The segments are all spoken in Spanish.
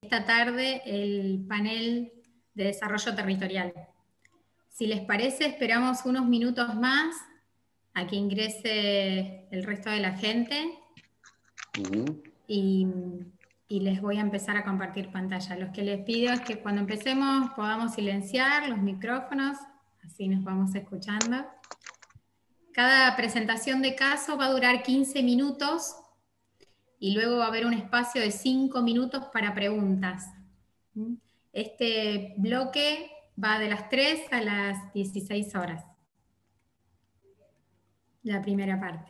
esta tarde el panel de desarrollo territorial. Si les parece, esperamos unos minutos más a que ingrese el resto de la gente y les voy a empezar a compartir pantalla. Lo que les pido es que cuando empecemos podamos silenciar los micrófonos, así nos vamos escuchando. Cada presentación de caso va a durar 15 minutos y luego va a haber un espacio de 5 minutos para preguntas. Este bloque va de las 3 a las 16 horas. La primera parte.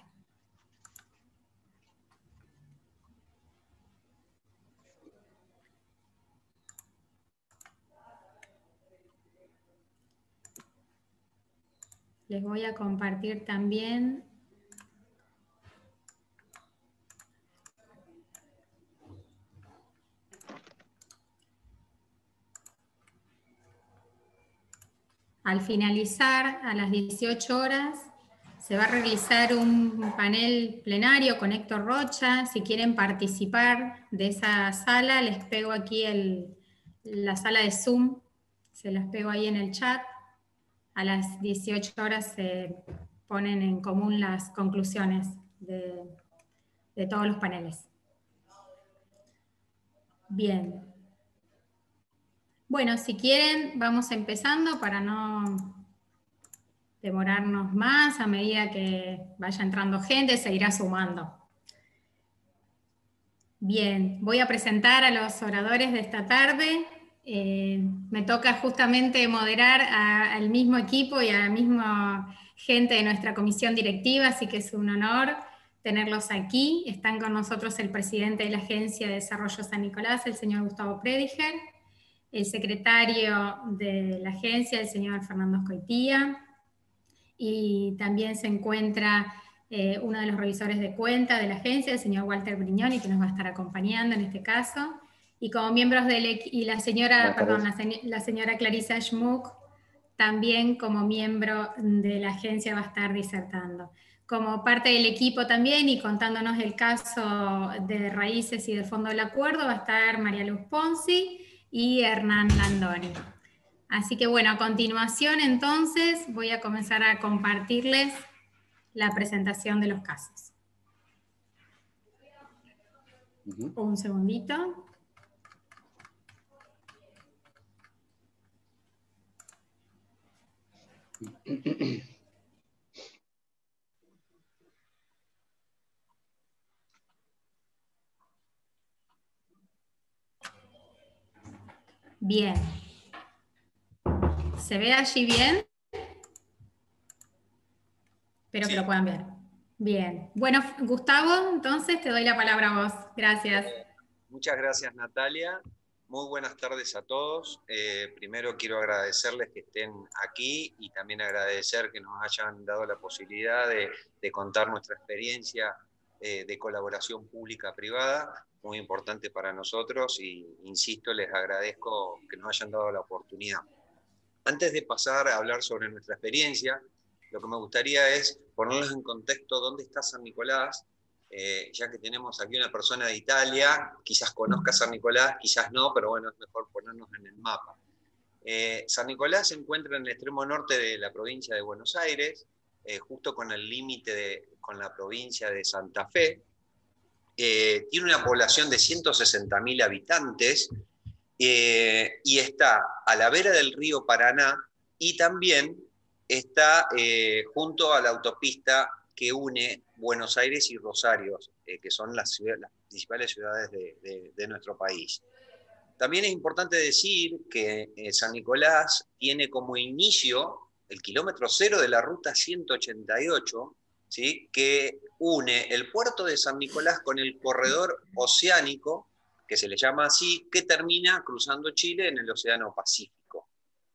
Les voy a compartir también al finalizar, a las 18 horas, se va a realizar un panel plenario con Héctor Rocha. Si quieren participar de esa sala, les pego aquí la sala de Zoom, se las pego ahí en el chat. A las 18 horas se ponen en común las conclusiones de todos los paneles. Bien. Bueno, si quieren, vamos empezando para no demorarnos más. A medida que vaya entrando gente, se irá sumando. Bien, voy a presentar a los oradores de esta tarde. Me toca justamente moderar al mismo equipo y a la misma gente de nuestra comisión directiva, así que es un honor tenerlos aquí. Están con nosotros el presidente de la Agencia de Desarrollo San Nicolás, el señor Gustavo Prediger, el secretario de la agencia, el señor Fernando Escoitía, y también se encuentra uno de los revisores de cuenta de la agencia, el señor Walter Brignoni, que nos va a estar acompañando en este caso, y como miembros y la señora Clarisa Schmuck, también como miembro de la agencia va a estar disertando. Como parte del equipo también y contándonos el caso de raíces y del fondo del acuerdo va a estar María Luz Ponzi y Hernán Landoni. Así que bueno, a continuación entonces voy a comenzar a compartirles la presentación de los casos. Un segundito. Bien. ¿Se ve allí bien? Espero que lo puedan ver. Bien. Bueno, Gustavo, entonces te doy la palabra a vos. Gracias. Muchas gracias, Natalia. Muy buenas tardes a todos. Primero quiero agradecerles que estén aquí y también agradecer que nos hayan dado la posibilidad de contar nuestra experiencia de colaboración pública-privada, muy importante para nosotros y, insisto, les agradezco que nos hayan dado la oportunidad. Antes de pasar a hablar sobre nuestra experiencia, lo que me gustaría es ponerlos en contexto dónde está San Nicolás, ya que tenemos aquí una persona de Italia, quizás conozca San Nicolás, quizás no, pero bueno, es mejor ponernos en el mapa. San Nicolás se encuentra en el extremo norte de la provincia de Buenos Aires, justo con el límite con la provincia de Santa Fe. Tiene una población de 160.000 habitantes y está a la vera del río Paraná y también está junto a la autopista que une Buenos Aires y Rosario, que son las principales ciudades de nuestro país. También es importante decir que San Nicolás tiene como inicio el kilómetro cero de la ruta 188, ¿sí? Que une el puerto de San Nicolás con el corredor oceánico, que se le llama así, que termina cruzando Chile en el Océano Pacífico.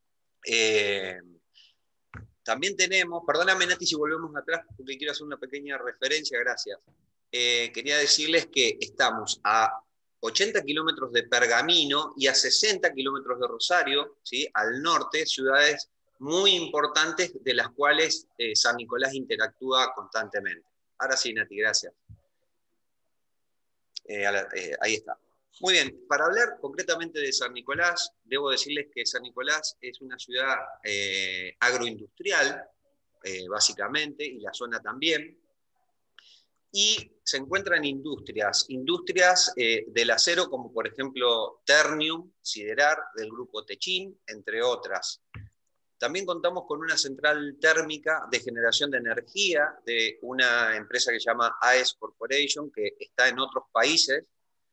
También tenemos, perdóname Nati si volvemos atrás, porque quiero hacer una pequeña referencia, gracias. Quería decirles que estamos a 80 kilómetros de Pergamino y a 60 kilómetros de Rosario, ¿sí? Al norte, ciudades muy importantes de las cuales San Nicolás interactúa constantemente. Ahora sí, Nati, gracias. Ahí está. Muy bien, para hablar concretamente de San Nicolás, debo decirles que San Nicolás es una ciudad agroindustrial, básicamente, y la zona también, y se encuentran industrias del acero, como por ejemplo Ternium, Siderar, del grupo Techin, entre otras. También contamos con una central térmica de generación de energía de una empresa que se llama AES Corporation, que está en otros países.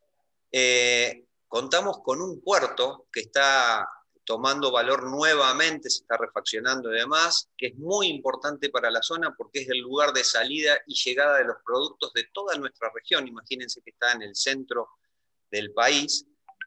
Contamos con un puerto que está tomando valor nuevamente, se está refaccionando y demás, que es muy importante para la zona porque es el lugar de salida y llegada de los productos de toda nuestra región. Imagínense que está en el centro del país.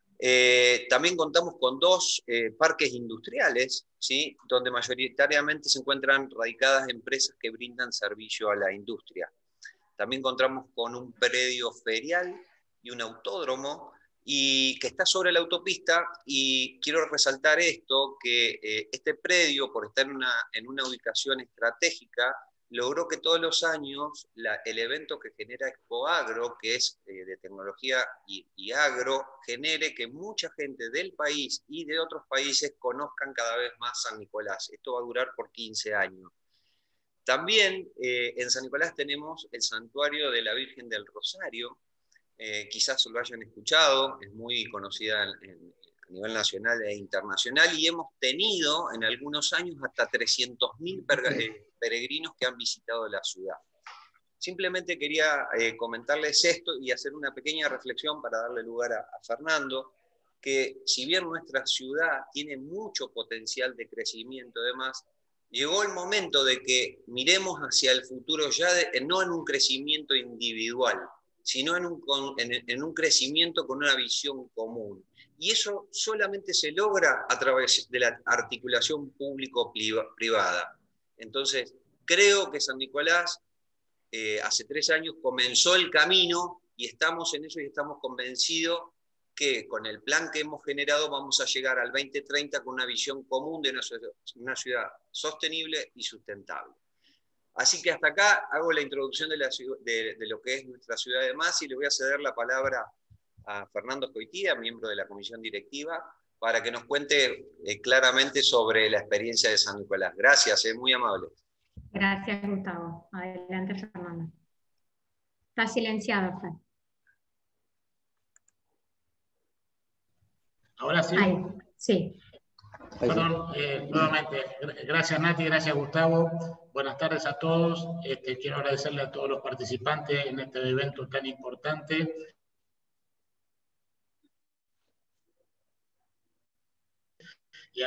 También contamos con 2 parques industriales, ¿sí?, donde mayoritariamente se encuentran radicadas empresas que brindan servicio a la industria. También contamos con un predio ferial y un autódromo, y que está sobre la autopista, y quiero resaltar esto, que este predio, por estar en una ubicación estratégica, logró que todos los años el evento que genera Expo Agro, que es de tecnología y agro, genere que mucha gente del país y de otros países conozcan cada vez más San Nicolás. Esto va a durar por 15 años. También en San Nicolás tenemos el Santuario de la Virgen del Rosario, quizás lo hayan escuchado, es muy conocida a nivel nacional e internacional, y hemos tenido en algunos años hasta 300.000 peregrinos que han visitado la ciudad. Simplemente quería comentarles esto y hacer una pequeña reflexión para darle lugar a Fernando, que si bien nuestra ciudad tiene mucho potencial de crecimiento y demás, llegó el momento de que miremos hacia el futuro ya no en un crecimiento individual, sino en un crecimiento con una visión común. Y eso solamente se logra a través de la articulación público-privada. Entonces, creo que San Nicolás hace 3 años comenzó el camino, y estamos en eso, y estamos convencidos que con el plan que hemos generado vamos a llegar al 2030 con una visión común de una ciudad sostenible y sustentable. Así que hasta acá hago la introducción de lo que es nuestra ciudad de Mas, y le voy a ceder la palabra a Fernando Escoitía, miembro de la comisión directiva, para que nos cuente claramente sobre la experiencia de San Nicolás. Gracias, muy amable. Gracias, Gustavo. Adelante, Fernando. Está silenciado, Fer. Ahora sí. Ahí, sí. Perdón, nuevamente, gracias Nati, gracias Gustavo. Buenas tardes a todos. Quiero agradecerle a todos los participantes en este evento tan importante. Y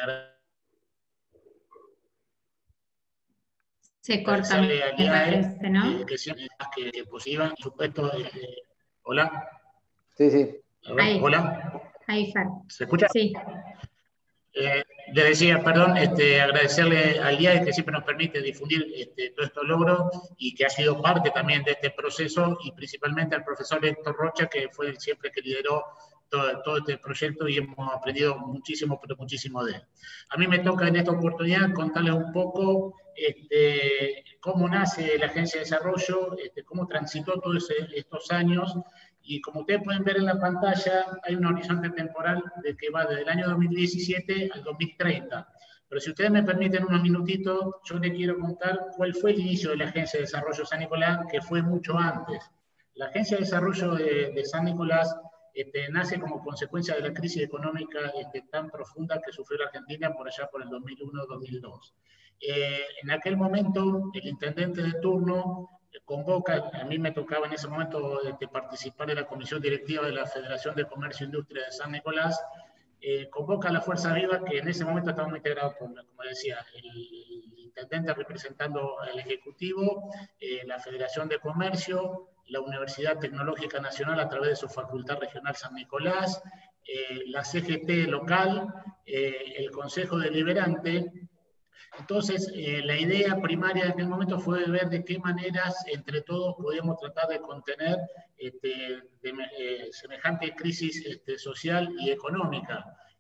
se corta, me parece, ¿no? Que siempre que posible, por supuesto. ¿Hola? Sí, sí. A ver, ahí. ¿hola? Ahí, Fer. ¿Se escucha? Sí. Le decía, perdón, agradecerle al IAE que siempre nos permite difundir todos estos logros, y que ha sido parte también de este proceso, y principalmente al profesor Héctor Rocha, que fue siempre que lideró todo este proyecto, y hemos aprendido muchísimo, pero muchísimo de él. A mí me toca en esta oportunidad contarles un poco cómo nace la Agencia de Desarrollo, cómo transitó todos estos años. Y como ustedes pueden ver en la pantalla, hay un horizonte temporal que va desde el año 2017 al 2030. Pero si ustedes me permiten unos minutitos, yo les quiero contar cuál fue el inicio de la Agencia de Desarrollo San Nicolás, que fue mucho antes. La Agencia de Desarrollo de San Nicolás nace como consecuencia de la crisis económica tan profunda que sufrió la Argentina por allá por el 2001-2002. En aquel momento, el intendente de turno convoca, a mí me tocaba en ese momento participar en la comisión directiva de la Federación de Comercio e Industria de San Nicolás, convoca a la Fuerza Viva, que en ese momento estábamos integrados por, como decía, el intendente representando al Ejecutivo, la Federación de Comercio, la Universidad Tecnológica Nacional a través de su Facultad Regional San Nicolás, la CGT local, el Consejo Deliberante. Entonces, la idea primaria en aquel momento fue ver de qué maneras entre todos podíamos tratar de contener semejante crisis social y económica.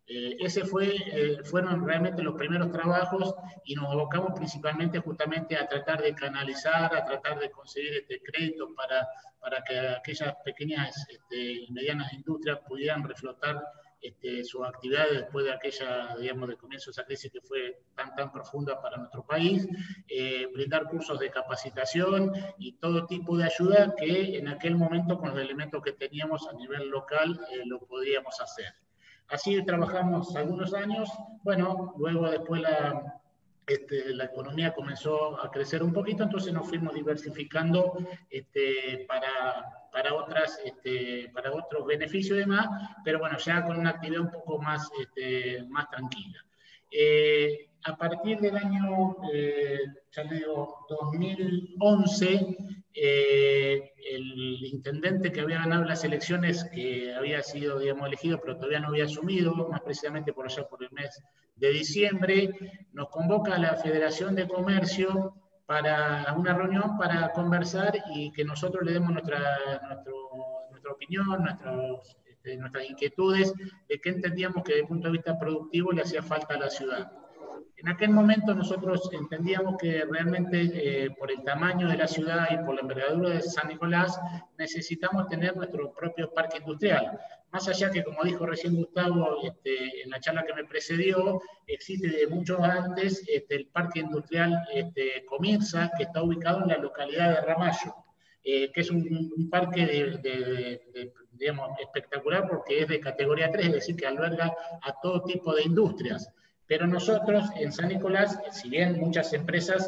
Fueron realmente los primeros trabajos y nos abocamos principalmente justamente a tratar de canalizar, a tratar de conseguir créditos para que aquellas pequeñas y medianas industrias pudieran reflotar sus actividades después de aquella, digamos, del comienzo de esa crisis que fue tan profunda para nuestro país, brindar cursos de capacitación y todo tipo de ayuda que en aquel momento con los elementos que teníamos a nivel local lo podíamos hacer. Así trabajamos algunos años, bueno, luego después la economía comenzó a crecer un poquito, entonces nos fuimos diversificando para otros beneficios y demás, pero bueno, ya con una actividad un poco más tranquila. A partir del año, ya le digo, 2011, el intendente que había ganado las elecciones, que había sido, digamos, elegido, pero todavía no había asumido, más precisamente por allá por el mes de diciembre, nos convoca a la Federación de Comercio para una reunión para conversar y que nosotros le demos nuestra opinión, nuestras inquietudes de qué entendíamos que desde el punto de vista productivo le hacía falta a la ciudad. En aquel momento nosotros entendíamos que realmente por el tamaño de la ciudad y por la envergadura de San Nicolás necesitamos tener nuestro propio parque industrial. Más allá que, como dijo recién Gustavo en la charla que me precedió, existe de mucho antes el parque industrial Comirsa, que está ubicado en la localidad de Ramallo, que es un parque digamos, espectacular porque es de categoría 3, es decir, que alberga a todo tipo de industrias. Pero nosotros en San Nicolás, si bien muchas empresas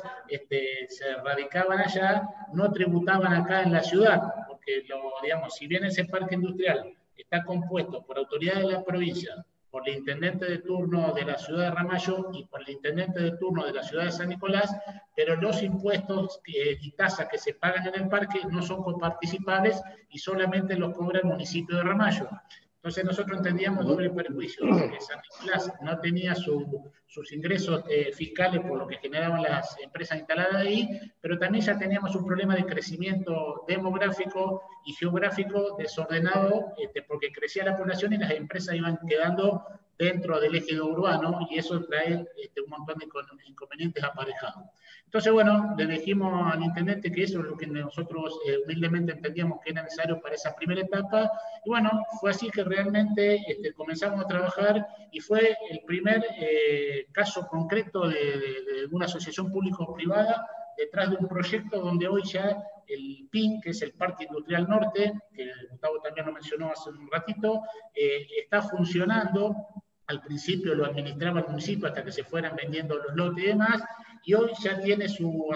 se radicaban allá, no tributaban acá en la ciudad, porque digamos, si bien ese parque industrial está compuesto por autoridades de la provincia, por el intendente de turno de la ciudad de Ramallo y por el intendente de turno de la ciudad de San Nicolás, pero los impuestos y tasas que se pagan en el parque no son coparticipables y solamente los cobra el municipio de Ramallo. Entonces nosotros entendíamos doble perjuicio, que San Nicolás no tenía sus ingresos fiscales por lo que generaban las empresas instaladas ahí, pero también ya teníamos un problema de crecimiento demográfico y geográfico desordenado, porque crecía la población y las empresas iban quedando dentro del eje urbano, y eso trae un montón de inconvenientes aparejados. Entonces, bueno, le dijimos al intendente que eso es lo que nosotros humildemente entendíamos que era necesario para esa primera etapa, y bueno, fue así que realmente comenzamos a trabajar, y fue el primer caso concreto de una asociación público-privada detrás de un proyecto donde hoy ya el PIN, que es el Parque Industrial Norte, que Gustavo también lo mencionó hace un ratito, está funcionando. Al principio lo administraba el municipio hasta que se fueran vendiendo los lotes y demás, y hoy ya tiene su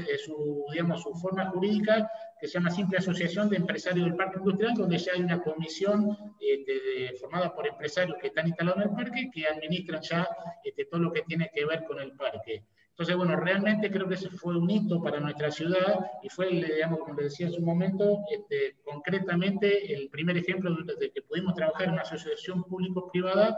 forma jurídica, que se llama Simple Asociación de Empresarios del Parque Industrial, donde ya hay una comisión formada por empresarios que están instalados en el parque, que administran ya todo lo que tiene que ver con el parque. Entonces, bueno, realmente creo que ese fue un hito para nuestra ciudad, y fue, digamos, como les decía en su momento, concretamente el primer ejemplo de que pudimos trabajar en una asociación público-privada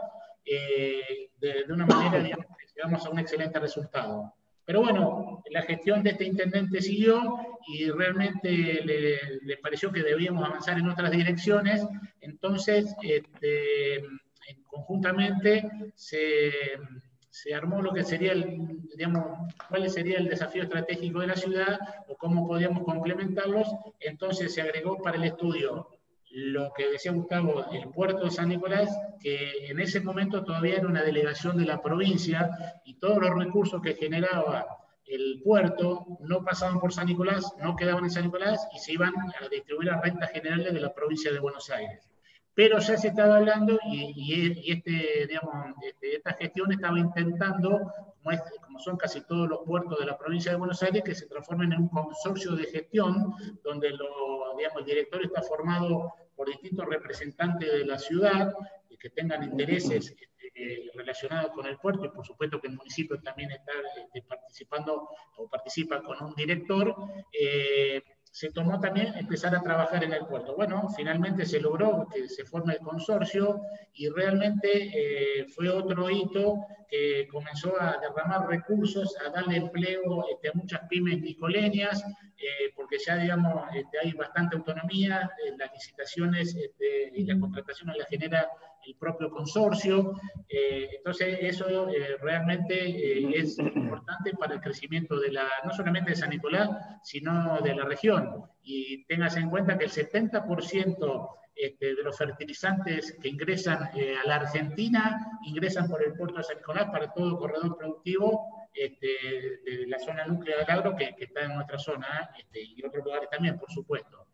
de una manera, digamos, que llegamos a un excelente resultado. Pero bueno, la gestión de este intendente siguió y realmente le pareció que debíamos avanzar en otras direcciones, entonces conjuntamente se armó lo que sería, cuál sería el desafío estratégico de la ciudad o cómo podíamos complementarlos. Entonces se agregó para el estudio lo que decía Gustavo, el puerto de San Nicolás, que en ese momento todavía era una delegación de la provincia, y todos los recursos que generaba el puerto no pasaban por San Nicolás, no quedaban en San Nicolás y se iban a distribuir a rentas generales de la provincia de Buenos Aires. Pero ya se estaba hablando y esta gestión estaba intentando, como son casi todos los puertos de la provincia de Buenos Aires, que se transformen en un consorcio de gestión donde el directorio está formado por distintos representantes de la ciudad que tengan intereses relacionados con el puerto, y por supuesto que el municipio también está participando o participa con un director. Se tomó también empezar a trabajar en el puerto. Bueno, finalmente se logró que se forme el consorcio, y realmente fue otro hito que comenzó a derramar recursos, a darle empleo a muchas pymes nicoleñas, porque ya, digamos, hay bastante autonomía, las licitaciones y las contrataciones las genera el propio consorcio. Entonces eso realmente es importante para el crecimiento de no solamente de San Nicolás, sino de la región. Y tengas en cuenta que el 70% de los fertilizantes que ingresan a la Argentina ingresan por el puerto de San Nicolás para todo el corredor productivo de la zona núclea del agro que está en nuestra zona, y otros lugares también, por supuesto.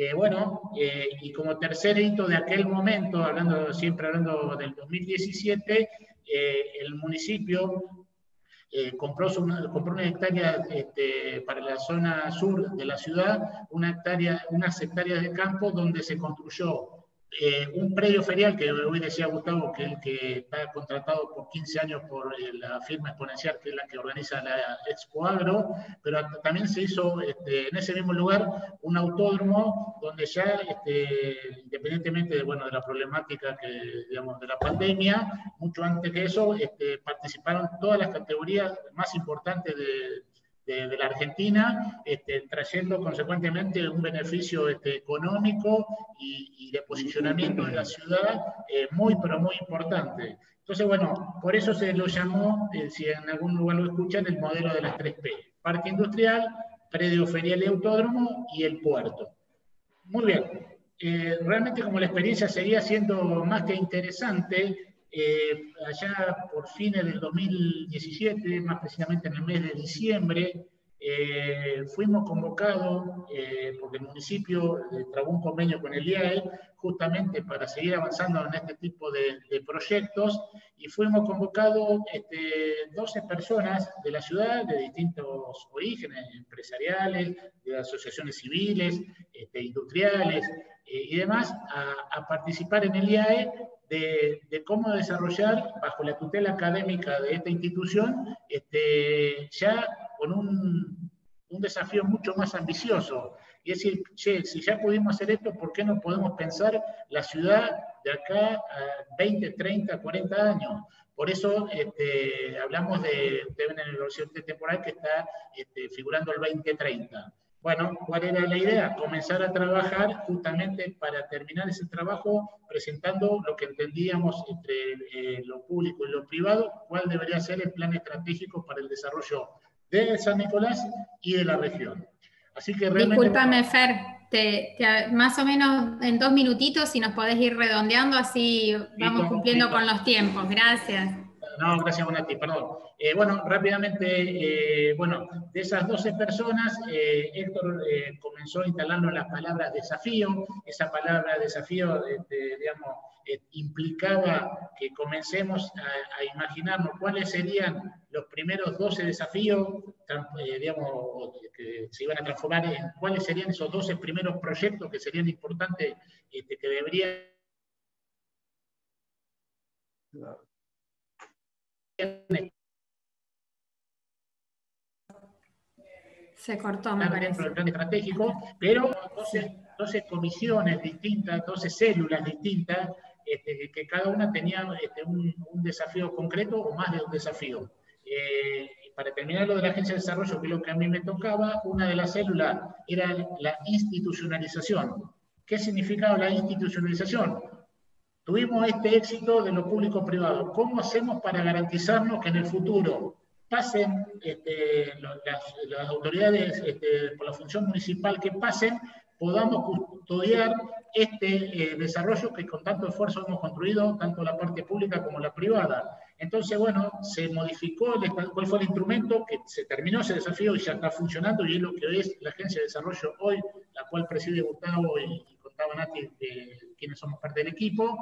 Y como tercer hito de aquel momento, siempre hablando del 2017, el municipio compró una hectárea para la zona sur de la ciudad, unas hectáreas de campo donde se construyó un predio ferial, que hoy decía Gustavo que el que está contratado por 15 años por la firma Exponencial, que es la que organiza la Expo Agro, pero también se hizo en ese mismo lugar un autódromo donde ya, independientemente de la problemática de la pandemia, mucho antes que eso, participaron todas las categorías más importantes de la Argentina, trayendo consecuentemente un beneficio económico y de posicionamiento de la ciudad muy, pero muy importante. Entonces, por eso se lo llamó, si en algún lugar lo escuchan, el modelo de las 3P: parque industrial, predio ferial y autódromo, y el puerto. Muy bien. Realmente, como la experiencia seguía siendo más que interesante, allá por fines del 2017, más precisamente en el mes de diciembre, fuimos convocados, porque el municipio trabó un convenio con el IAE justamente para seguir avanzando en este tipo de proyectos, y fuimos convocados 12 personas de la ciudad, de distintos orígenes empresariales, de asociaciones civiles, industriales y demás, a participar en el IAE de cómo desarrollar, bajo la tutela académica de esta institución, ya con un desafío mucho más ambicioso. Y es decir, si ya pudimos hacer esto, ¿por qué no podemos pensar la ciudad de acá a 20, 30, 40 años? Por eso hablamos de el horizonte temporal que está figurando el 2030. Bueno, ¿cuál era la idea? Comenzar a trabajar justamente para terminar ese trabajo presentando lo que entendíamos entre lo público y lo privado, cuál debería ser el plan estratégico para el desarrollo de San Nicolás y de la región. Así que realmente... Discúlpame, Fer, más o menos en 2 minutitos, si nos podés ir redondeando, así vamos cumpliendo con los tiempos. Gracias. No, gracias, Bonatti, perdón. Rápidamente, de esas 12 personas, Héctor comenzó instalando las palabras desafío. Esa palabra desafío, implicaba que comencemos a imaginarnos cuáles serían los primeros 12 desafíos, que se iban a transformar en cuáles serían esos 12 primeros proyectos que serían importantes, que deberían... Se cortó, me parece. Dentro del plan estratégico, pero 12 comisiones distintas, 12 células distintas, que cada una tenía un desafío concreto o más de un desafío. Para terminar lo de la Agencia de Desarrollo, que es lo que a mí me tocaba, una de las células era la institucionalización. ¿Qué significaba la institucionalización? Tuvimos este éxito de lo público-privado. ¿Cómo hacemos para garantizarnos que en el futuro pasen las autoridades por la función municipal que pasen, podamos custodiar desarrollo que con tanto esfuerzo hemos construido, tanto la parte pública como la privada? Entonces, se modificó cuál fue el instrumento, que se terminó ese desafío y ya está funcionando, y es lo que es la Agencia de Desarrollo hoy, la cual preside Gustavo y contaba Nati, quienes somos parte del equipo.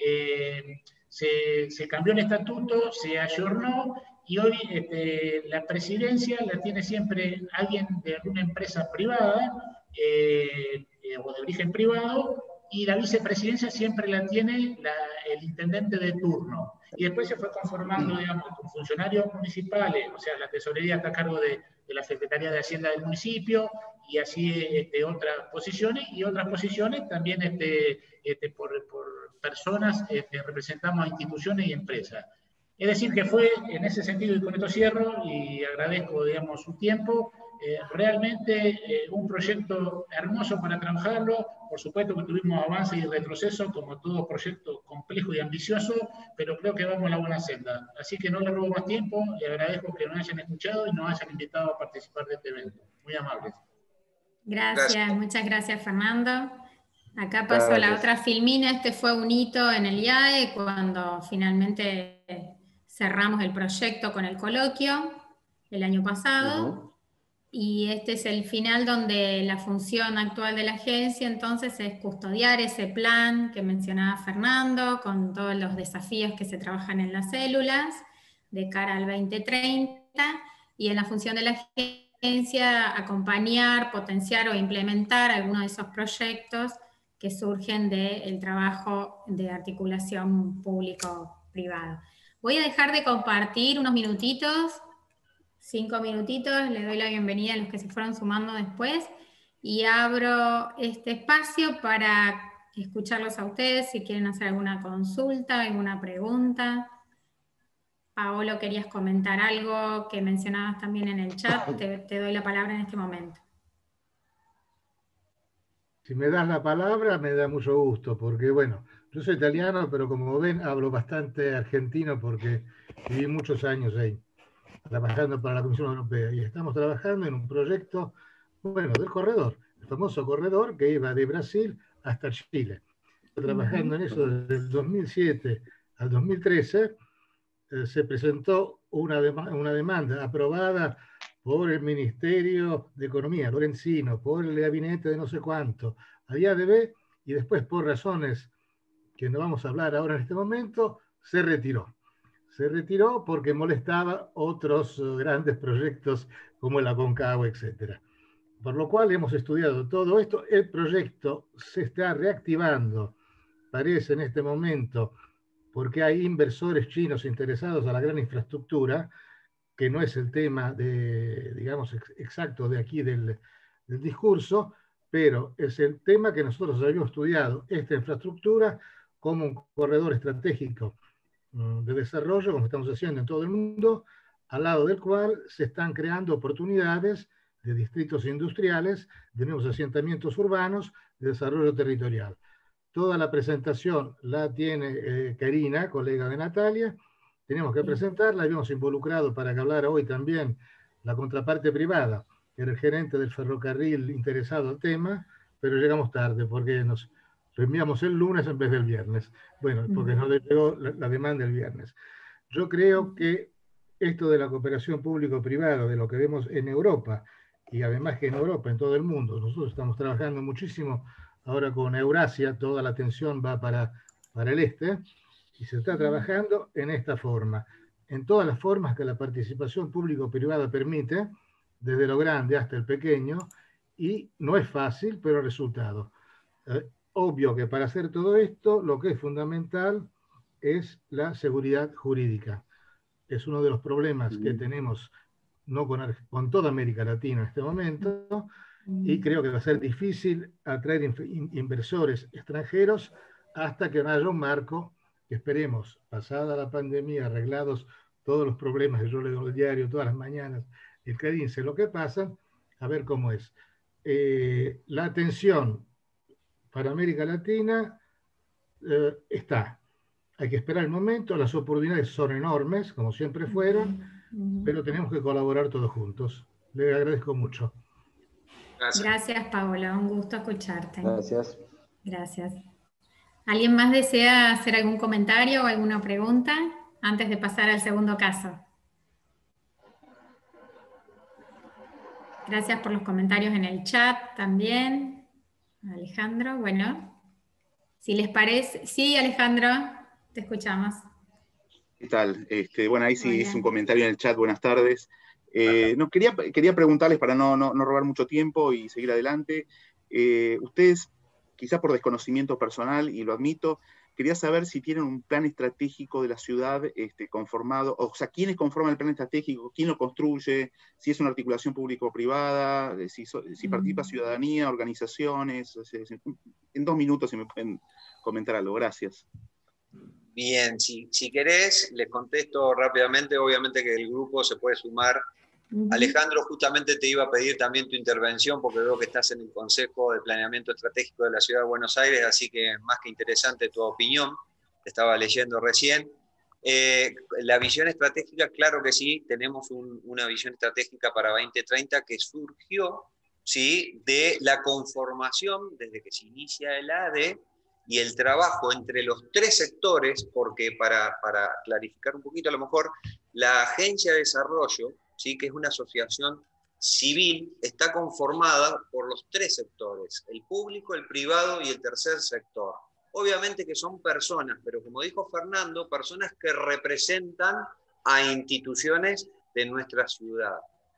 Se cambió el estatuto, se ayornó, y hoy la presidencia la tiene siempre alguien de una empresa privada o de origen privado, y la vicepresidencia siempre la tiene el intendente de turno. Y después se fue conformando, con funcionarios municipales, o sea, la tesorería está a cargo de la Secretaría de Hacienda del municipio, y así otras posiciones, y otras posiciones también por personas, representamos a instituciones y empresas. Es decir, que fue en ese sentido, y con esto cierro, y agradezco, su tiempo, Realmente un proyecto hermoso para trabajarlo. Por supuesto que tuvimos avance y retroceso, como todo proyecto complejo y ambicioso, pero creo que vamos a la buena senda. Así que no le robo más tiempo, le agradezco que nos hayan escuchado y nos hayan invitado a participar de este evento. Muy amables. Gracias, muchas gracias, Fernando. Acá pasó la otra filmina. Este fue un hito en el IAE cuando finalmente cerramos el proyecto con el coloquio el año pasado. Y este es el final donde la función actual de la agencia entonces es custodiar ese plan que mencionaba Fernando, con todos los desafíos que se trabajan en las células de cara al 2030, y en la función de la agencia acompañar, potenciar o implementar algunos de esos proyectos que surgen del trabajo de articulación público-privado. Voy a dejar de compartir unos minutitos, 5 minutitos, le doy la bienvenida a los que se fueron sumando después y abro este espacio para escucharlos a ustedes si quieren hacer alguna consulta, alguna pregunta. Paolo, ¿querías comentar algo que mencionabas también en el chat? Te doy la palabra en este momento. Si me das la palabra, me da mucho gusto, porque bueno, yo soy italiano, pero como ven, hablo bastante argentino porque viví muchos años ahí, trabajando para la Comisión Europea, y estamos trabajando en un proyecto, bueno, del corredor, el famoso corredor que iba de Brasil hasta Chile. Trabajando en eso desde el 2007 al 2013, se presentó una demanda aprobada por el Ministerio de Economía, Lorenzino, por el gabinete de no sé cuánto, había IADB, y después por razones que no vamos a hablar ahora en este momento, se retiró. Se retiró porque molestaba otros grandes proyectos como el Aconcagua, etc. Por lo cual hemos estudiado todo esto. El proyecto se está reactivando, parece en este momento, porque hay inversores chinos interesados a la gran infraestructura, que no es el tema de, digamos, exacto de aquí del discurso, pero es el tema que nosotros habíamos estudiado, esta infraestructura como un corredor estratégico de desarrollo, como estamos haciendo en todo el mundo, al lado del cual se están creando oportunidades de distritos industriales, de nuevos asentamientos urbanos, de desarrollo territorial. Toda la presentación la tiene Karina, colega de Natalia. Tenemos que presentarla, habíamos involucrado para que hablara hoy también la contraparte privada, que era el gerente del ferrocarril interesado al tema, pero llegamos tarde porque nos lo enviamos el lunes en vez del viernes. Bueno, porque nos llegó la demanda el viernes. Yo creo que esto de la cooperación público-privada, de lo que vemos en Europa, y además que en Europa, en todo el mundo, nosotros estamos trabajando muchísimo ahora con Eurasia, toda la atención va para el este, y se está trabajando en esta forma, en todas las formas que la participación público-privada permite, desde lo grande hasta el pequeño, y no es fácil, pero resultado. Obvio que para hacer todo esto, lo que es fundamental es la seguridad jurídica. Es uno de los problemas que tenemos no con toda América Latina en este momento, y creo que va a ser difícil atraer inversores extranjeros hasta que no haya un marco que esperemos, pasada la pandemia, arreglados todos los problemas que yo leo en el diario todas las mañanas, el que dice lo que pasa, a ver cómo es. La atención para América Latina está. Hay que esperar el momento, las oportunidades son enormes, como siempre fueron, pero tenemos que colaborar todos juntos. Le agradezco mucho. Gracias. Gracias, Paola, un gusto escucharte. Gracias. Gracias. ¿Alguien más desea hacer algún comentario o alguna pregunta antes de pasar al segundo caso? Gracias por los comentarios en el chat también. Alejandro, bueno, si les parece. Sí, Alejandro, te escuchamos. ¿Qué tal? Bueno, ahí sí hice un comentario en el chat. Buenas tardes. No, quería preguntarles, para no robar mucho tiempo y seguir adelante, ustedes, quizás por desconocimiento personal, y lo admito, quería saber si tienen un plan estratégico de la ciudad conformado, o sea, ¿quiénes conforman el plan estratégico? ¿Quién lo construye? Si es una articulación público-privada, si participa ciudadanía, organizaciones. En 2 minutos, si me pueden comentar algo. Gracias. Bien, si querés, les contesto rápidamente. Obviamente que el grupo se puede sumar Alejandro, justamente te iba a pedir también tu intervención, porque veo que estás en el Consejo de Planeamiento Estratégico de la Ciudad de Buenos Aires, así que más que interesante tu opinión, te estaba leyendo recién. La visión estratégica, claro que sí, tenemos una visión estratégica para 2030 que surgió, ¿sí?, de la conformación, desde que se inicia el ADE, y el trabajo entre los tres sectores, porque para clarificar un poquito, a lo mejor, la Agencia de Desarrollo, ¿sí?, que es una asociación civil, está conformada por los tres sectores, el público, el privado y el tercer sector. Obviamente que son personas, pero como dijo Fernando, personas que representan a instituciones de nuestra ciudad.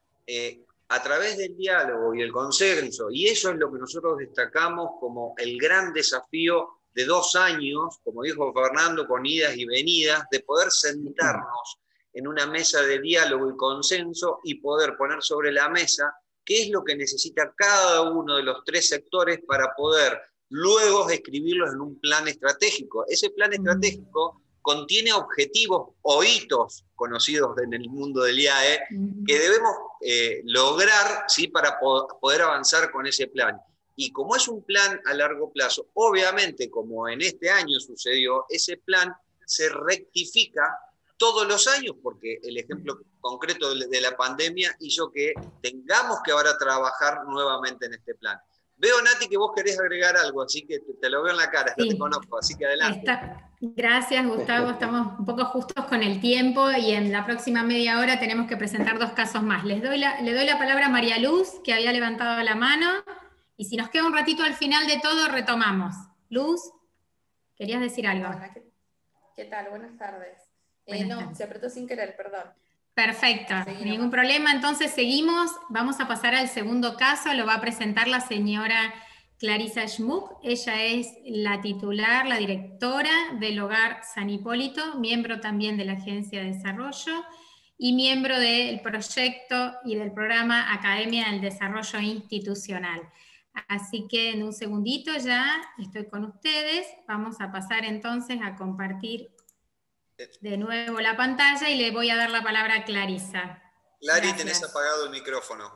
A través del diálogo y el consenso, y eso es lo que nosotros destacamos como el gran desafío de 2 años, como dijo Fernando, con idas y venidas, de poder sentarnos en una mesa de diálogo y consenso y poder poner sobre la mesa qué es lo que necesita cada uno de los tres sectores para poder luego escribirlos en un plan estratégico. Ese plan estratégico contiene objetivos o hitos conocidos en el mundo del IAE que debemos lograr, ¿sí?, para poder avanzar con ese plan. Y como es un plan a largo plazo, obviamente, como en este año sucedió, ese plan se rectifica todos los años, porque el ejemplo concreto de la pandemia hizo que tengamos que ahora trabajar nuevamente en este plan. Veo, Nati, que vos querés agregar algo, así que te lo veo en la cara, sí. te conozco, así que adelante. Gracias, Gustavo, estamos un poco justos con el tiempo y en la próxima media hora tenemos que presentar 2 casos más. Le doy la palabra a María Luz, que había levantado la mano, y si nos queda un ratito al final de todo, retomamos. Luz, ¿querías decir algo? Hola, ¿qué tal? Buenas tardes. Buenas tardes. Se apretó sin querer, perdón. Perfecto, ningún problema. Entonces seguimos, vamos a pasar al segundo caso, lo va a presentar la señora Clarisa Schmuck. Ella es la titular, la directora del Hogar San Hipólito, miembro también de la Agencia de Desarrollo y miembro del proyecto y del programa Academia del Desarrollo Institucional. Así que en un segundito ya estoy con ustedes. Vamos a pasar entonces a compartir de nuevo la pantalla y le voy a dar la palabra a Clarisa. Clary, Gracias. tenés apagado el micrófono.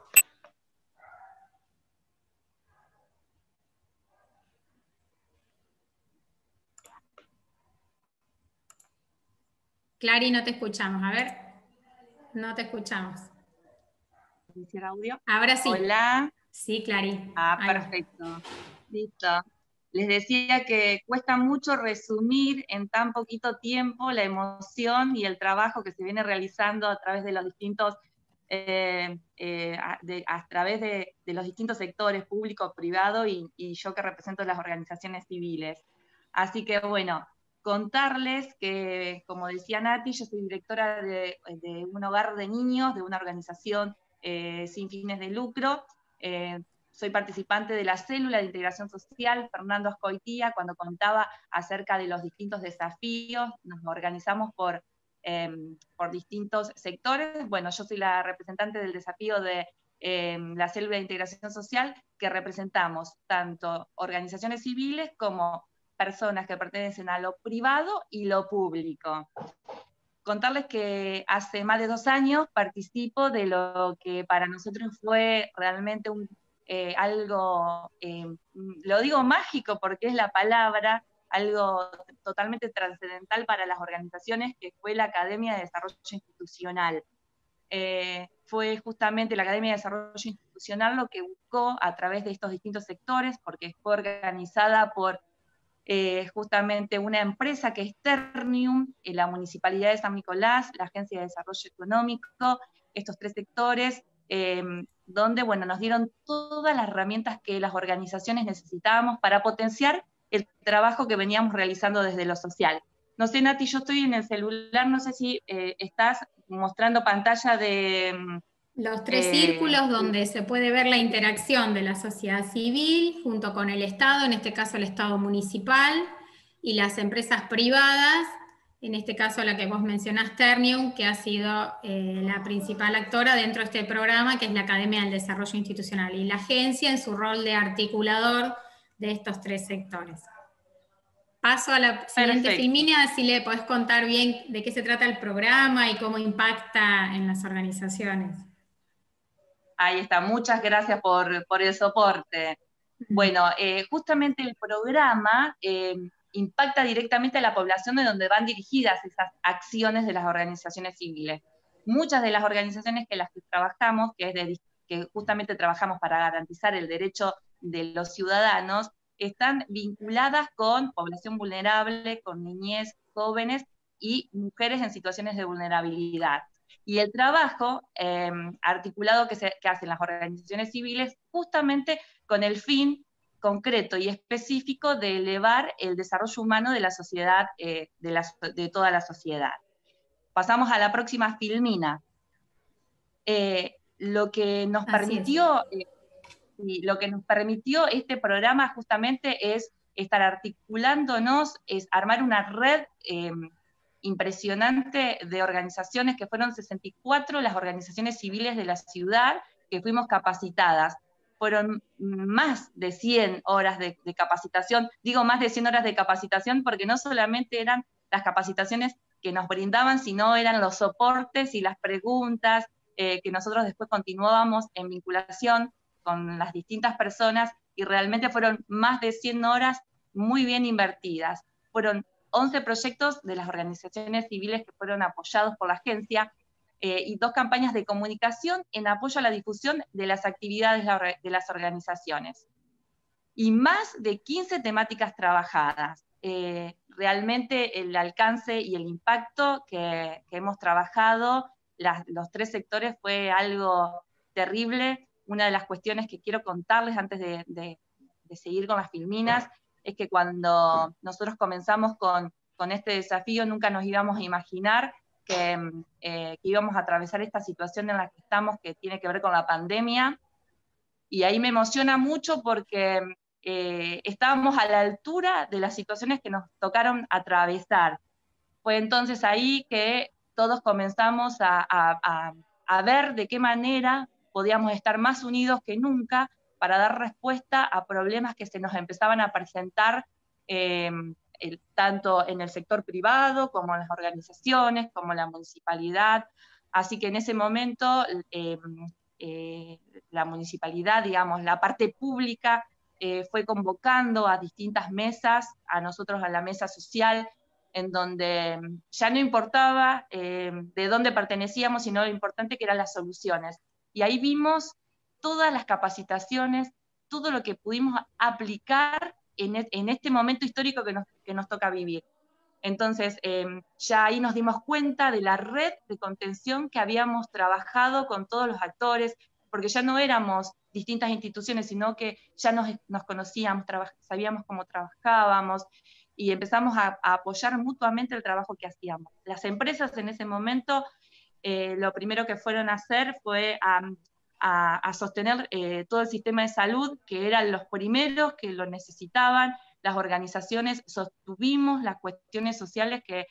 Clary, no te escuchamos. A ver, no te escuchamos. ¿Iniciar audio? Ahora sí. Hola. Sí, Clary. Perfecto. Listo. Les decía que cuesta mucho resumir en tan poquito tiempo la emoción y el trabajo que se viene realizando a través de los distintos, a través de los distintos sectores, público, privado, y yo que represento las organizaciones civiles. Así que bueno, contarles que, como decía Nati, yo soy directora de un hogar de niños, de una organización sin fines de lucro. Soy participante de la célula de integración social Fernando Azcoitía. Cuando contaba acerca de los distintos desafíos, nos organizamos por distintos sectores. Bueno, yo soy la representante del desafío de la célula de integración social, que representamos tanto organizaciones civiles como personas que pertenecen a lo privado y lo público. Contarles que hace más de 2 años participo de lo que para nosotros fue realmente algo, lo digo mágico porque es la palabra, algo totalmente trascendental para las organizaciones, que fue la Academia de Desarrollo Institucional. Fue justamente la Academia de Desarrollo Institucional lo que buscó a través de estos distintos sectores, porque fue organizada por justamente una empresa que es Ternium, la Municipalidad de San Nicolás, la Agencia de Desarrollo Económico, estos 3 sectores, donde bueno, nos dieron todas las herramientas que las organizaciones necesitábamos para potenciar el trabajo que veníamos realizando desde lo social. No sé, Nati, yo estoy en el celular, no sé si estás mostrando pantalla de... Los 3 círculos donde se puede ver la interacción de la sociedad civil junto con el Estado, en este caso el Estado municipal, y las empresas privadas, en este caso la que vos mencionás, Ternium, que ha sido la principal actora dentro de este programa, que es la Academia del Desarrollo Institucional, y la agencia en su rol de articulador de estos 3 sectores. Paso a la siguiente filmina, si le podés contar bien de qué se trata el programa y cómo impacta en las organizaciones. Ahí está, muchas gracias por el soporte. Bueno, justamente el programa impacta directamente a la población de donde van dirigidas esas acciones de las organizaciones civiles. Muchas de las organizaciones que las que trabajamos, que justamente trabajamos para garantizar el derecho de los ciudadanos, están vinculadas con población vulnerable, con niñez, jóvenes y mujeres en situaciones de vulnerabilidad. Y el trabajo articulado que hacen las organizaciones civiles justamente con el fin concreto y específico de elevar el desarrollo humano de la sociedad, de toda la sociedad. Pasamos a la próxima filmina. Lo que nos permitió este programa justamente es estar articulándonos, es armar una red impresionante de organizaciones, que fueron 64 las organizaciones civiles de la ciudad que fuimos capacitadas. Fueron más de 100 horas de capacitación, digo más de 100 horas de capacitación porque no solamente eran las capacitaciones que nos brindaban, sino eran los soportes y las preguntas que nosotros después continuábamos en vinculación con las distintas personas, y realmente fueron más de 100 horas muy bien invertidas. Fueron 11 proyectos de las organizaciones civiles que fueron apoyados por la agencia, y 2 campañas de comunicación en apoyo a la difusión de las actividades de las organizaciones. Y más de 15 temáticas trabajadas. Realmente el alcance y el impacto que hemos trabajado, los 3 sectores, fue algo terrible. Una de las cuestiones que quiero contarles antes de seguir con las filminas, es que cuando nosotros comenzamos con este desafío, nunca nos íbamos a imaginar que íbamos a atravesar esta situación en la que estamos, que tiene que ver con la pandemia, y ahí me emociona mucho porque estábamos a la altura de las situaciones que nos tocaron atravesar. Fue entonces ahí que todos comenzamos a ver de qué manera podíamos estar más unidos que nunca para dar respuesta a problemas que se nos empezaban a presentar tanto en el sector privado, como en las organizaciones, como en la municipalidad. Así que en ese momento la municipalidad, digamos, la parte pública, fue convocando a distintas mesas, a nosotros a la mesa social, en donde ya no importaba de dónde pertenecíamos, sino lo importante que eran las soluciones. Y ahí vimos todas las capacitaciones, todo lo que pudimos aplicar en este momento histórico que nos toca vivir. Entonces, ya ahí nos dimos cuenta de la red de contención que habíamos trabajado con todos los actores, porque ya no éramos distintas instituciones, sino que ya nos conocíamos, sabíamos cómo trabajábamos, y empezamos a apoyar mutuamente el trabajo que hacíamos. Las empresas en ese momento, lo primero que fueron a hacer fue a sostener todo el sistema de salud, que eran los primeros que lo necesitaban. Las organizaciones sostuvimos las cuestiones sociales que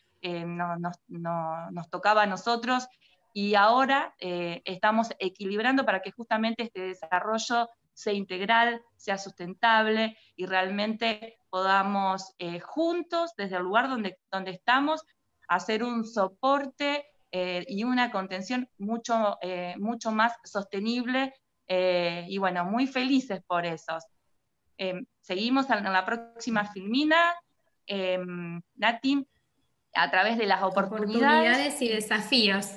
nos tocaba a nosotros, y ahora estamos equilibrando para que justamente este desarrollo sea integral, sea sustentable, y realmente podamos juntos, desde el lugar donde estamos, hacer un soporte y una contención mucho más sostenible, y bueno, muy felices por eso. Seguimos en la próxima filmina, Nati, a través de las oportunidades y desafíos.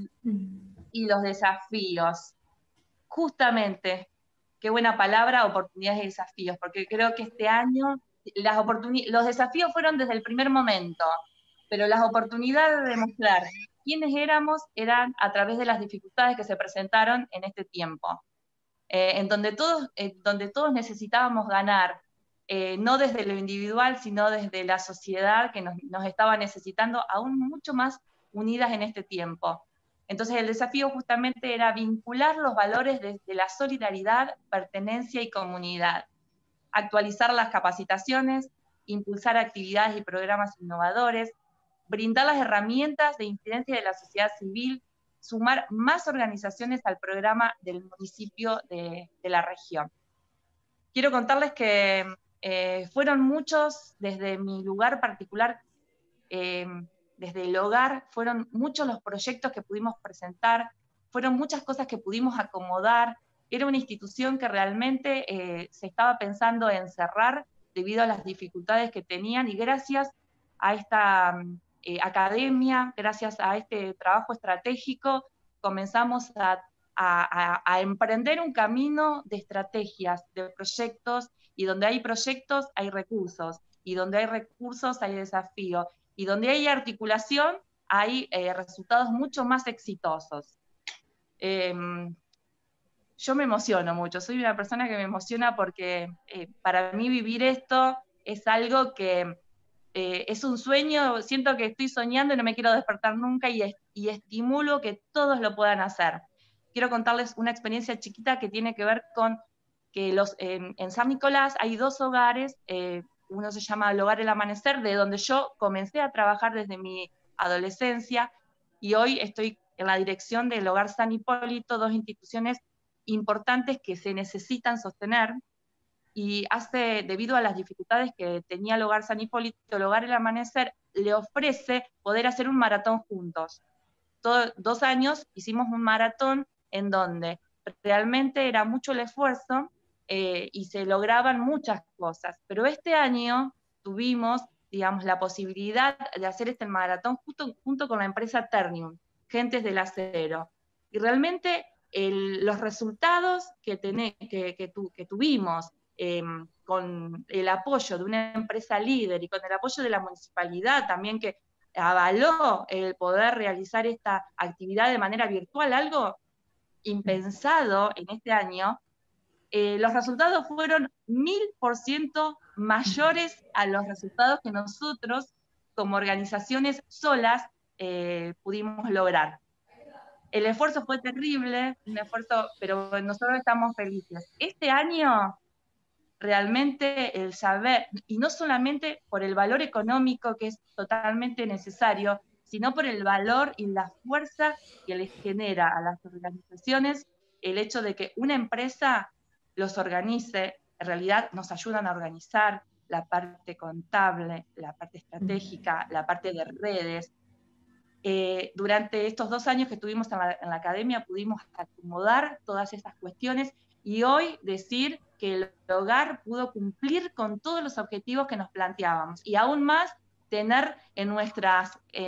Y los desafíos. Justamente, qué buena palabra, oportunidades y desafíos, porque creo que este año los desafíos fueron desde el primer momento, pero las oportunidades de demostrar quiénes éramos eran a través de las dificultades que se presentaron en este tiempo, en donde todos necesitábamos ganar, no desde lo individual, sino desde la sociedad que nos estaba necesitando aún mucho más unidas en este tiempo. Entonces el desafío justamente era vincular los valores de la solidaridad, pertenencia y comunidad, actualizar las capacitaciones, impulsar actividades y programas innovadores, brindar las herramientas de incidencia de la sociedad civil, sumar más organizaciones al programa del municipio de la región. Quiero contarles que fueron muchos, desde mi lugar particular, desde el hogar, fueron muchos los proyectos que pudimos presentar, fueron muchas cosas que pudimos acomodar, era una institución que realmente se estaba pensando en cerrar debido a las dificultades que tenían, y gracias a esta academia, gracias a este trabajo estratégico, comenzamos a emprender un camino de estrategias, de proyectos, y donde hay proyectos hay recursos, y donde hay recursos hay desafío, y donde hay articulación hay resultados mucho más exitosos. Yo me emociono mucho, soy una persona que me emociona porque para mí vivir esto es algo que es un sueño, siento que estoy soñando y no me quiero despertar nunca, y estimulo que todos lo puedan hacer. Quiero contarles una experiencia chiquita que tiene que ver con que en San Nicolás hay 2 hogares, uno se llama el Hogar El Amanecer, de donde yo comencé a trabajar desde mi adolescencia, y hoy estoy en la dirección del Hogar San Hipólito, 2 instituciones importantes que se necesitan sostener, y debido a las dificultades que tenía el Hogar San Hipólito, el Hogar El Amanecer le ofrece poder hacer un maratón juntos. 2 años hicimos un maratón en donde realmente era mucho el esfuerzo y se lograban muchas cosas, pero este año tuvimos, digamos, la posibilidad de hacer este maratón junto con la empresa Ternium, Gentes del Acero, y realmente los resultados que tuvimos con el apoyo de una empresa líder y con el apoyo de la municipalidad también, que avaló el poder realizar esta actividad de manera virtual, algo impensado en este año, los resultados fueron 1000% mayores a los resultados que nosotros como organizaciones solas pudimos lograr. El esfuerzo fue terrible, un esfuerzo, pero nosotros estamos felices. Este año realmente el saber, y no solamente por el valor económico que es totalmente necesario, sino por el valor y la fuerza que les genera a las organizaciones el hecho de que una empresa los organice. En realidad nos ayudan a organizar la parte contable, la parte estratégica, la parte de redes. Durante estos 2 años que estuvimos en la academia pudimos acomodar todas estas cuestiones, y hoy decir que el hogar pudo cumplir con todos los objetivos que nos planteábamos, y aún más tener en nuestra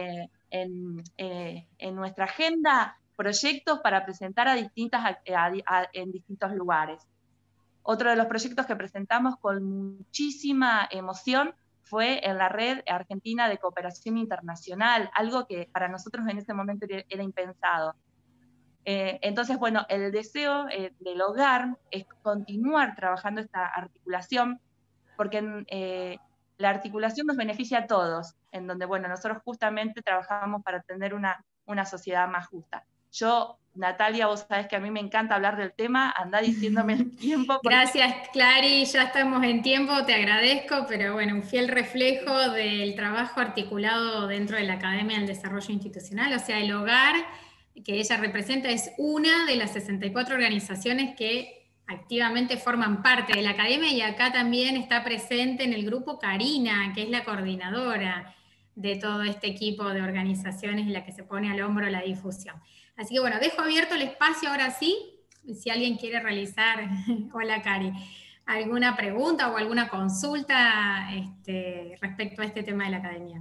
agenda proyectos para presentar en distintos lugares. Otro de los proyectos que presentamos con muchísima emoción fue en la Red Argentina de Cooperación Internacional, algo que para nosotros en ese momento era impensado. Entonces, bueno, el deseo del hogar es continuar trabajando esta articulación, porque la articulación nos beneficia a todos, en donde, bueno, nosotros justamente trabajamos para tener una sociedad más justa. Yo, Natalia, vos sabés que a mí me encanta hablar del tema, andá diciéndome el tiempo. Gracias, Clary, ya estamos en tiempo, te agradezco, pero bueno, un fiel reflejo del trabajo articulado dentro de la Academia del Desarrollo Institucional, o sea, el hogar que ella representa es una de las 64 organizaciones que activamente forman parte de la Academia, y acá también está presente en el grupo Karina, que es la coordinadora de todo este equipo de organizaciones en la que se pone al hombro la difusión. Así que bueno, dejo abierto el espacio ahora sí, si alguien quiere realizar, hola Cari, alguna pregunta o alguna consulta respecto a este tema de la academia.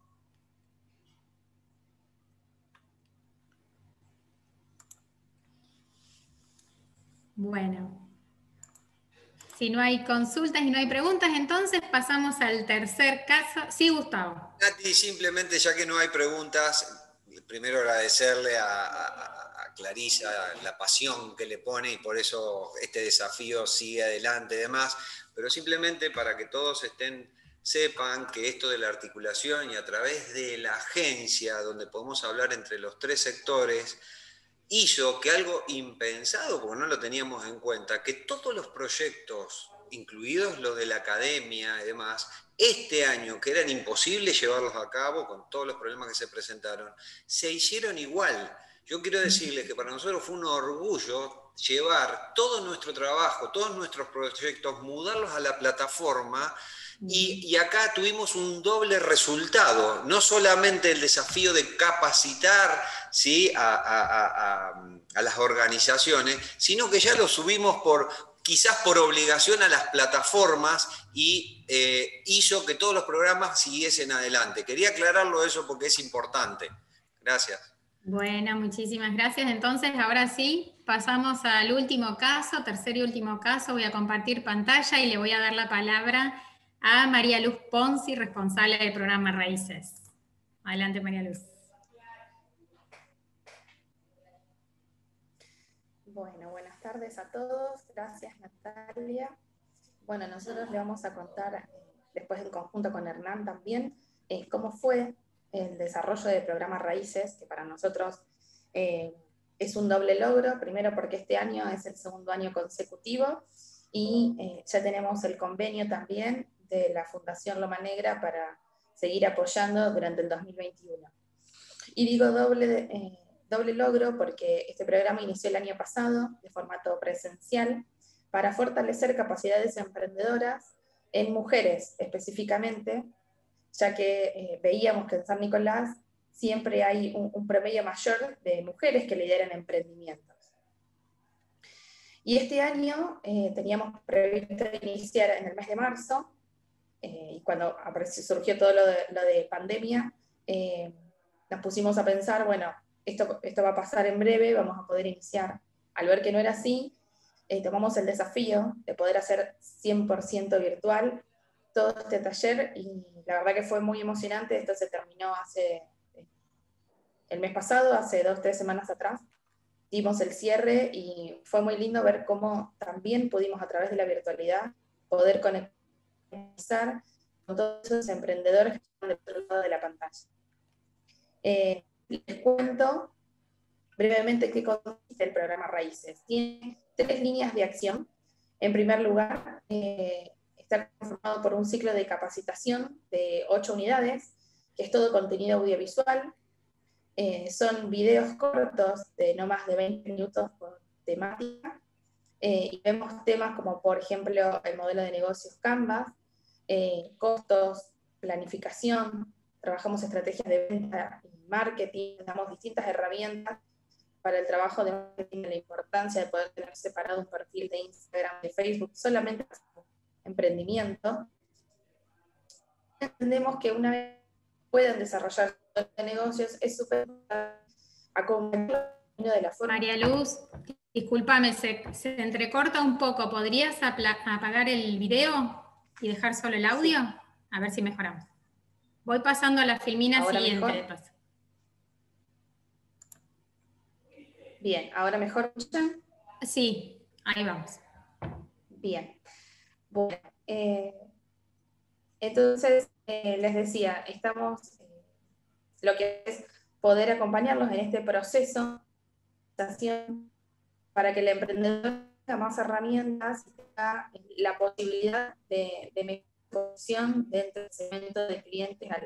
Bueno, si no hay consultas y no hay preguntas, entonces pasamos al tercer caso. Sí, Gustavo. Nati, simplemente ya que no hay preguntas, primero agradecerle a Clarisa la pasión que le pone, y por eso este desafío sigue adelante y demás, pero simplemente para que todos sepan que esto de la articulación y a través de la agencia, donde podemos hablar entre los 3 sectores, hizo que algo impensado, porque no lo teníamos en cuenta, que todos los proyectos, incluidos los de la academia y demás, este año, que eran imposibles llevarlos a cabo con todos los problemas que se presentaron, se hicieron igual. Yo quiero decirles que para nosotros fue un orgullo llevar todo nuestro trabajo, todos nuestros proyectos, mudarlos a la plataforma. Y acá tuvimos un doble resultado, no solamente el desafío de capacitar, ¿sí?, a las organizaciones, sino que ya lo subimos quizás por obligación a las plataformas y hizo que todos los programas siguiesen adelante. Quería aclararlo eso porque es importante. Gracias. Bueno, muchísimas gracias. Entonces, ahora sí, pasamos al último caso, tercer y último caso. Voy a compartir pantalla y le voy a dar la palabra a María Luz Ponzi, responsable del programa Raíces. Adelante, María Luz. Bueno, buenas tardes a todos. Gracias, Natalia. Bueno, nosotros le vamos a contar, después en conjunto con Hernán también, cómo fue el desarrollo del programa Raíces, que para nosotros es un doble logro. Primero porque este año es el segundo año consecutivo y ya tenemos el convenio también de la Fundación Loma Negra para seguir apoyando durante el 2021. Y digo doble logro porque este programa inició el año pasado de formato presencial para fortalecer capacidades emprendedoras en mujeres específicamente, ya que veíamos que en San Nicolás siempre hay un promedio mayor de mujeres que lideran emprendimientos. Y este año teníamos previsto iniciar en el mes de marzo, y cuando surgió todo lo de pandemia, nos pusimos a pensar, bueno, esto va a pasar en breve, vamos a poder iniciar. Al ver que no era así, tomamos el desafío de poder hacer 100% virtual todo este taller, y la verdad que fue muy emocionante. Esto se terminó el mes pasado, hace 2 o 3 semanas atrás, dimos el cierre y fue muy lindo ver cómo también pudimos a través de la virtualidad poder conectar con todos esos emprendedores que están del otro lado de la pantalla. Les cuento brevemente qué consiste el programa Raíces. Tiene 3 líneas de acción. En primer lugar, está conformado por un ciclo de capacitación de 8 unidades, que es todo contenido audiovisual. Son videos cortos de no más de 20 minutos por temática, y vemos temas como, por ejemplo, el modelo de negocios Canvas, costos, planificación, trabajamos estrategias de venta y marketing, damos distintas herramientas para el trabajo de marketing, la importancia de poder tener separado un perfil de Instagram, de Facebook, solamente para emprendimiento. Entendemos que una vez puedan desarrollar negocios, es súper acompañarlo de la forma. María Luz, discúlpame, se entrecorta un poco. ¿Podrías apagar el video y dejar solo el audio? Sí. A ver si mejoramos. Voy pasando a la filmina ¿Ahora siguiente. Mejor? De paso. Bien, ¿ahora mejor escuchan? Sí, ahí vamos. Bien. Bueno, entonces, les decía, estamos, lo que es poder acompañarlos en este proceso para que el emprendedor tenga más herramientas y tenga la posibilidad de mejor dentro del segmento de clientes a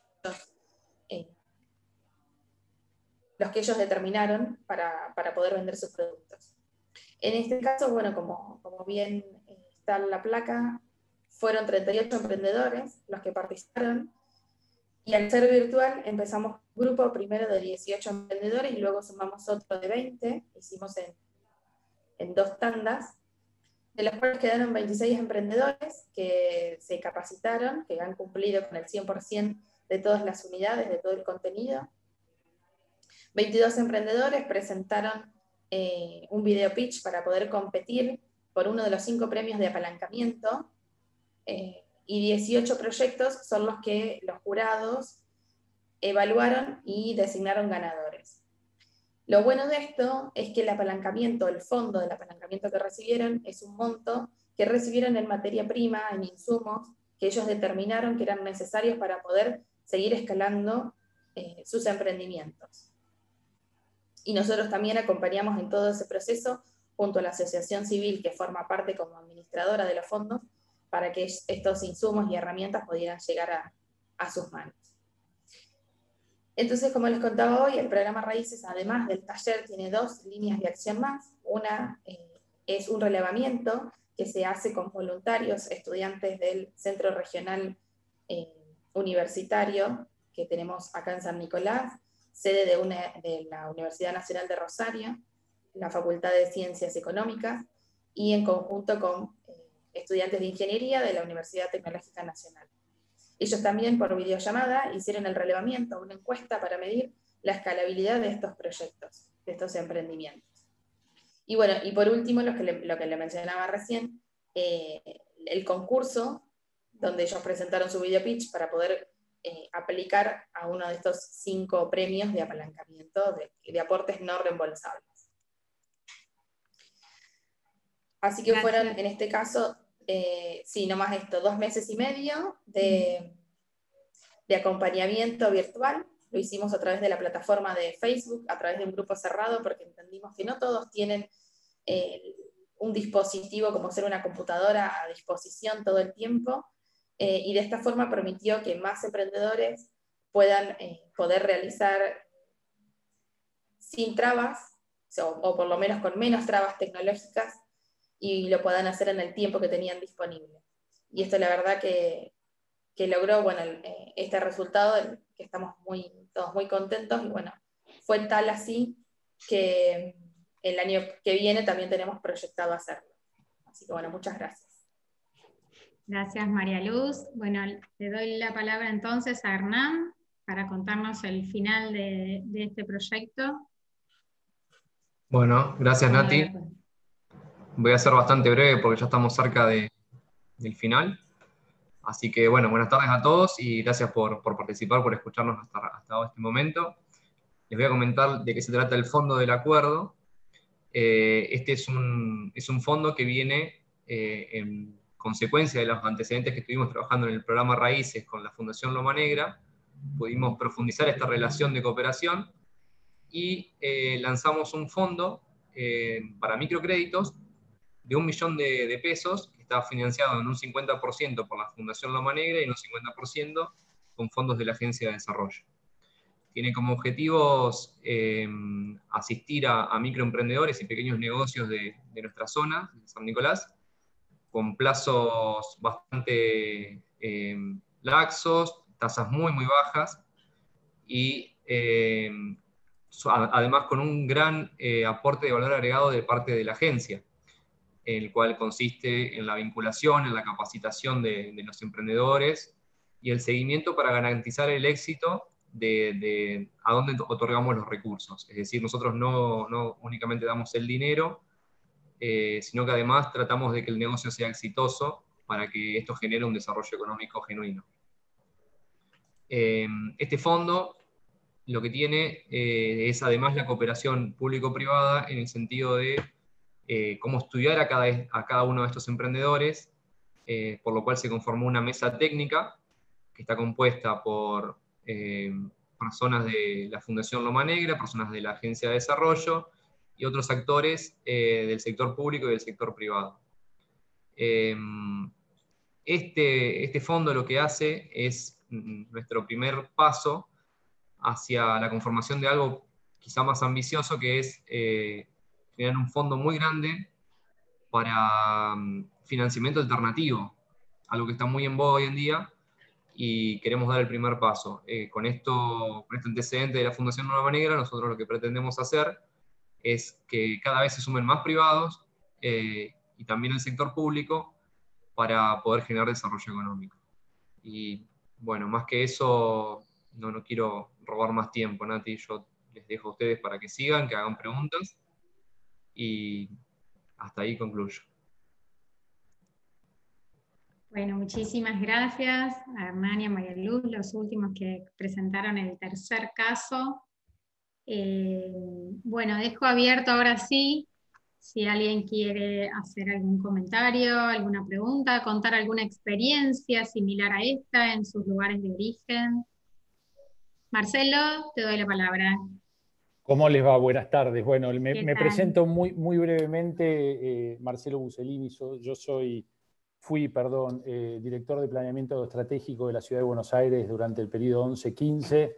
los que ellos determinaron para poder vender sus productos. En este caso, bueno, como bien está en la placa, fueron 38 emprendedores los que participaron, y al ser virtual empezamos un grupo primero de 18 emprendedores y luego sumamos otro de 20, hicimos en 2 tandas, de los cuales quedaron 26 emprendedores que se capacitaron, que han cumplido con el 100% de todas las unidades, de todo el contenido. 22 emprendedores presentaron un video pitch para poder competir por uno de los 5 premios de apalancamiento, y 18 proyectos son los que los jurados evaluaron y designaron ganadores. Lo bueno de esto es que el apalancamiento, el fondo del apalancamiento que recibieron, es un monto que recibieron en materia prima, en insumos, que ellos determinaron que eran necesarios para poder seguir escalando sus emprendimientos. Y nosotros también acompañamos en todo ese proceso junto a la asociación civil que forma parte como administradora de los fondos para que estos insumos y herramientas pudieran llegar a sus manos. Entonces, como les contaba hoy, el programa Raíces, además del taller, tiene 2 líneas de acción más. Una es un relevamiento que se hace con voluntarios, estudiantes del Centro Regional Universitario que tenemos acá en San Nicolás, sede de la Universidad Nacional de Rosario, la Facultad de Ciencias Económicas, y en conjunto con estudiantes de Ingeniería de la Universidad Tecnológica Nacional. Ellos también, por videollamada, hicieron el relevamiento, una encuesta para medir la escalabilidad de estos proyectos, de estos emprendimientos. Y bueno, y por último, lo que le mencionaba recién, el concurso, donde ellos presentaron su video pitch para poder aplicar a uno de estos 5 premios de apalancamiento de aportes no reembolsables. Así que Gracias. fueron, en este caso, sí, nomás esto, 2 meses y medio de acompañamiento virtual. Lo hicimos a través de la plataforma de Facebook, a través de un grupo cerrado, porque entendimos que no todos tienen un dispositivo como ser una computadora a disposición todo el tiempo, y de esta forma permitió que más emprendedores puedan poder realizar sin trabas, o por lo menos con menos trabas tecnológicas, y lo puedan hacer en el tiempo que tenían disponible. Y esto la verdad que logró, bueno, este resultado, que estamos todos muy contentos, y bueno, fue tal así que el año que viene también tenemos proyectado hacerlo. Así que bueno, muchas gracias. Gracias, María Luz. Bueno, le doy la palabra entonces a Hernán para contarnos el final de este proyecto. Bueno, gracias, Nati. Voy a ser bastante breve porque ya estamos cerca del final. Así que, bueno, buenas tardes a todos y gracias por participar, por escucharnos hasta este momento. Les voy a comentar de qué se trata el fondo del acuerdo. Este es un fondo que viene en consecuencia de los antecedentes que estuvimos trabajando en el programa Raíces con la Fundación Loma Negra. Pudimos profundizar esta relación de cooperación y lanzamos un fondo para microcréditos de 1 millón de pesos, que está financiado en un 50% por la Fundación Loma Negra y en un 50% con fondos de la Agencia de Desarrollo. Tiene como objetivos asistir a microemprendedores y pequeños negocios de nuestra zona, de San Nicolás, con plazos bastante laxos, tasas muy, muy bajas, y además con un gran aporte de valor agregado de parte de la agencia, el cual consiste en la vinculación, en la capacitación de los emprendedores y el seguimiento para garantizar el éxito de a dónde otorgamos los recursos. Es decir, nosotros no únicamente damos el dinero, sino que además tratamos de que el negocio sea exitoso para que esto genere un desarrollo económico genuino. Este fondo lo que tiene es además la cooperación público-privada en el sentido de cómo estudiar a cada uno de estos emprendedores, por lo cual se conformó una mesa técnica que está compuesta por personas de la Fundación Loma Negra, personas de la Agencia de Desarrollo y otros actores del sector público y del sector privado. Este fondo lo que hace es nuestro primer paso hacia la conformación de algo quizá más ambicioso, que es crear un fondo muy grande para financiamiento alternativo, algo que está muy en boga hoy en día, y queremos dar el primer paso. Con este antecedente de la Fundación Loma Negra, nosotros lo que pretendemos hacer es que cada vez se sumen más privados y también el sector público para poder generar desarrollo económico. Y bueno, más que eso, no quiero robar más tiempo, Nati. Yo les dejo a ustedes para que sigan, que hagan preguntas, y hasta ahí concluyo. Bueno, muchísimas gracias a Hernán y a María Luz, los últimos que presentaron el tercer caso. Bueno, dejo abierto ahora sí, si alguien quiere hacer algún comentario, alguna pregunta, contar alguna experiencia similar a esta en sus lugares de origen. Marcelo, te doy la palabra. ¿Cómo les va? Buenas tardes. Bueno, me presento muy brevemente, Marcelo Buselini. Yo fui director de planeamiento estratégico de la Ciudad de Buenos Aires durante el periodo 11-15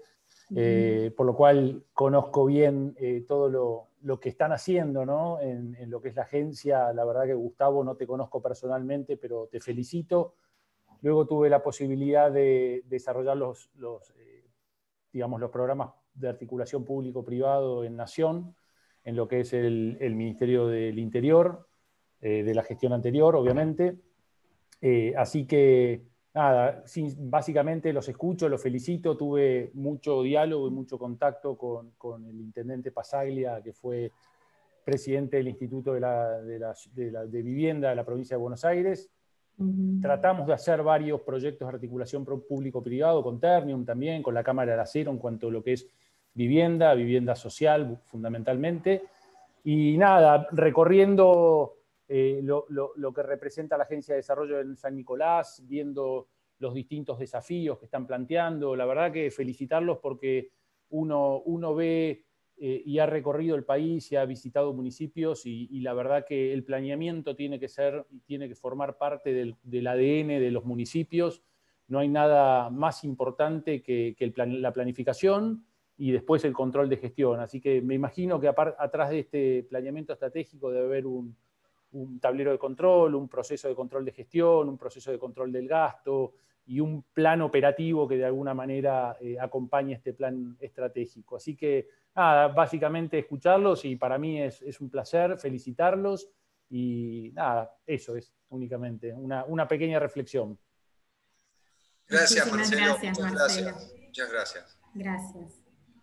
por lo cual conozco bien todo lo que están haciendo, ¿no? En lo que es la agencia. La verdad que, Gustavo, no te conozco personalmente, pero te felicito. Luego tuve la posibilidad de desarrollar digamos, los programas de articulación público-privado en Nación, en lo que es el Ministerio del Interior, de la gestión anterior, obviamente. Así que, nada, sí, básicamente los escucho, los felicito. Tuve mucho diálogo y mucho contacto con el intendente Pasaglia, que fue presidente del Instituto de Vivienda de la provincia de Buenos Aires. Tratamos de hacer varios proyectos de articulación público-privado, con Ternium también, con la Cámara del Acero, en cuanto a lo que es vivienda social fundamentalmente. Y nada, recorriendo lo que representa la Agencia de Desarrollo en San Nicolás, viendo los distintos desafíos que están planteando. La verdad que felicitarlos, porque uno ve y ha recorrido el país y ha visitado municipios, y la verdad que el planeamiento tiene que formar parte del ADN de los municipios. No hay nada más importante que la planificación y después el control de gestión. Así que me imagino que atrás de este planeamiento estratégico debe haber un tablero de control, un proceso de control de gestión, un proceso de control del gasto y un plan operativo que de alguna manera acompañe este plan estratégico. Así que, nada, básicamente escucharlos, y para mí es un placer felicitarlos, y nada, eso es únicamente una pequeña reflexión. Gracias, Muchísimas Marcelo. gracias, Muchas Marcelo. gracias. Muchas gracias. Gracias.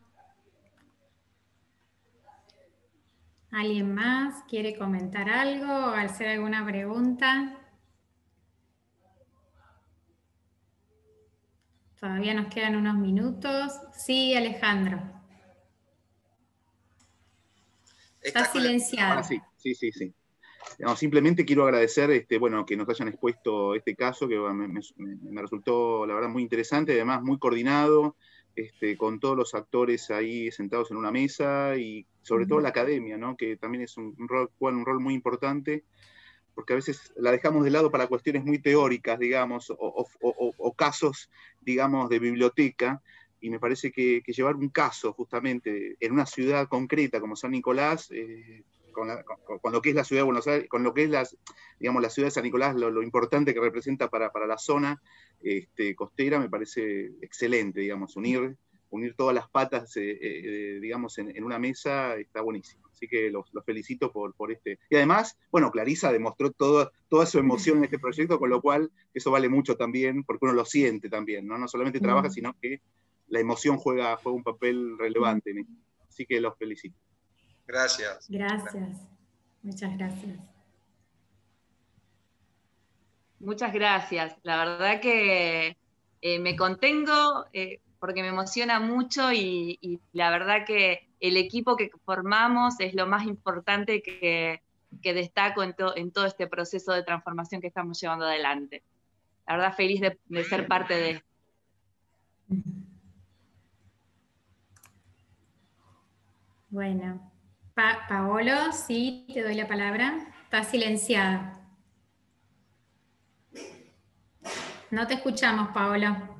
¿Alguien más quiere comentar algo o hacer alguna pregunta? Todavía nos quedan unos minutos. Sí, Alejandro. Está silenciado. Ahora sí. No, simplemente quiero agradecer bueno, que nos hayan expuesto este caso, que me resultó, la verdad, muy interesante, además muy coordinado, con todos los actores ahí sentados en una mesa, y sobre todo la academia, ¿no? Que también es juega un rol muy importante, porque a veces la dejamos de lado para cuestiones muy teóricas, digamos, o casos, digamos, de biblioteca, y me parece que llevar un caso justamente en una ciudad concreta como San Nicolás, con lo que es la ciudad de Buenos Aires, con lo que es digamos, la ciudad de San Nicolás, lo importante que representa para la zona costera, me parece excelente, digamos, unir todas las patas, digamos, en una mesa, está buenísimo. Así que los felicito por este. Y además, bueno, Clarisa demostró toda su emoción en este proyecto, con lo cual eso vale mucho también, porque uno lo siente también, ¿no? No solamente trabaja, sino que la emoción juega un papel relevante en esto. Así que los felicito. Gracias. Gracias. Muchas gracias. Muchas gracias. La verdad que me contengo porque me emociona mucho, y la verdad que el equipo que formamos es lo más importante que destaco en todo este proceso de transformación que estamos llevando adelante. La verdad, feliz de ser parte de esto. Bueno, Paolo, sí, te doy la palabra. Está silenciado. No te escuchamos, Paolo.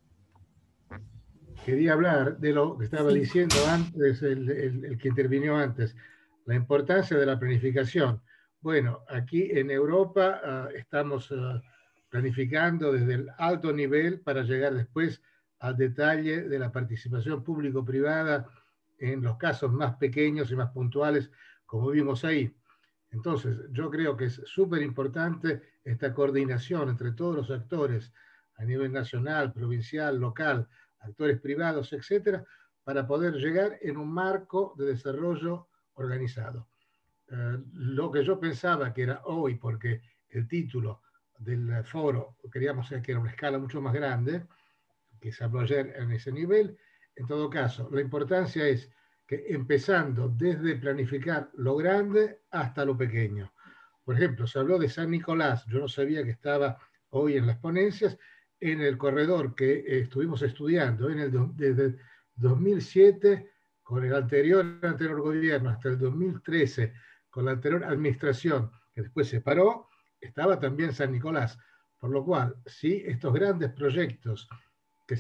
Quería hablar de lo que estaba diciendo antes, el que intervino antes, la importancia de la planificación. Bueno, aquí en Europa estamos planificando desde el alto nivel para llegar después al detalle de la participación público-privada en los casos más pequeños y más puntuales, como vimos ahí. Entonces, yo creo que es súper importante esta coordinación entre todos los actores a nivel nacional, provincial, local, actores privados, etcétera, para poder llegar en un marco de desarrollo organizado. Lo que yo pensaba que era hoy, porque el título del foro queríamos que era una escala mucho más grande, que se habló ayer en ese nivel. En todo caso, la importancia es que empezando desde planificar lo grande hasta lo pequeño. Por ejemplo, se habló de San Nicolás, yo no sabía que estaba hoy en las ponencias, en el corredor que estuvimos estudiando desde 2007 con el anterior gobierno hasta el 2013 con la anterior administración, que después se paró, estaba también San Nicolás. Por lo cual, si estos grandes proyectos que se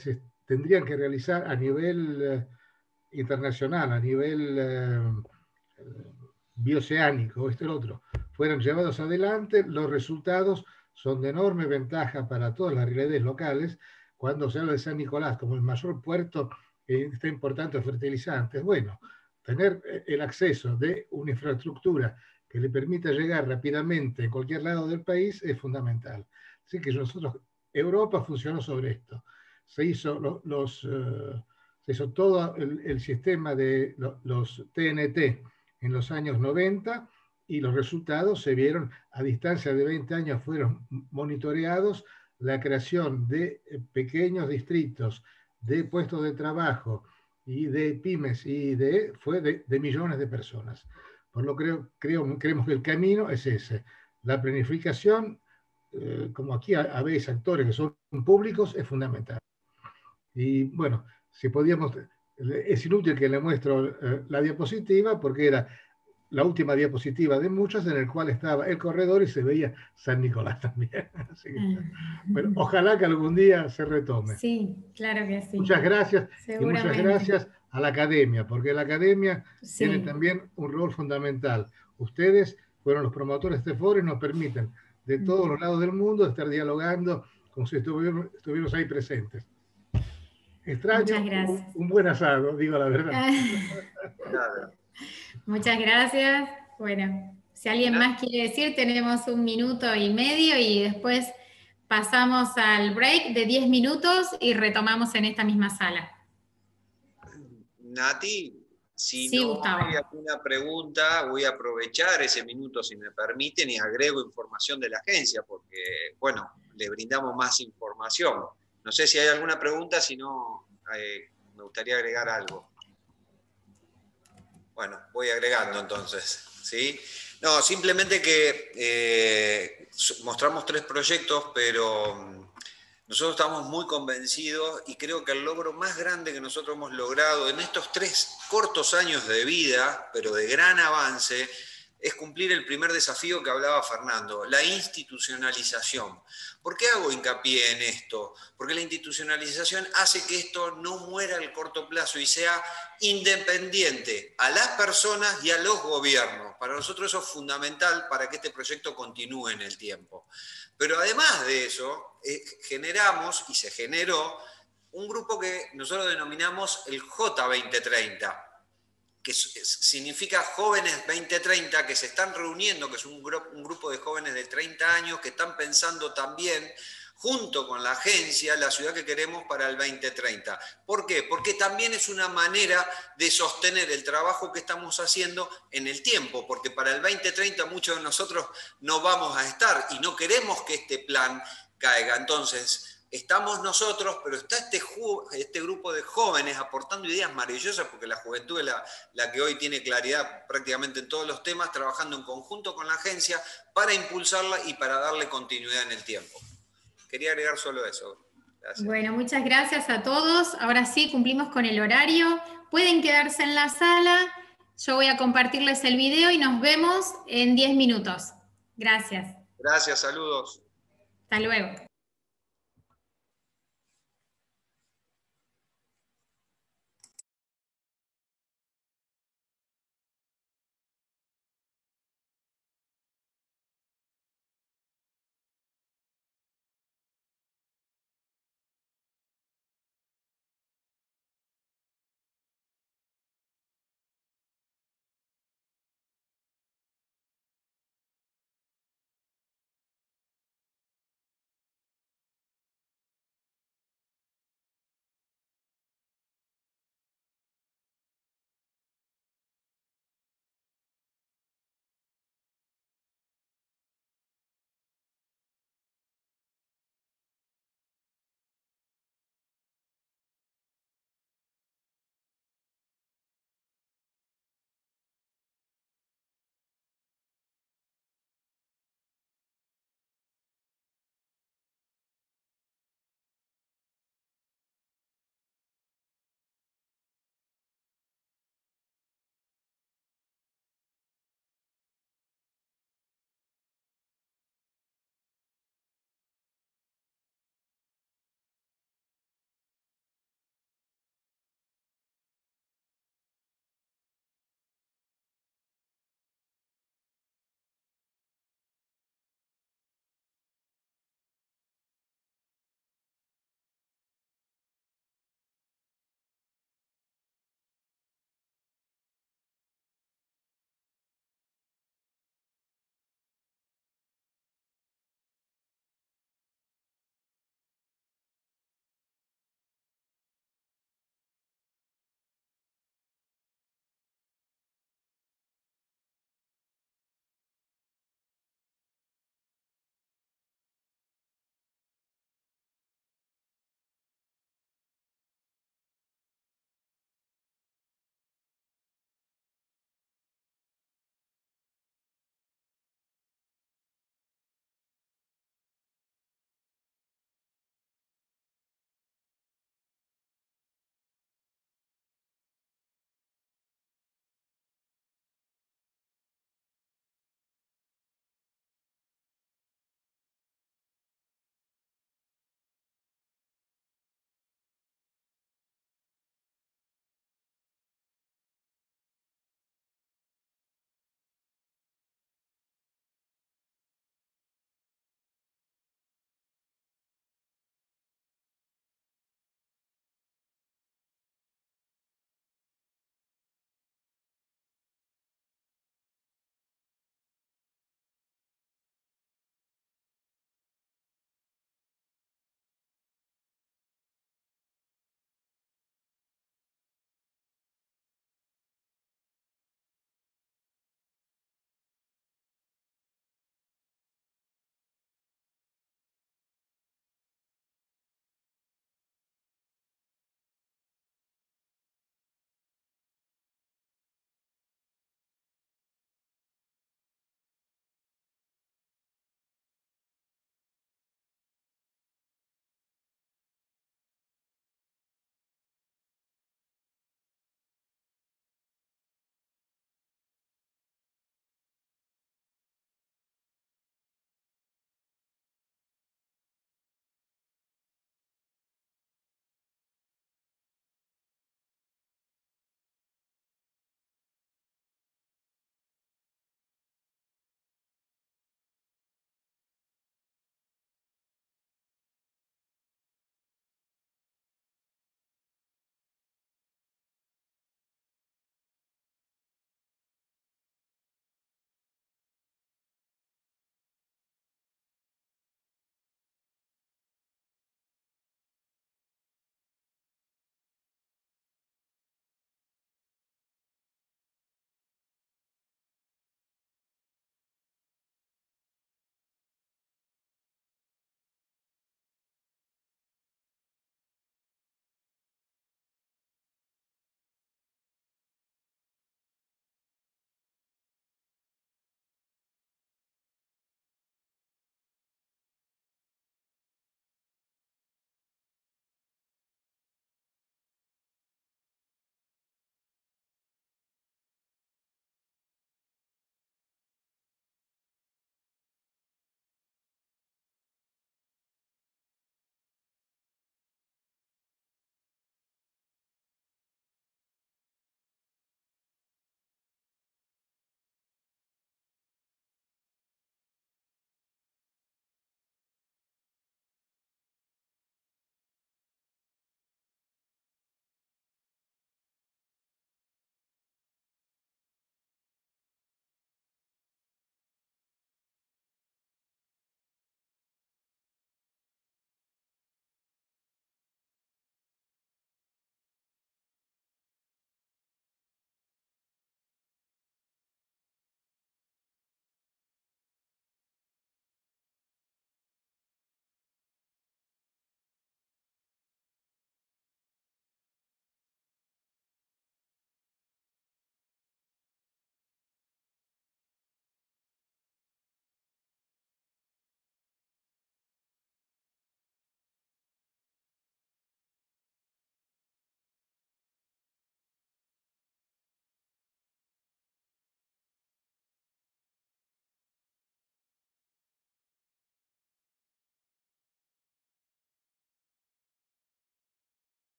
tendrían que realizar a nivel internacional, a nivel bioceánico, el otro, fueran llevados adelante, los resultados son de enorme ventaja para todas las realidades locales. Cuando se habla de San Nicolás como el mayor puerto que está importante de fertilizantes, bueno, tener el acceso de una infraestructura que le permita llegar rápidamente en cualquier lado del país es fundamental. Así que nosotros, Europa funcionó sobre esto. Se hizo, se hizo todo el sistema de los TNT en los años 90 y los resultados se vieron a distancia de 20 años, fueron monitoreados, la creación de pequeños distritos, de puestos de trabajo y de pymes, fue de millones de personas. Por lo que creemos que el camino es ese. La planificación, como aquí habéis actores que son públicos, es fundamental. Y bueno, si podíamos, es inútil que le muestro la diapositiva porque era la última diapositiva de muchas en el cual estaba el corredor y se veía San Nicolás también. Así que, bueno, ojalá que algún día se retome. Sí, claro que sí. Muchas gracias y muchas gracias a la academia, porque la academia tiene también un rol fundamental. Ustedes fueron los promotores de este foro y nos permiten de todos los lados del mundo estar dialogando como si estuviéramos ahí presentes. Extraño un buen asado, digo la verdad. Muchas gracias. Bueno, si alguien más quiere decir, tenemos 1 minuto y medio y después pasamos al break de 10 minutos y retomamos en esta misma sala. Nati, si sí, no Gustavo. hay alguna pregunta, voy a aprovechar ese minuto, si me permiten, y agrego información de la agencia, porque, bueno, le brindamos más información. No sé si hay alguna pregunta, si no, me gustaría agregar algo. Bueno, voy agregando entonces, ¿sí? No, simplemente que mostramos 3 proyectos, pero nosotros estamos muy convencidos y creo que el logro más grande que nosotros hemos logrado en estos 3 cortos años de vida, pero de gran avance, es cumplir el primer desafío que hablaba Fernando, la institucionalización. ¿Por qué hago hincapié en esto? Porque la institucionalización hace que esto no muera al corto plazo y sea independiente a las personas y a los gobiernos. Para nosotros eso es fundamental para que este proyecto continúe en el tiempo. Pero además de eso, generamos y se generó un grupo que nosotros denominamos el J2030, que significa Jóvenes 2030, que se están reuniendo, que es un grupo de jóvenes de 30 años que están pensando también, junto con la agencia, la ciudad que queremos para el 2030. ¿Por qué? Porque también es una manera de sostener el trabajo que estamos haciendo en el tiempo, porque para el 2030 muchos de nosotros no vamos a estar y no queremos que este plan caiga. Entonces, estamos nosotros, pero está este grupo de jóvenes aportando ideas maravillosas, porque la juventud es la que hoy tiene claridad prácticamente en todos los temas, trabajando en conjunto con la agencia para impulsarla y para darle continuidad en el tiempo. Quería agregar solo eso. Gracias. Bueno, muchas gracias a todos. Ahora sí, cumplimos con el horario. Pueden quedarse en la sala. Yo voy a compartirles el video y nos vemos en 10 minutos. Gracias. Gracias, saludos. Hasta luego.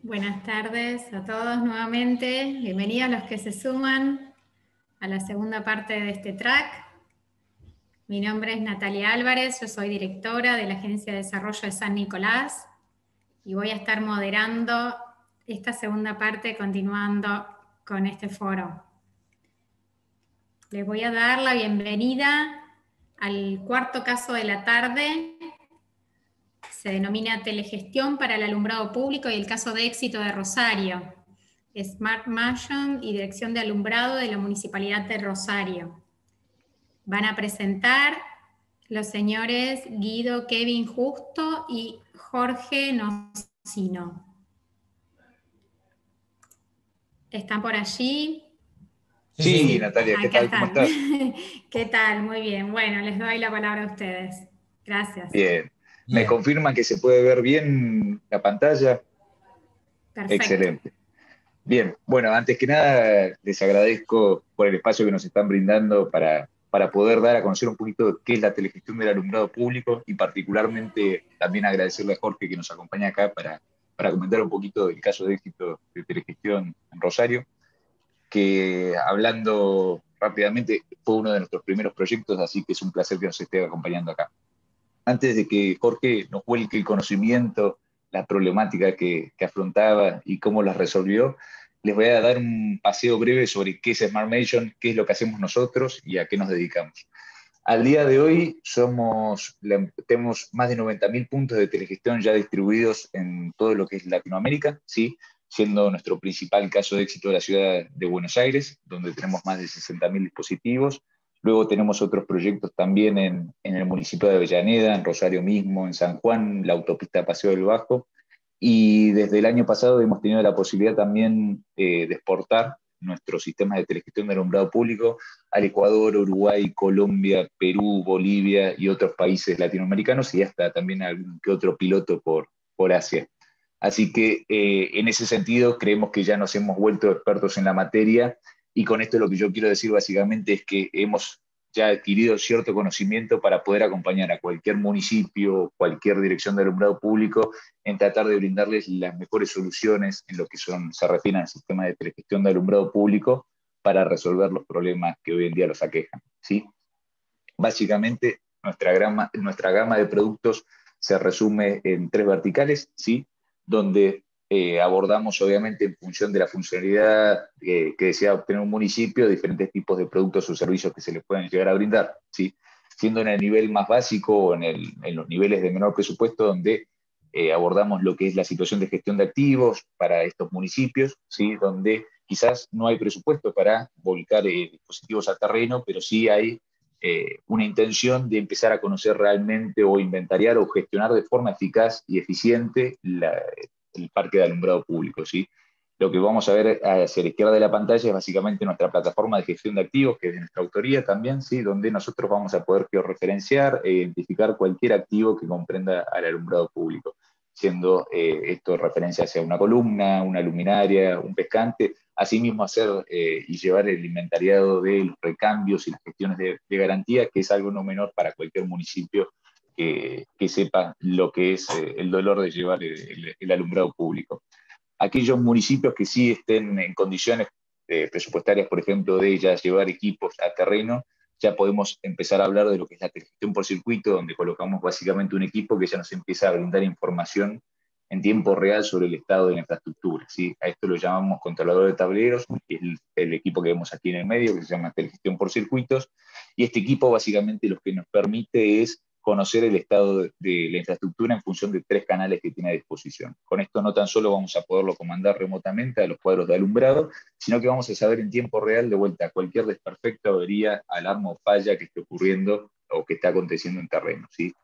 Buenas tardes a todos nuevamente. Bienvenidos los que se suman a la segunda parte de este track. Mi nombre es Natalia Álvarez, yo soy directora de la Agencia de Desarrollo de San Nicolás y voy a estar moderando esta segunda parte continuando con este foro. Les voy a dar la bienvenida al cuarto caso de la tarde. Se denomina Telegestión para el Alumbrado Público y el caso de éxito de Rosario. Smart Mansion y Dirección de Alumbrado de la Municipalidad de Rosario. Van a presentar los señores Guido Kevin Justo y Jorge Nocino. ¿Están por allí? Sí, Natalia, ¿qué tal? ¿Cómo estás? ¿Qué tal? Muy bien. Bueno, les doy la palabra a ustedes. Gracias. Bien. ¿Me confirman que se puede ver bien la pantalla? Perfecto. Excelente. Bien, bueno, antes que nada les agradezco por el espacio que nos están brindando para poder dar a conocer un poquito de qué es la telegestión del alumbrado público y particularmente también agradecerle a Jorge que nos acompaña acá para comentar un poquito del caso de éxito de telegestión en Rosario, que hablando rápidamente fue uno de nuestros primeros proyectos, así que es un placer que nos esté acompañando acá. Antes de que Jorge nos vuelque el conocimiento, la problemática que afrontaba y cómo las resolvió, les voy a dar un paseo breve sobre qué es Smart Mansion, qué es lo que hacemos nosotros y a qué nos dedicamos. Al día de hoy tenemos más de 90.000 puntos de telegestión ya distribuidos en todo lo que es Latinoamérica, ¿sí? Siendo nuestro principal caso de éxito la ciudad de Buenos Aires, donde tenemos más de 60.000 dispositivos. Luego tenemos otros proyectos también en el municipio de Avellaneda, en Rosario mismo, en San Juan, la autopista Paseo del Bajo. Y desde el año pasado hemos tenido la posibilidad también de exportar nuestros sistemas de telegestión de alumbrado público al Ecuador, Uruguay, Colombia, Perú, Bolivia y otros países latinoamericanos y hasta también algún que otro piloto por Asia. Así que en ese sentido creemos que ya nos hemos vuelto expertos en la materia y con esto lo que yo quiero decir básicamente es que hemos ya adquirido cierto conocimiento para poder acompañar a cualquier municipio, cualquier dirección de alumbrado público en tratar de brindarles las mejores soluciones en lo que se refiere al sistema de telegestión de alumbrado público para resolver los problemas que hoy en día los aquejan, ¿sí? Básicamente, nuestra gama de productos se resume en 3 verticales, ¿sí? Donde abordamos, obviamente, en función de la funcionalidad que desea obtener un municipio, diferentes tipos de productos o servicios que se les pueden llegar a brindar, ¿sí? Siendo en el nivel más básico o en los niveles de menor presupuesto, donde abordamos lo que es la situación de gestión de activos para estos municipios, ¿sí? Donde quizás no hay presupuesto para volcar dispositivos a terreno, pero sí hay una intención de empezar a conocer realmente o inventariar o gestionar de forma eficaz y eficiente el parque de alumbrado público, ¿sí? Lo que vamos a ver hacia la izquierda de la pantalla es básicamente nuestra plataforma de gestión de activos, que es de nuestra autoría también, ¿sí? Donde nosotros vamos a poder georreferenciar e identificar cualquier activo que comprenda al alumbrado público, siendo esto referencia hacia una columna, una luminaria, un pescante, asimismo hacer y llevar el inventariado de los recambios y las gestiones de garantía, que es algo no menor para cualquier municipio que sepa lo que es el dolor de llevar el alumbrado público. Aquellos municipios que sí estén en condiciones presupuestarias, por ejemplo, de ya llevar equipos a terreno, ya podemos empezar a hablar de lo que es la telegestión por circuito, donde colocamos básicamente un equipo que ya nos empieza a brindar información en tiempo real sobre el estado de la infraestructura, ¿sí? A esto lo llamamos controlador de tableros, que es el equipo que vemos aquí en el medio, que se llama telegestión por circuitos, y este equipo básicamente lo que nos permite es conocer el estado de la infraestructura en función de 3 canales que tiene a disposición. Con esto no tan solo vamos a poderlo comandar remotamente a los cuadros de alumbrado, sino que vamos a saber en tiempo real de vuelta cualquier desperfecto, avería, alarma o falla que esté ocurriendo o que esté aconteciendo en terreno, ¿sí?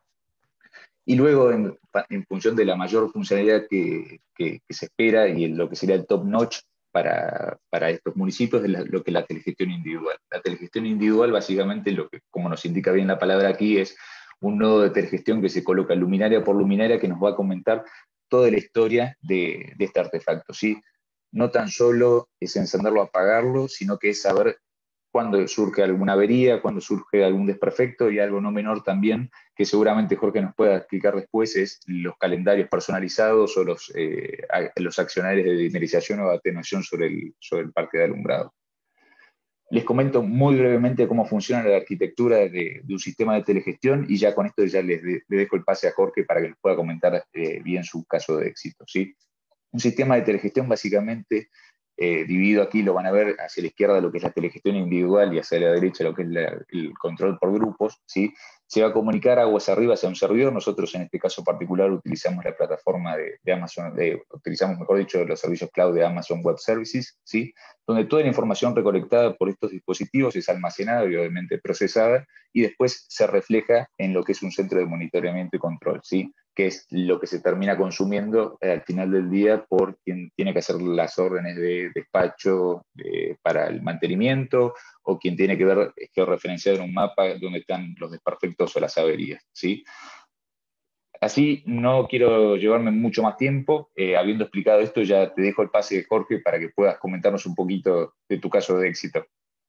Y luego, en función de la mayor funcionalidad que se espera y en lo que sería el top notch para estos municipios, es lo que es la telegestión individual. La telegestión individual, básicamente, lo que, como nos indica bien la palabra aquí, es un nodo de telegestión que se coloca luminaria por luminaria que nos va a comentar toda la historia de este artefacto, ¿sí? No tan solo es encenderlo o apagarlo, sino que es saber cuando surge alguna avería, cuando surge algún desperfecto, y algo no menor también, que seguramente Jorge nos pueda explicar después, es los calendarios personalizados o los accionarios de dimerización o atenuación sobre el parque de alumbrado. Les comento muy brevemente cómo funciona la arquitectura de un sistema de telegestión, y ya con esto ya le dejo el pase a Jorge para que les pueda comentar bien su caso de éxito, ¿sí? Un sistema de telegestión básicamente dividido, aquí lo van a ver hacia la izquierda lo que es la telegestión individual y hacia la derecha lo que es el control por grupos, ¿sí? Se va a comunicar aguas arriba hacia un servidor. Nosotros en este caso particular utilizamos la plataforma de Amazon, utilizamos mejor dicho los servicios cloud de Amazon Web Services, ¿sí? Donde toda la información recolectada por estos dispositivos es almacenada y obviamente procesada, y después se refleja en lo que es un centro de monitoreamiento y control, ¿sí? Que es lo que se termina consumiendo al final del día por quien tiene que hacer las órdenes de despacho para el mantenimiento, o quien tiene que ver georreferenciar en un mapa donde están los desperfectos o las averías, ¿sí? Así no quiero llevarme mucho más tiempo. Habiendo explicado esto, ya te dejo el pase de Jorge para que puedas comentarnos un poquito de tu caso de éxito.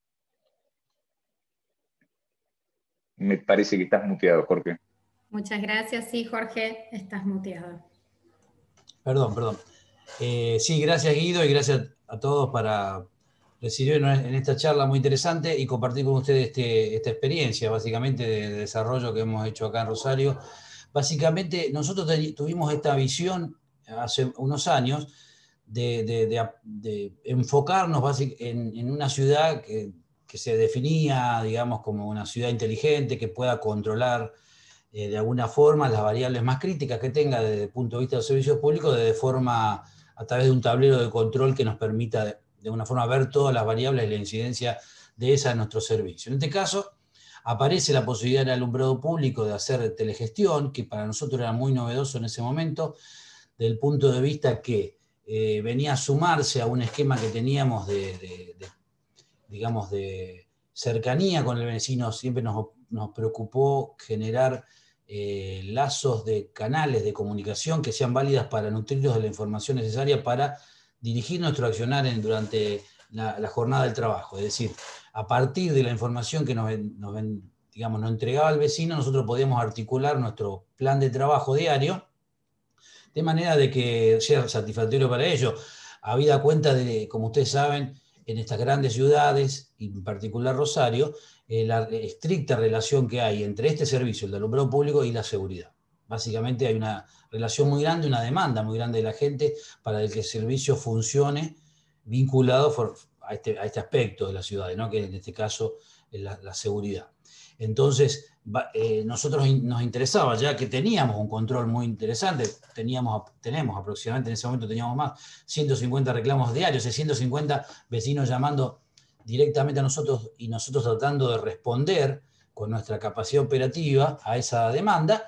Me parece que estás muteado, Jorge. Muchas gracias. Sí, Jorge, estás muteado. Perdón. Sí, gracias Guido, y gracias a todos para recibirnos en esta charla muy interesante y compartir con ustedes esta experiencia, básicamente, de desarrollo que hemos hecho acá en Rosario. Básicamente, nosotros tuvimos esta visión hace unos años de enfocarnos en una ciudad que se definía, digamos, como una ciudad inteligente que pueda controlar de alguna forma las variables más críticas que tenga desde el punto de vista de los servicios públicos, de forma a través de un tablero de control que nos permita de alguna forma ver todas las variables y la incidencia de esa en nuestro servicio. En este caso, aparece la posibilidad del alumbrado público de hacer telegestión, que para nosotros era muy novedoso en ese momento, del punto de vista que venía a sumarse a un esquema que teníamos digamos, de cercanía con el vecino. Siempre nos preocupó generar lazos de canales de comunicación que sean válidas para nutrirlos de la información necesaria para dirigir nuestro accionar durante la jornada del trabajo. Es decir, a partir de la información que nos entregaba el vecino, nosotros podíamos articular nuestro plan de trabajo diario de manera de que sea satisfactorio para ellos. Habida cuenta de, como ustedes saben, en estas grandes ciudades, y en particular Rosario, la estricta relación que hay entre este servicio, el de alumbrado público, y la seguridad. Básicamente hay una relación muy grande, una demanda muy grande de la gente para que el servicio funcione vinculado a este aspecto de la ciudad, ¿no? Que en este caso es la seguridad. Entonces, nosotros nos interesaba, ya que teníamos un control muy interesante, tenemos aproximadamente, en ese momento teníamos más, 150 reclamos diarios, 150 vecinos llamando directamente a nosotros y nosotros tratando de responder con nuestra capacidad operativa a esa demanda.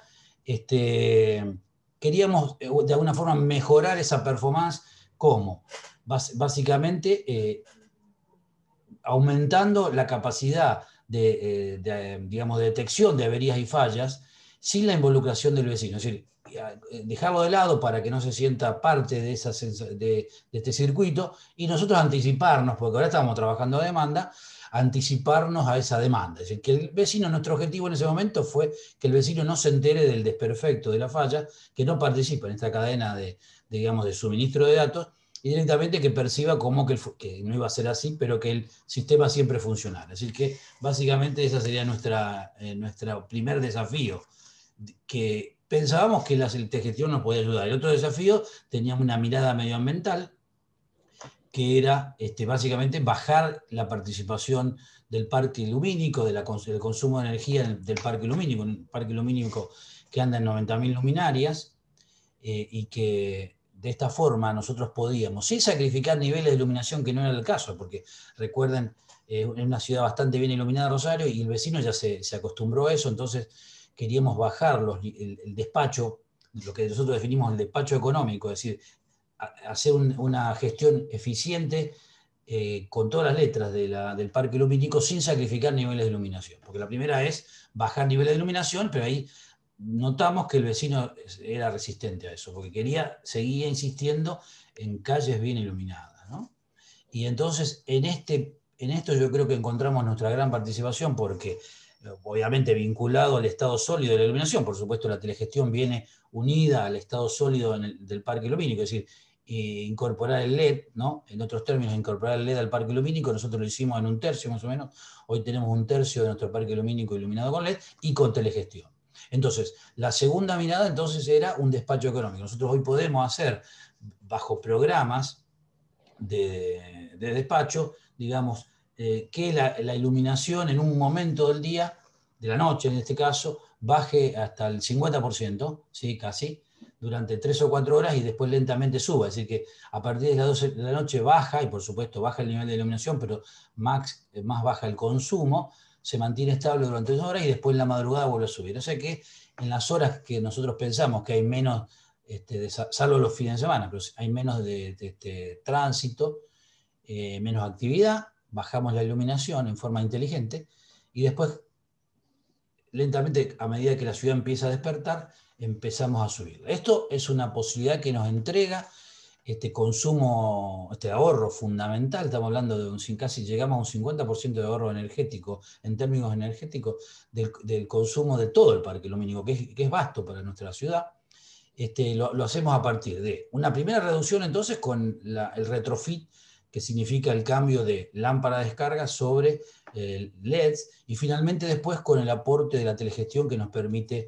Queríamos de alguna forma mejorar esa performance. ¿Cómo? Básicamente aumentando la capacidad de detección de averías y fallas sin la involucración del vecino. Es decir, dejarlo de lado para que no se sienta parte de este circuito, y nosotros anticiparnos, porque ahora estamos trabajando a demanda, anticiparnos a esa demanda. Es decir, que el vecino, nuestro objetivo en ese momento fue que el vecino no se entere del desperfecto, de la falla, que no participa en esta cadena de suministro de datos, y directamente que perciba como que no iba a ser así, pero que el sistema siempre funcionara. Es decir, que básicamente ese sería nuestro primer desafío, que pensábamos que la telegestión nos podía ayudar. El otro desafío, teníamos una mirada medioambiental, que era básicamente bajar la participación del parque lumínico, del consumo de energía del parque lumínico, un parque lumínico que anda en 90.000 luminarias, y que de esta forma nosotros podíamos, sin sacrificar niveles de iluminación, que no era el caso, porque recuerden, es una ciudad bastante bien iluminada, Rosario, y el vecino ya se acostumbró a eso. Entonces queríamos bajar el despacho, lo que nosotros definimos el despacho económico, es decir, hacer una gestión eficiente con todas las letras del parque lumínico sin sacrificar niveles de iluminación. Porque la primera es bajar niveles de iluminación, pero ahí notamos que el vecino era resistente a eso, porque seguía insistiendo en calles bien iluminadas, ¿no? Y entonces en en esto yo creo que encontramos nuestra gran participación porque, obviamente vinculado al estado sólido de la iluminación, por supuesto la telegestión viene unida al estado sólido del parque lumínico, es decir, incorporar el LED, ¿no? En otros términos, incorporar el LED al parque lumínico, nosotros lo hicimos en 1/3 más o menos, hoy tenemos 1/3 de nuestro parque lumínico iluminado con LED y con telegestión. Entonces, la segunda mirada entonces era un despacho económico. Nosotros hoy podemos hacer, bajo programas de despacho, digamos, que la iluminación en un momento del día, de la noche en este caso, baje hasta el 50%, ¿sí? Casi, durante 3 o 4 horas y después lentamente suba. Es decir, que a partir de las 12 de la noche baja, y por supuesto baja el nivel de iluminación, pero más baja el consumo, se mantiene estable durante 2 horas y después en la madrugada vuelve a subir. O sea que en las horas que nosotros pensamos que hay menos, salvo los fines de semana, pero hay menos de tránsito, menos actividad, bajamos la iluminación en forma inteligente y después, lentamente, a medida que la ciudad empieza a despertar, empezamos a subir. Esto es una posibilidad que nos entrega este consumo, este ahorro fundamental. Estamos hablando de casi llegamos a un 50% de ahorro energético, en términos energéticos, del consumo de todo el parque lumínico, que es vasto para nuestra ciudad. Lo hacemos a partir de una primera reducción, entonces, con el retrofit, que significa el cambio de lámpara de descarga sobre LEDs, y finalmente después con el aporte de la telegestión que nos permite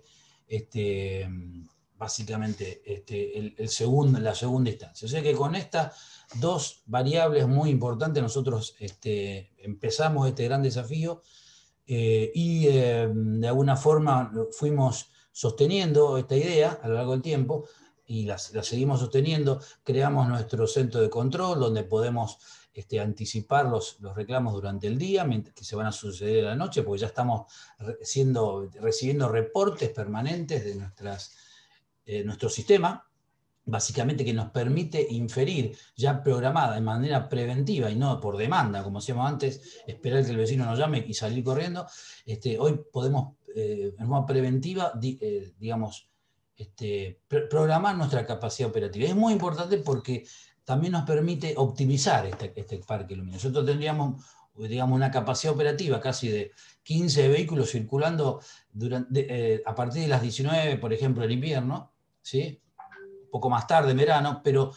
básicamente la segunda instancia. O sea que con estas dos variables muy importantes nosotros empezamos este gran desafío y de alguna forma fuimos sosteniendo esta idea a lo largo del tiempo y la seguimos sosteniendo. Creamos nuestro centro de control donde podemos anticipar los reclamos durante el día, que se van a suceder a la noche, porque ya estamos recibiendo reportes permanentes de nuestro sistema, básicamente que nos permite inferir ya programada de manera preventiva y no por demanda, como hacíamos antes, esperar que el vecino nos llame y salir corriendo. Hoy podemos, en forma preventiva, digamos, programar nuestra capacidad operativa. Es muy importante porque también nos permite optimizar este parque lumínico. Nosotros tendríamos, digamos, una capacidad operativa casi de 15 vehículos circulando a partir de las 19, por ejemplo, en invierno, ¿sí? Un poco más tarde, en verano, pero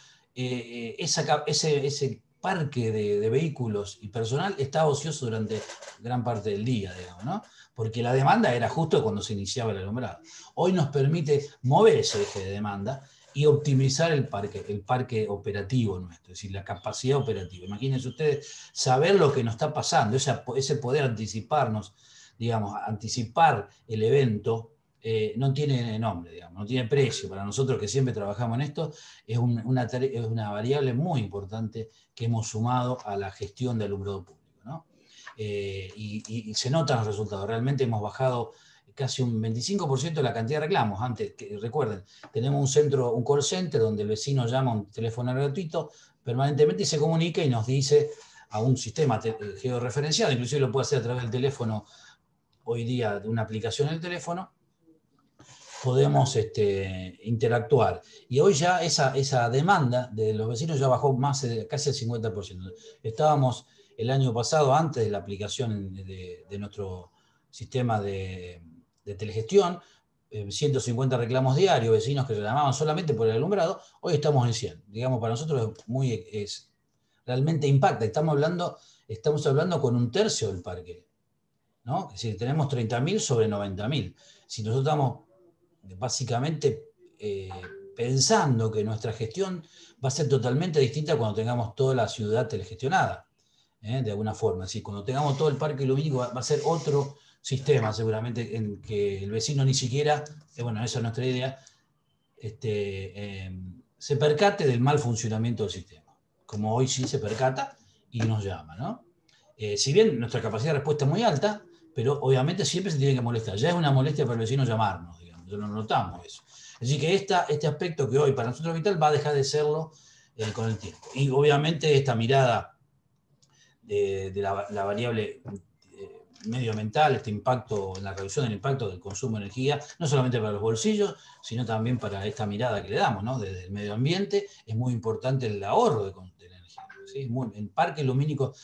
ese parque de vehículos y personal está ocioso durante gran parte del día, digamos, ¿no? Porque la demanda era justo cuando se iniciaba el alumbrado. Hoy nos permite mover ese eje de demanda y optimizar el parque operativo nuestro, es decir, la capacidad operativa. Imagínense ustedes saber lo que nos está pasando, ese poder anticiparnos, digamos, anticipar el evento, no tiene nombre, digamos, no tiene precio. Para nosotros que siempre trabajamos en esto, es una variable muy importante que hemos sumado a la gestión de alumbrado público, ¿no? Y se notan los resultados. Realmente hemos bajado casi un 25% de la cantidad de reclamos. Antes, recuerden, tenemos un call center donde el vecino llama a un teléfono gratuito permanentemente y se comunica y nos dice a un sistema georreferenciado, inclusive lo puede hacer a través del teléfono hoy día, de una aplicación en el teléfono, podemos interactuar. Y hoy ya esa demanda de los vecinos ya bajó casi el 50%. Estábamos el año pasado, antes de la aplicación de nuestro sistema de telegestión, 150 reclamos diarios, vecinos que reclamaban solamente por el alumbrado. Hoy estamos en 100. Digamos, para nosotros realmente impacta. Estamos hablando con 1/3 del parque, ¿no? Es decir, tenemos 30.000 sobre 90.000. Si nosotros estamos básicamente pensando que nuestra gestión va a ser totalmente distinta cuando tengamos toda la ciudad telegestionada, de alguna forma. Es decir, cuando tengamos todo el parque lumínico va a ser otro sistema, seguramente, en que el vecino ni siquiera, bueno, esa es nuestra idea, se percate del mal funcionamiento del sistema, como hoy sí se percata y nos llama, ¿no? Si bien nuestra capacidad de respuesta es muy alta, pero obviamente siempre se tiene que molestar. Ya es una molestia para el vecino llamarnos, digamos, ya lo notamos eso. Así que este aspecto que hoy para nosotros es vital va a dejar de serlo con el tiempo. Y obviamente esta mirada de la variable medioambiental, este impacto en la reducción del impacto del consumo de energía, no solamente para los bolsillos, sino también para esta mirada que le damos, ¿no? Desde el medio ambiente es muy importante el ahorro de energía, ¿sí? En parques lumínicos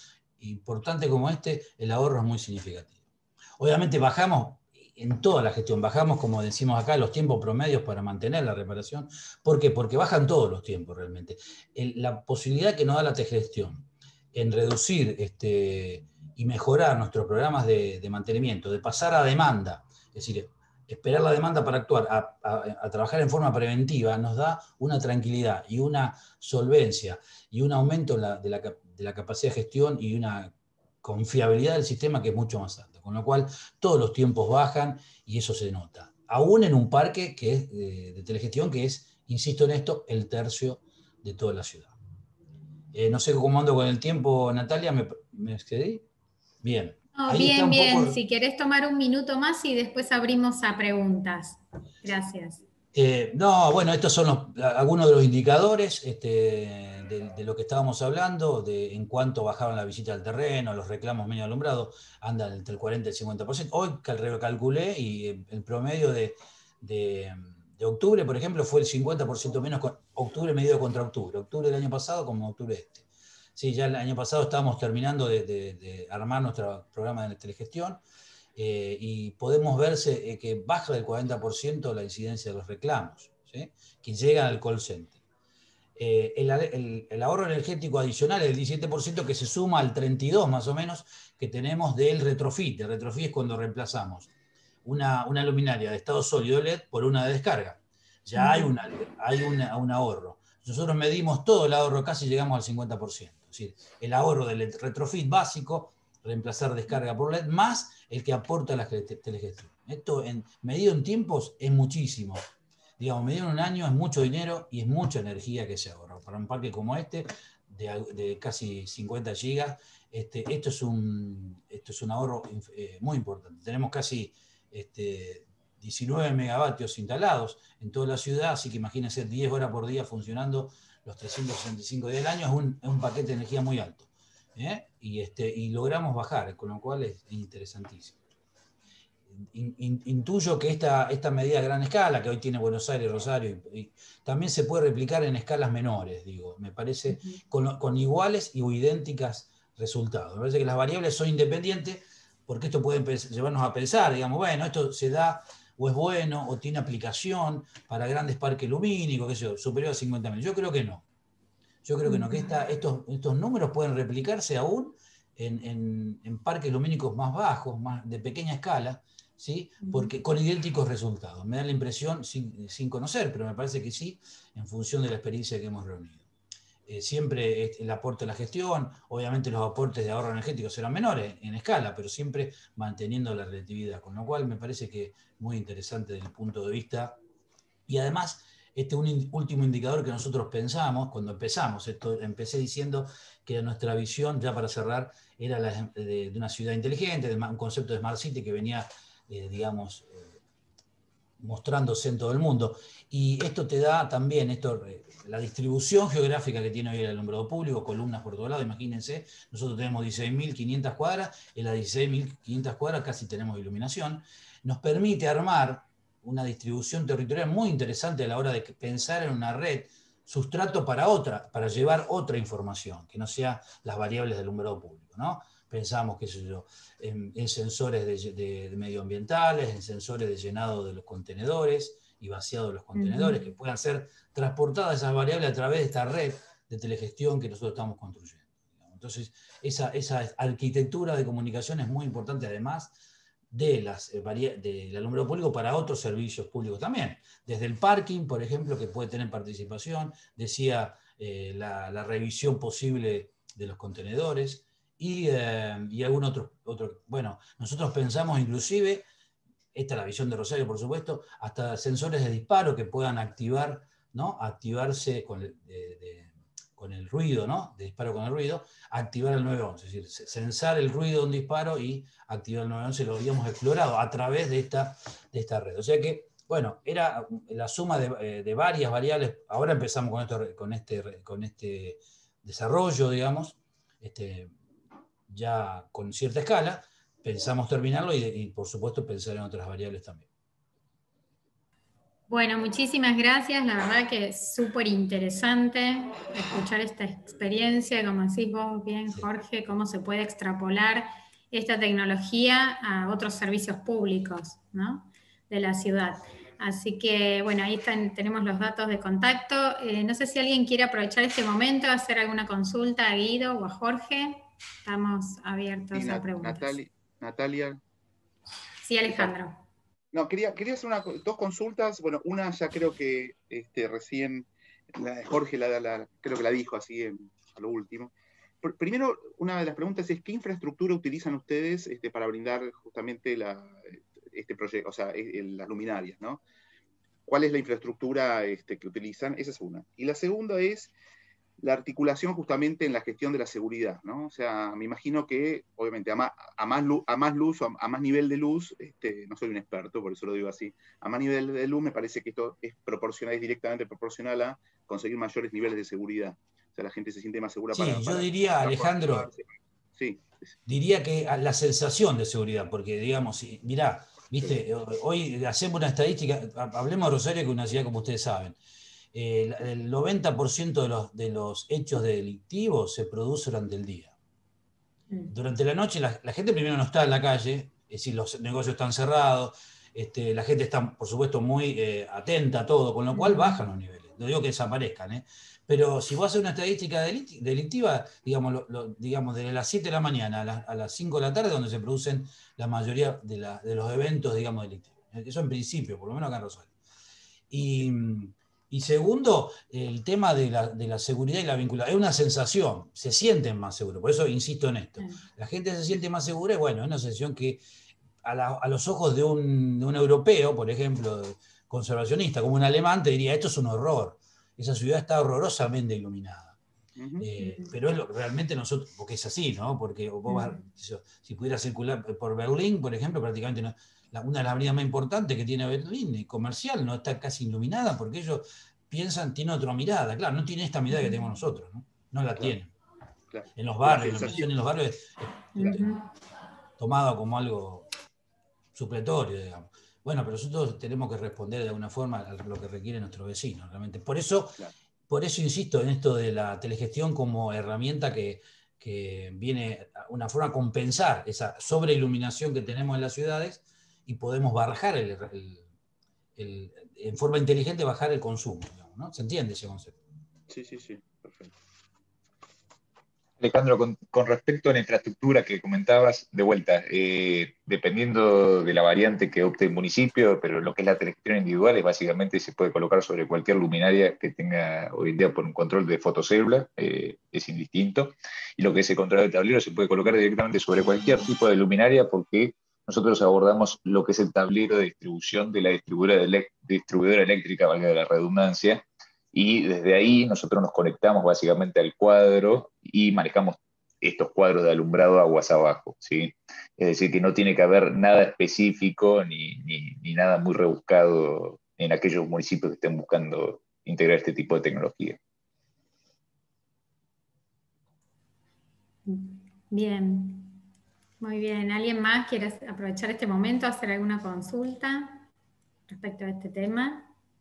importante como este, el ahorro es muy significativo. Obviamente bajamos en toda la gestión, bajamos, como decimos acá, los tiempos promedios para mantener la reparación. ¿Por qué? Porque bajan todos los tiempos realmente. La posibilidad que nos da la Tegestión en reducir y mejorar nuestros programas de mantenimiento, de pasar a demanda, es decir, esperar la demanda para actuar, a trabajar en forma preventiva, nos da una tranquilidad y una solvencia y un aumento de la capacidad de gestión y una confiabilidad del sistema que es mucho más alta. Con lo cual todos los tiempos bajan y eso se nota. Aún en un parque que es de telegestión, que es, insisto en esto, el tercio de toda la ciudad. No sé cómo ando con el tiempo, Natalia, ¿me excedí? Bien. No, Ahí bien, está un bien. poco... Si querés tomar un minuto más y después abrimos a preguntas. Gracias. No, bueno, estos son algunos de los indicadores de lo que estábamos hablando, en cuánto bajaron la visita al terreno, los reclamos medio alumbrados, andan entre el 40 y el 50%. Hoy recalculé y el promedio de octubre, por ejemplo, fue el 50% menos, octubre medido contra octubre. Octubre del año pasado como octubre este. Sí, ya el año pasado estábamos terminando de armar nuestro programa de telegestión. Y podemos verse que baja del 40% la incidencia de los reclamos, ¿sí?, que llegan al call center. El ahorro energético adicional es el 17%, que se suma al 32% más o menos que tenemos del retrofit. El retrofit es cuando reemplazamos una luminaria de estado sólido LED por una de descarga. Ya hay un ahorro. Nosotros medimos todo el ahorro, casi llegamos al 50%. Es decir, el ahorro del retrofit básico, reemplazar descarga por LED, más el que aporta la telegestión. Esto, medido en tiempos, es muchísimo. Digamos, medido en un año es mucho dinero y es mucha energía que se ahorra. Para un parque como este, de casi 50 gigas, esto es un ahorro muy importante. Tenemos casi 19 megavatios instalados en toda la ciudad, así que imagínense 10 horas por día funcionando los 365 días del año, es un paquete de energía muy alto. Y logramos bajar, con lo cual es interesantísimo. Intuyo que esta medida a gran escala, que hoy tiene Buenos Aires, Rosario, y también se puede replicar en escalas menores, digo, me parece, con iguales y idénticas resultados. Me parece que las variables son independientes, porque esto puede llevarnos a pensar, digamos, bueno, esto se da o es bueno o tiene aplicación para grandes parques lumínicos, qué sé yo, superior a 50.000. Yo creo que no. Yo creo que no, que estos números pueden replicarse aún en parques lumínicos más bajos, más de pequeña escala, ¿sí?, porque con idénticos resultados. Me da la impresión, sin conocer, pero me parece que sí, en función de la experiencia que hemos reunido. Siempre el aporte a la gestión, obviamente los aportes de ahorro energético serán menores en escala, pero siempre manteniendo la relatividad, con lo cual me parece que muy interesante desde el punto de vista. Y además, un último indicador que nosotros pensamos, cuando empezamos, empecé diciendo que nuestra visión, ya para cerrar, era de una ciudad inteligente, de un concepto de Smart City que venía, digamos, mostrándose en todo el mundo. Y esto te da también, la distribución geográfica que tiene hoy el alumbrado público, columnas por todos lados, imagínense, nosotros tenemos 16.500 cuadras, en las 16.500 cuadras casi tenemos iluminación, nos permite armar una distribución territorial muy interesante a la hora de pensar en una red sustrato para llevar otra información, que no sea las variables del alumbrado público, ¿no? Pensamos, qué sé yo, en sensores de medioambientales, en sensores de llenado de los contenedores y vaciado de los contenedores, que puedan ser transportadas esas variables a través de esta red de telegestión que nosotros estamos construyendo. Entonces, esa arquitectura de comunicación es muy importante, además del alumbrado público, para otros servicios públicos también. Desde el parking, por ejemplo, que puede tener participación, decía la revisión posible de los contenedores, y algún otro. Bueno, nosotros pensamos inclusive, esta es la visión de Rosario, por supuesto, hasta sensores de disparo que puedan activarse con el ruido, ¿no?, de disparo con el ruido, activar el 911, es decir, censar el ruido de un disparo y activar el 911, lo habíamos explorado a través de esta red. O sea que, bueno, era la suma de varias variables. Ahora empezamos con este desarrollo, digamos, ya con cierta escala, pensamos terminarlo y por supuesto pensar en otras variables también. Bueno, muchísimas gracias. La verdad que es súper interesante escuchar esta experiencia, como decís vos bien, Jorge, cómo se puede extrapolar esta tecnología a otros servicios públicos, ¿no?, de la ciudad. Así que, bueno, ahí tenemos los datos de contacto. No sé si alguien quiere aprovechar este momento, hacer alguna consulta a Guido o a Jorge. Estamos abiertos a preguntas. Natalia. Sí, Alejandro. No, quería hacer dos consultas. Bueno, una ya creo que recién Jorge creo que la dijo así a lo último. Primero, una de las preguntas es, ¿qué infraestructura utilizan ustedes para brindar justamente este proyecto, o sea, las luminarias, ¿no? ¿Cuál es la infraestructura que utilizan? Esa es una. Y la segunda es la articulación justamente en la gestión de la seguridad, ¿no? O sea, me imagino que, obviamente, a más luz, o a más nivel de luz, no soy un experto, por eso lo digo así, a más nivel de luz me parece que esto es directamente proporcional a conseguir mayores niveles de seguridad. O sea, la gente se siente más segura para... yo diría, Alejandro, sí. Diría que a la sensación de seguridad, porque, digamos, mirá, viste, hoy hacemos una estadística, hablemos de Rosario, que es una ciudad como ustedes saben. El 90% de los hechos delictivos se produce durante el día. Durante la noche la gente primero no está en la calle, es decir, los negocios están cerrados, la gente está, por supuesto, muy atenta a todo, con lo cual bajan los niveles. No digo que desaparezcan, pero si vos haces una estadística delictiva, digamos desde las 7 de la mañana a las 5 de la tarde, donde se producen la mayoría de los eventos, digamos, delictivos. Eso en principio, por lo menos acá en Rosario. Y segundo, el tema de la seguridad y la vinculación. Es una sensación, se sienten más seguros. Por eso insisto en esto. La gente se siente más segura y bueno, es una sensación que a los ojos de un europeo, por ejemplo, conservacionista, como un alemán, te diría, esto es un horror. Esa ciudad está horrorosamente iluminada. Pero realmente nosotros, porque es así, ¿no? Porque vos si pudieras circular por Berlín, por ejemplo, prácticamente no. Una de las avenidas más importantes que tiene Berlín, comercial, no está casi iluminada porque ellos tienen otra mirada. Claro, no tienen esta mirada que tenemos nosotros, ¿no? No la tienen. Claro. En los barrios, la iluminación en los barrios es tomado como algo supletorio, digamos. Bueno, pero nosotros tenemos que responder de alguna forma a lo que requieren nuestros vecinos, realmente. Por eso insisto en esto de la telegestión como herramienta que viene a una forma a compensar esa sobreiluminación que tenemos en las ciudades y podemos bajar en forma inteligente bajar el consumo, digamos, ¿no? ¿Se entiende ese concepto? Sí, perfecto. Alejandro, con respecto a la infraestructura que comentabas, de vuelta, dependiendo de la variante que opte el municipio, pero lo que es la telegestión individual, básicamente se puede colocar sobre cualquier luminaria que tenga hoy en día por un control de fotocélula, es indistinto, y lo que es el control de tablero se puede colocar directamente sobre cualquier tipo de luminaria porque nosotros abordamos lo que es el tablero de distribución de la distribuidora eléctrica, valga la redundancia, y desde ahí nosotros nos conectamos básicamente al cuadro y manejamos estos cuadros de alumbrado aguas abajo, ¿sí? Es decir, que no tiene que haber nada específico ni nada muy rebuscado en aquellos municipios que estén buscando integrar este tipo de tecnología. Bien, muy bien. ¿Alguien más quiere aprovechar este momento a hacer alguna consulta respecto a este tema?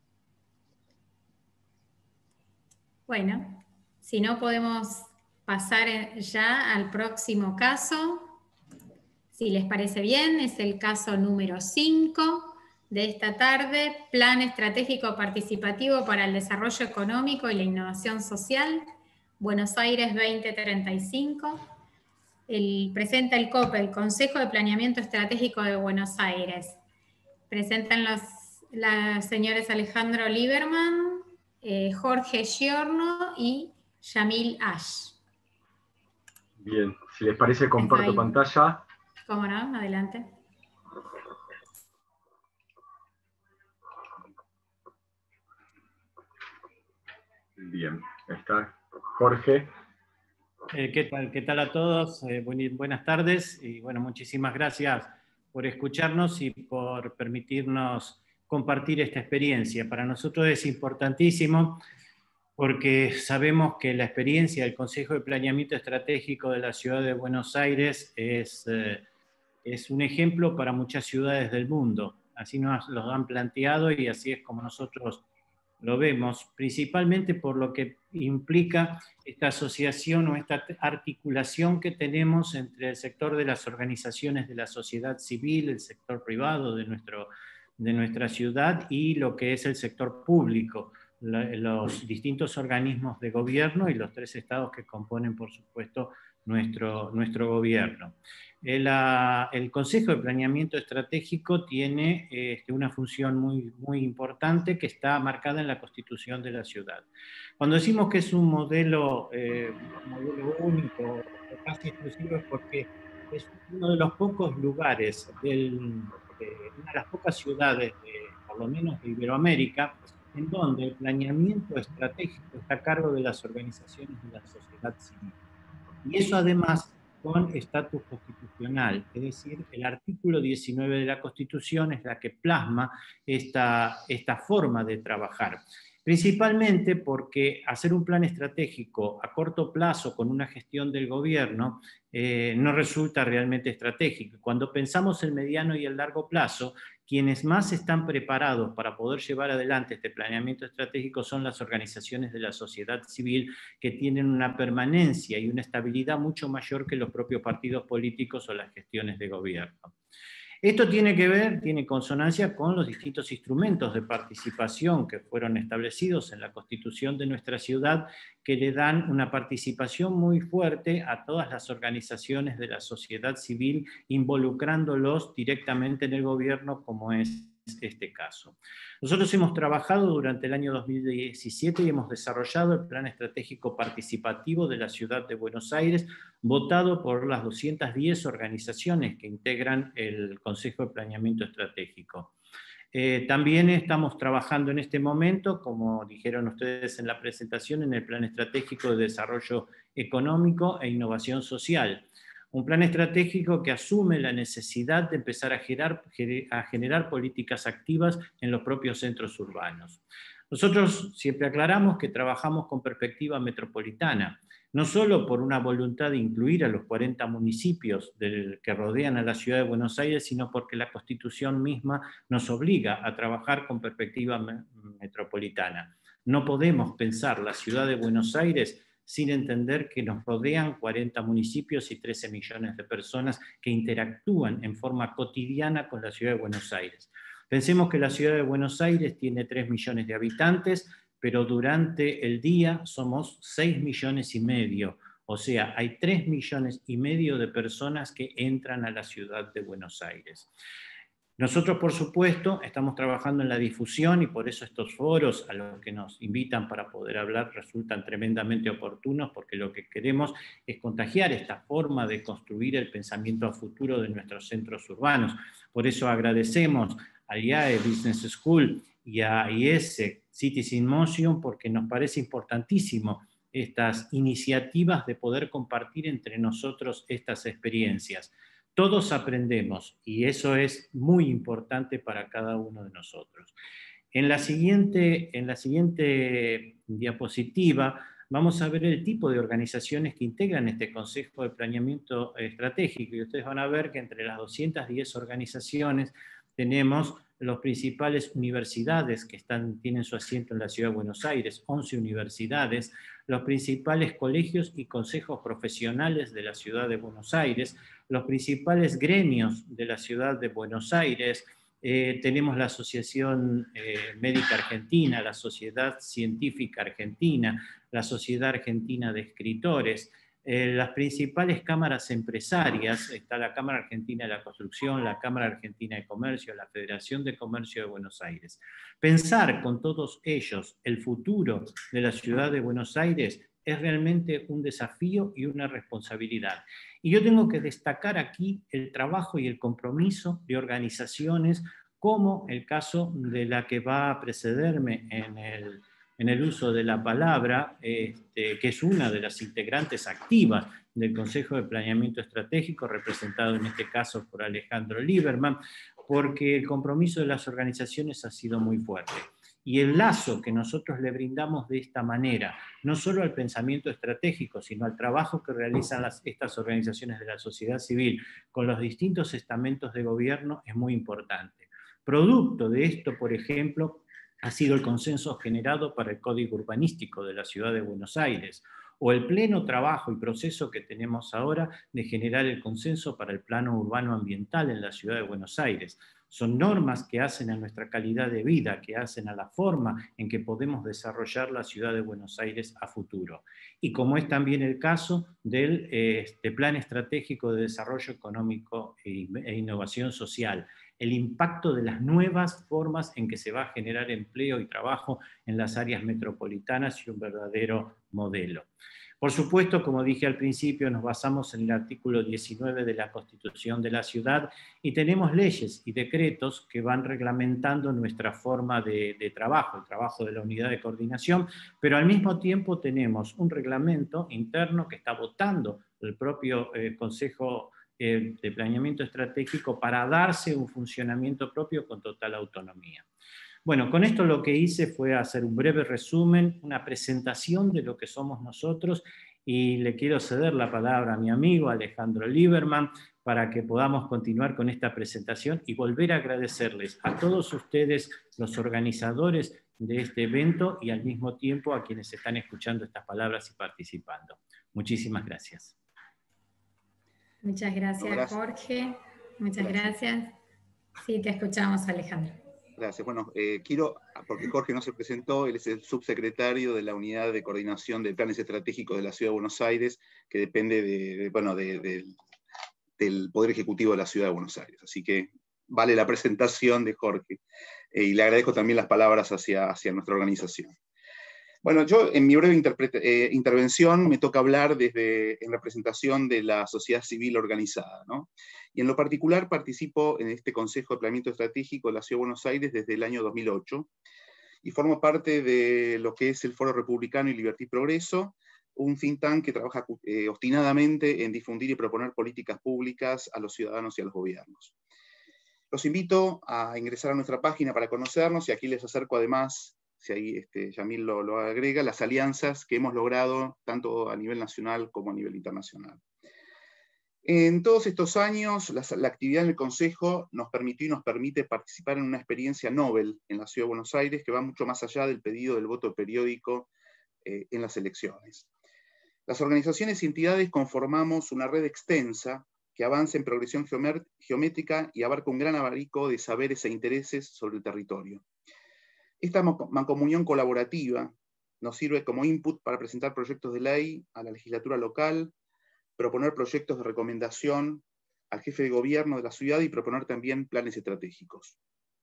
Bueno, si no podemos pasar ya al próximo caso. Si les parece bien, es el caso número 5 de esta tarde, Plan Estratégico Participativo para el Desarrollo Económico y la Innovación Social, Buenos Aires 2035. Presenta el COPE, el Consejo de Planeamiento Estratégico de Buenos Aires. Presentan los señores Alejandro Lieberman, Jorge Giorno y Yamil Ash. Bien, si les parece, comparto pantalla. ¿Cómo no? Adelante. Bien, ahí está Jorge. ¿Qué tal a todos? Buenas tardes y bueno, muchísimas gracias por escucharnos y por permitirnos compartir esta experiencia. Para nosotros es importantísimo porque sabemos que la experiencia del Consejo de Planeamiento Estratégico de la Ciudad de Buenos Aires es un ejemplo para muchas ciudades del mundo. así nos lo han planteado y así es como nosotros lo vemos, principalmente por lo que implica esta asociación o esta articulación que tenemos entre el sector de las organizaciones de la sociedad civil, el sector privado de nuestra ciudad y lo que es el sector público, los distintos organismos de gobierno y los 3 estados que componen, por supuesto, nuestro gobierno. El Consejo de Planeamiento Estratégico tiene una función muy importante que está marcada en la Constitución de la ciudad. Cuando decimos que es un modelo único, casi exclusivo, es porque es uno de los pocos lugares, una de las pocas ciudades, por lo menos de Iberoamérica, en donde el planeamiento estratégico está a cargo de las organizaciones de la sociedad civil. Y eso además con estatus constitucional, es decir, el artículo 19 de la Constitución es la que plasma esta forma de trabajar. Principalmente porque hacer un plan estratégico a corto plazo con una gestión del gobierno no resulta realmente estratégico. Cuando pensamos el mediano y el largo plazo, quienes más están preparados para poder llevar adelante este planeamiento estratégico son las organizaciones de la sociedad civil que tienen una permanencia y una estabilidad mucho mayor que los propios partidos políticos o las gestiones de gobierno. Esto tiene consonancia con los distintos instrumentos de participación que fueron establecidos en la Constitución de nuestra ciudad, que le dan una participación muy fuerte a todas las organizaciones de la sociedad civil, involucrándolos directamente en el gobierno, como es este caso. Nosotros hemos trabajado durante el año 2017 y hemos desarrollado el Plan Estratégico Participativo de la Ciudad de Buenos Aires, votado por las 210 organizaciones que integran el Consejo de Planeamiento Estratégico. También estamos trabajando en este momento, como dijeron ustedes en la presentación, en el Plan Estratégico de Desarrollo Económico e Innovación Social. Un plan estratégico que asume la necesidad de empezar a generar políticas activas en los propios centros urbanos. Nosotros siempre aclaramos que trabajamos con perspectiva metropolitana, no solo por una voluntad de incluir a los 40 municipios que rodean a la ciudad de Buenos Aires, sino porque la Constitución misma nos obliga a trabajar con perspectiva metropolitana. No podemos pensar la ciudad de Buenos Aires sin entender que nos rodean 40 municipios y 13 millones de personas que interactúan en forma cotidiana con la ciudad de Buenos Aires. Pensemos que la ciudad de Buenos Aires tiene 3 millones de habitantes, pero durante el día somos 6 millones y medio. O sea, hay 3 millones y medio de personas que entran a la ciudad de Buenos Aires. Nosotros, por supuesto, estamos trabajando en la difusión y por eso estos foros a los que nos invitan para poder hablar resultan tremendamente oportunos, porque lo que queremos es contagiar esta forma de construir el pensamiento a futuro de nuestros centros urbanos. Por eso agradecemos al IAE Business School y a IES Cities in Motion, porque nos parece importantísimo estas iniciativas de poder compartir entre nosotros estas experiencias. Todos aprendemos y eso es muy importante para cada uno de nosotros. En la siguiente diapositiva vamos a ver el tipo de organizaciones que integran este Consejo de Planeamiento Estratégico y ustedes van a ver que entre las 210 organizaciones tenemos las principales universidades que tienen su asiento en la Ciudad de Buenos Aires, 11 universidades, los principales colegios y consejos profesionales de la Ciudad de Buenos Aires, los principales gremios de la Ciudad de Buenos Aires, tenemos la Asociación Médica Argentina, la Sociedad Científica Argentina, la Sociedad Argentina de Escritores, las principales cámaras empresarias, está la Cámara Argentina de la Construcción, la Cámara Argentina de Comercio, la Federación de Comercio de Buenos Aires. Pensar con todos ellos el futuro de la ciudad de Buenos Aires es realmente un desafío y una responsabilidad. Y yo tengo que destacar aquí el trabajo y el compromiso de organizaciones como el caso de la que va a precederme en el uso de la palabra, que es una de las integrantes activas del Consejo de Planeamiento Estratégico, representado en este caso por Alejandro Lieberman, porque el compromiso de las organizaciones ha sido muy fuerte. Y el lazo que nosotros le brindamos de esta manera, no solo al pensamiento estratégico, sino al trabajo que realizan estas organizaciones de la sociedad civil con los distintos estamentos de gobierno, es muy importante. Producto de esto, por ejemplo, ha sido el consenso generado para el Código Urbanístico de la Ciudad de Buenos Aires, o el pleno trabajo y proceso que tenemos ahora de generar el consenso para el Plano Urbano Ambiental en la Ciudad de Buenos Aires. Son normas que hacen a nuestra calidad de vida, que hacen a la forma en que podemos desarrollar la Ciudad de Buenos Aires a futuro. Y como es también el caso del Plan Estratégico de Desarrollo Económico e Innovación Social, el impacto de las nuevas formas en que se va a generar empleo y trabajo en las áreas metropolitanas y un verdadero modelo. Por supuesto, como dije al principio, nos basamos en el artículo 19 de la Constitución de la Ciudad y tenemos leyes y decretos que van reglamentando nuestra forma de trabajo, el trabajo de la unidad de coordinación, pero al mismo tiempo tenemos un reglamento interno que está votando el propio Consejo de Planeamiento Estratégico para darse un funcionamiento propio con total autonomía. Bueno, con esto lo que hice fue hacer un breve resumen, una presentación de lo que somos nosotros, y le quiero ceder la palabra a mi amigo Alejandro Lieberman para que podamos continuar con esta presentación y volver a agradecerles a todos ustedes, los organizadores de este evento, y al mismo tiempo a quienes están escuchando estas palabras y participando. Muchísimas gracias. Muchas gracias, Jorge. Muchas gracias. Sí, te escuchamos, Alejandro. Gracias. Bueno, quiero, porque Jorge no se presentó, él es el subsecretario de la Unidad de Coordinación de Planes Estratégicos de la Ciudad de Buenos Aires, que depende del Poder Ejecutivo de la Ciudad de Buenos Aires. Así que vale la presentación de Jorge. Y le agradezco también las palabras hacia nuestra organización. Bueno, yo en mi breve intervención me toca hablar en representación de la sociedad civil organizada, ¿no? Y en lo particular participo en este Consejo de Planeamiento Estratégico de la Ciudad de Buenos Aires desde el año 2008 y formo parte de lo que es el Foro Republicano y Libertad y Progreso, un think tank que trabaja obstinadamente en difundir y proponer políticas públicas a los ciudadanos y a los gobiernos. Los invito a ingresar a nuestra página para conocernos, y aquí les acerco además, si ahí Yamil lo agrega, las alianzas que hemos logrado tanto a nivel nacional como a nivel internacional. En todos estos años, la actividad en el Consejo nos permitió y nos permite participar en una experiencia novel en la Ciudad de Buenos Aires que va mucho más allá del pedido del voto periódico en las elecciones. Las organizaciones y entidades conformamos una red extensa que avanza en progresión geométrica y abarca un gran abanico de saberes e intereses sobre el territorio. Esta mancomunión colaborativa nos sirve como input para presentar proyectos de ley a la legislatura local, proponer proyectos de recomendación al jefe de gobierno de la ciudad y proponer también planes estratégicos.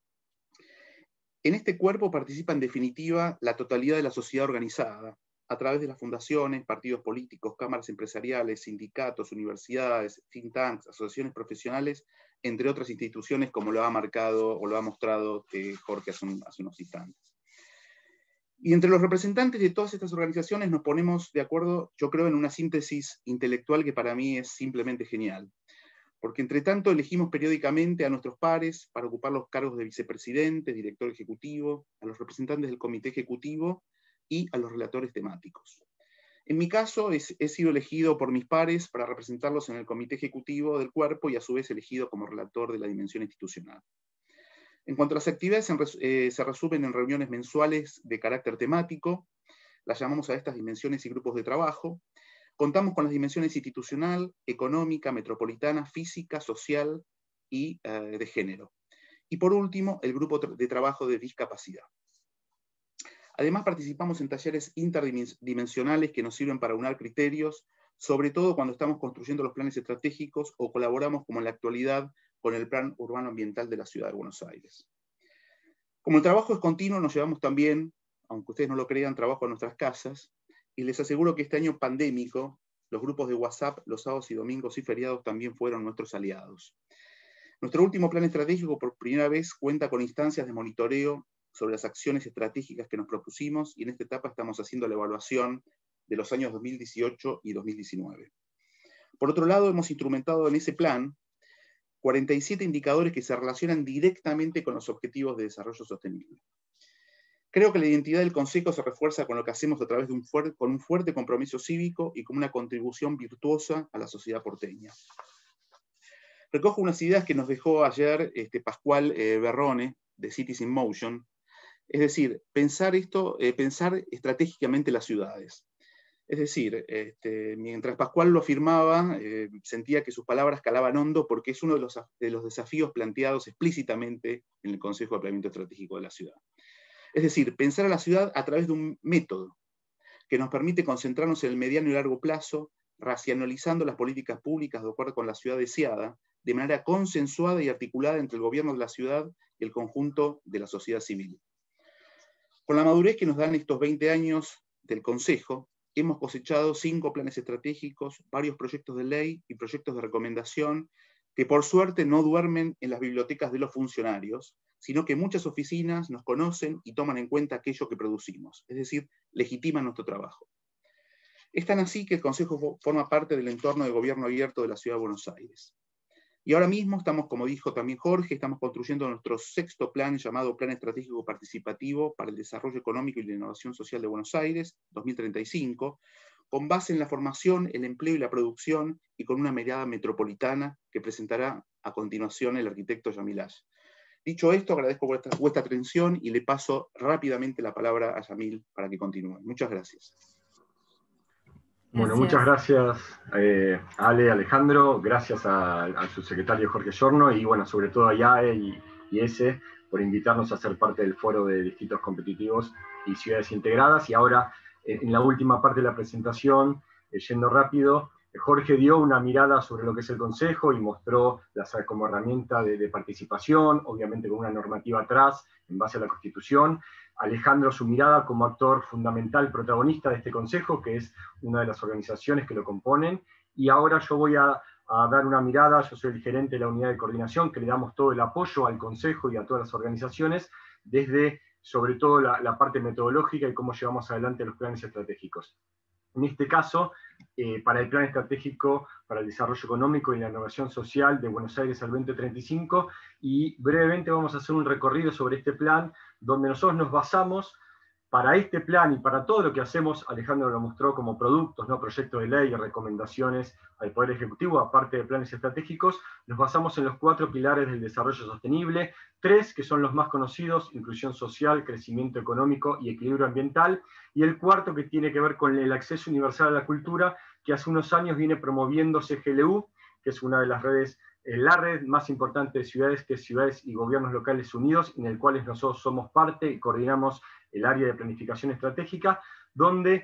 En este cuerpo participa en definitiva la totalidad de la sociedad organizada, a través de las fundaciones, partidos políticos, cámaras empresariales, sindicatos, universidades, think tanks, asociaciones profesionales, entre otras instituciones, como lo ha marcado o lo ha mostrado Jorge hace unos instantes. Y entre los representantes de todas estas organizaciones nos ponemos de acuerdo, yo creo, en una síntesis intelectual que para mí es simplemente genial. Porque entre tanto elegimos periódicamente a nuestros pares para ocupar los cargos de vicepresidente, director ejecutivo, a los representantes del comité ejecutivo y a los relatores temáticos. En mi caso, he sido elegido por mis pares para representarlos en el comité ejecutivo del cuerpo y a su vez elegido como relator de la dimensión institucional. En cuanto a las actividades, se resumen en reuniones mensuales de carácter temático, las llamamos a estas dimensiones y grupos de trabajo. Contamos con las dimensiones institucional, económica, metropolitana, física, social y de género. Y por último, el grupo de trabajo de discapacidad. Además, participamos en talleres interdimensionales que nos sirven para unar criterios, sobre todo cuando estamos construyendo los planes estratégicos o colaboramos, como en la actualidad, con el Plan Urbano Ambiental de la Ciudad de Buenos Aires. Como el trabajo es continuo, nos llevamos también, aunque ustedes no lo crean, trabajo a nuestras casas, y les aseguro que este año pandémico, los grupos de WhatsApp, los sábados y domingos y feriados también fueron nuestros aliados. Nuestro último plan estratégico por primera vez cuenta con instancias de monitoreo sobre las acciones estratégicas que nos propusimos, y en esta etapa estamos haciendo la evaluación de los años 2018 y 2019. Por otro lado, hemos instrumentado en ese plan 47 indicadores que se relacionan directamente con los objetivos de desarrollo sostenible. Creo que la identidad del Consejo se refuerza con lo que hacemos a través de un fuerte compromiso cívico y como una contribución virtuosa a la sociedad porteña. Recojo unas ideas que nos dejó ayer Pascual Berrone, de Cities in Motion, es decir, pensar estratégicamente las ciudades. Es decir, mientras Pascual lo afirmaba, sentía que sus palabras calaban hondo porque es uno de los desafíos planteados explícitamente en el Consejo de Planeamiento Estratégico de la Ciudad. Es decir, pensar a la ciudad a través de un método que nos permite concentrarnos en el mediano y largo plazo, racionalizando las políticas públicas de acuerdo con la ciudad deseada, de manera consensuada y articulada entre el gobierno de la ciudad y el conjunto de la sociedad civil. Con la madurez que nos dan estos 20 años del Consejo, hemos cosechado 5 planes estratégicos, varios proyectos de ley y proyectos de recomendación que por suerte no duermen en las bibliotecas de los funcionarios, sino que muchas oficinas nos conocen y toman en cuenta aquello que producimos, es decir, legitiman nuestro trabajo. Es tan así que el Consejo forma parte del entorno de gobierno abierto de la Ciudad de Buenos Aires. Y ahora mismo estamos, como dijo también Jorge, estamos construyendo nuestro 6º plan llamado Plan Estratégico Participativo para el Desarrollo Económico y la Innovación Social de Buenos Aires, 2035, con base en la formación, el empleo y la producción, y con una mirada metropolitana que presentará a continuación el arquitecto Yamil Ash. Dicho esto, agradezco vuestra atención y le paso rápidamente la palabra a Yamil para que continúe. Muchas gracias. Bueno, muchas gracias Ale, Alejandro, gracias al subsecretario Jorge Giorno y bueno, sobre todo a IAE y ESE por invitarnos a ser parte del foro de distritos competitivos y ciudades integradas. Y ahora, en la última parte de la presentación, yendo rápido, Jorge dio una mirada sobre lo que es el Consejo y mostró como herramienta de participación, obviamente con una normativa atrás, en base a la Constitución. Alejandro, su mirada como actor fundamental, protagonista de este Consejo, que es una de las organizaciones que lo componen. Y ahora yo voy a dar una mirada, yo soy el gerente de la unidad de coordinación, que le damos todo el apoyo al Consejo y a todas las organizaciones, desde sobre todo la parte metodológica y cómo llevamos adelante los planes estratégicos. En este caso, para el Plan Estratégico para el Desarrollo Económico y la Innovación Social de Buenos Aires al 2035, y brevemente vamos a hacer un recorrido sobre este plan, donde nosotros nos basamos para este plan y para todo lo que hacemos. Alejandro lo mostró como productos, ¿no? Proyectos de ley y recomendaciones al Poder Ejecutivo, aparte de planes estratégicos, nos basamos en los 4 pilares del desarrollo sostenible, 3 que son los más conocidos: inclusión social, crecimiento económico y equilibrio ambiental, y el 4 que tiene que ver con el acceso universal a la cultura, que hace unos años viene promoviéndose GLU, que es una de las redes, la red más importante de ciudades, que es Ciudades y Gobiernos Locales Unidos, en el cual nosotros somos parte y coordinamos el área de planificación estratégica, donde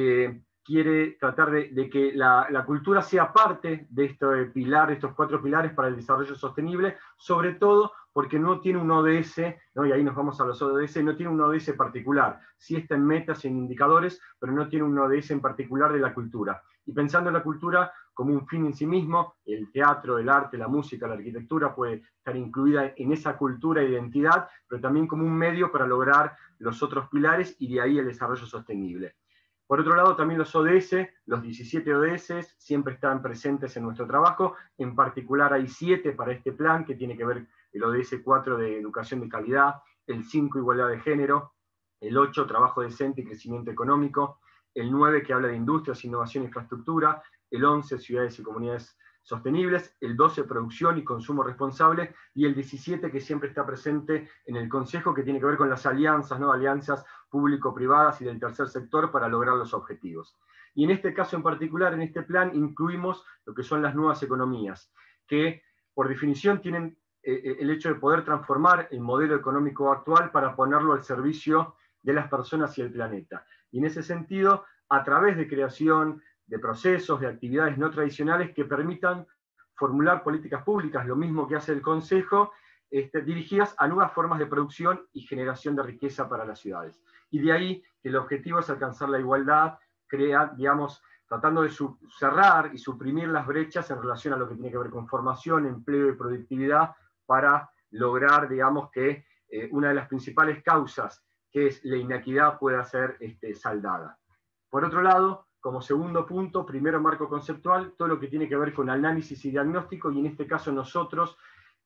quiere tratar de que la cultura sea parte de este pilar, de estos 4 pilares para el desarrollo sostenible, sobre todo porque no tiene un ODS, ¿no? Y ahí nos vamos a los ODS, no tiene un ODS particular, sí está en metas y en indicadores, pero no tiene un ODS en particular de la cultura. Y pensando en la cultura como un fin en sí mismo, el teatro, el arte, la música, la arquitectura puede estar incluida en esa cultura e identidad, pero también como un medio para lograr los otros pilares y de ahí el desarrollo sostenible. Por otro lado, también los ODS, los 17 ODS, siempre están presentes en nuestro trabajo. En particular hay 7 para este plan, que tiene que ver el ODS 4 de educación de calidad, el 5 igualdad de género, el 8 trabajo decente y crecimiento económico, el 9 que habla de industrias, innovación e infraestructura, el 11 ciudades y comunidades sostenibles, el 12 producción y consumo responsable, y el 17 que siempre está presente en el Consejo, que tiene que ver con las alianzas, ¿no? Alianzas público-privadas y del tercer sector para lograr los objetivos. Y en este caso en particular, en este plan, incluimos lo que son las nuevas economías, que por definición tienen el hecho de poder transformar el modelo económico actual para ponerlo al servicio de las personas y el planeta. Y en ese sentido, a través de creación de procesos, de actividades no tradicionales que permitan formular políticas públicas, lo mismo que hace el Consejo, dirigidas a nuevas formas de producción y generación de riqueza para las ciudades. Y de ahí que el objetivo es alcanzar la igualdad, digamos, tratando de cerrar y suprimir las brechas en relación a lo que tiene que ver con formación, empleo y productividad, para lograr, digamos, que una de las principales causas, que es la inequidad, pueda ser saldada. Por otro lado, como segundo punto, primero marco conceptual, todo lo que tiene que ver con análisis y diagnóstico, y en este caso nosotros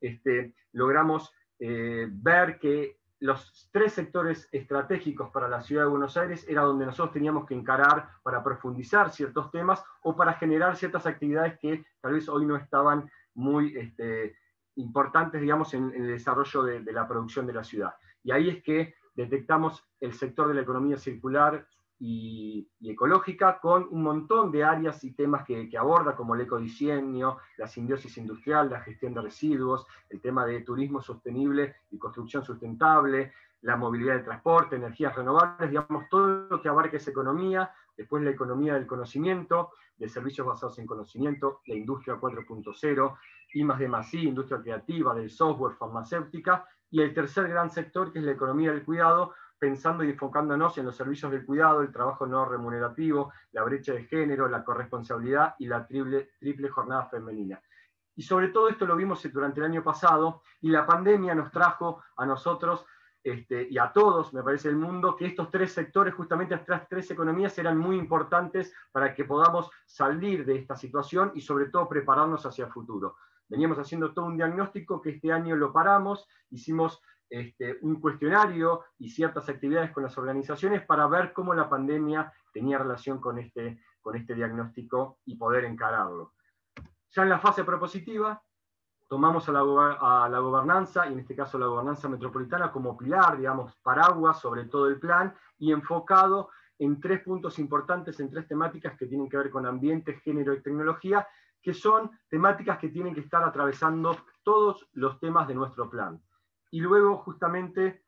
logramos ver que los 3 sectores estratégicos para la Ciudad de Buenos Aires era donde nosotros teníamos que encarar para profundizar ciertos temas o para generar ciertas actividades que tal vez hoy no estaban muy importantes, digamos, en el desarrollo de la producción de la ciudad. Y ahí es que detectamos el sector de la economía circular y ecológica, con un montón de áreas y temas que aborda, como el ecodiseño, la simbiosis industrial, la gestión de residuos, el tema de turismo sostenible y construcción sustentable, la movilidad de transporte, energías renovables, digamos, todo lo que abarca esa economía. Después la economía del conocimiento, de servicios basados en conocimiento, la industria 4.0, I+D+I, industria creativa, del software, farmacéutica, y el tercer gran sector, que es la economía del cuidado, pensando y enfocándonos en los servicios del cuidado, el trabajo no remunerativo, la brecha de género, la corresponsabilidad y la triple jornada femenina. Y sobre todo esto lo vimos durante el año pasado, y la pandemia nos trajo a nosotros y a todos, me parece, el mundo, que estos tres sectores, justamente estas tres economías, eran muy importantes para que podamos salir de esta situación y sobre todo prepararnos hacia el futuro. Veníamos haciendo todo un diagnóstico que este año lo paramos, hicimos un cuestionario y ciertas actividades con las organizaciones para ver cómo la pandemia tenía relación con este diagnóstico y poder encararlo. Ya en la fase propositiva, tomamos a la gobernanza, y en este caso la gobernanza metropolitana, como pilar, digamos, paraguas sobre todo el plan, y enfocado en 3 puntos importantes, en 3 temáticas que tienen que ver con ambiente, género y tecnología, que son temáticas que tienen que estar atravesando todos los temas de nuestro plan. Y luego, justamente,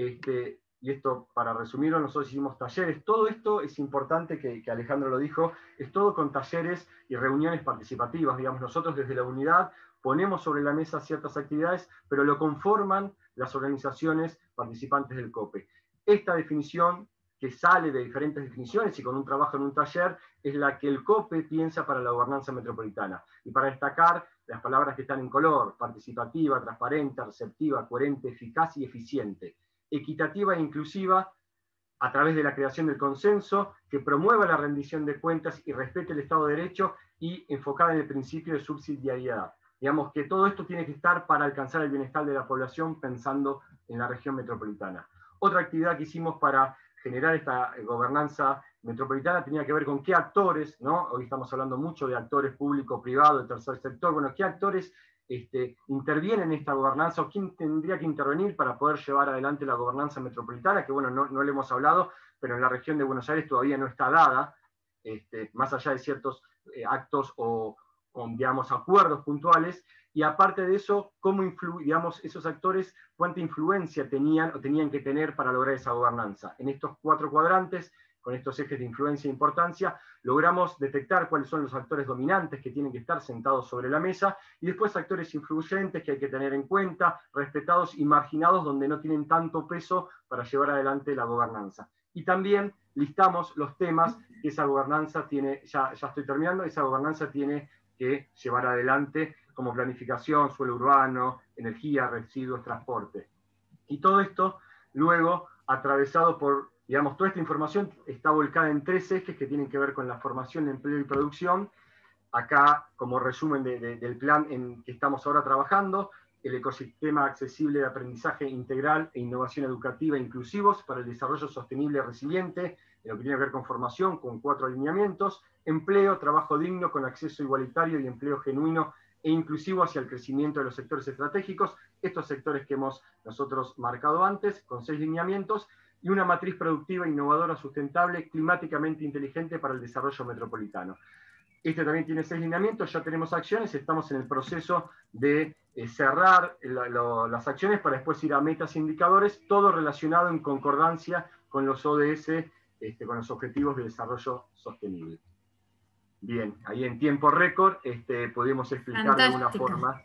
y esto para resumirlo, nosotros hicimos talleres. Todo esto es importante, que Alejandro lo dijo, es todo con talleres y reuniones participativas. Digamos, nosotros desde la unidad ponemos sobre la mesa ciertas actividades, pero lo conforman las organizaciones participantes del COPE. Esta definición, que sale de diferentes definiciones y con un trabajo en un taller, es la que el COPE piensa para la gobernanza metropolitana. Y para destacar las palabras que están en color: participativa, transparente, receptiva, coherente, eficaz y eficiente, equitativa e inclusiva, a través de la creación del consenso, que promueva la rendición de cuentas y respete el Estado de Derecho, y enfocada en el principio de subsidiariedad. Digamos que todo esto tiene que estar para alcanzar el bienestar de la población, pensando en la región metropolitana. Otra actividad que hicimos para generar esta gobernanza metropolitana tenía que ver con qué actores, ¿no? Hoy estamos hablando mucho de actores público, privado, del tercer sector. Bueno, qué actores intervienen en esta gobernanza, o quién tendría que intervenir para poder llevar adelante la gobernanza metropolitana, que bueno, no le hemos hablado, pero en la región de Buenos Aires todavía no está dada, más allá de ciertos actos o digamos, acuerdos puntuales. Y aparte de eso, cómo digamos, esos actores, cuánta influencia tenían o tenían que tener para lograr esa gobernanza. En estos 4 cuadrantes, con estos ejes de influencia e importancia, logramos detectar cuáles son los actores dominantes que tienen que estar sentados sobre la mesa, y después actores influyentes que hay que tener en cuenta, respetados y marginados, donde no tienen tanto peso para llevar adelante la gobernanza. Y también listamos los temas que esa gobernanza tiene, ya estoy terminando, esa gobernanza tiene que llevar adelante, como planificación, suelo urbano, energía, residuos, transporte. Y todo esto, luego, atravesado por, digamos, toda esta información está volcada en 3 ejes que tienen que ver con la formación, empleo y producción. Acá, como resumen del plan en que estamos ahora trabajando, el ecosistema accesible de aprendizaje integral e innovación educativa inclusivos para el desarrollo sostenible y resiliente, en lo que tiene que ver con formación, con 4 alineamientos: empleo, trabajo digno con acceso igualitario y empleo genuino e inclusivo hacia el crecimiento de los sectores estratégicos, estos sectores que hemos nosotros marcado antes, con 6 lineamientos, y una matriz productiva, innovadora, sustentable, climáticamente inteligente para el desarrollo metropolitano. Este también tiene 6 lineamientos, ya tenemos acciones, estamos en el proceso de cerrar las acciones para después ir a metas e indicadores, todo relacionado en concordancia con los ODS, con los Objetivos de Desarrollo Sostenible. Bien, ahí en tiempo récord pudimos explicar. Fantástico. De alguna forma.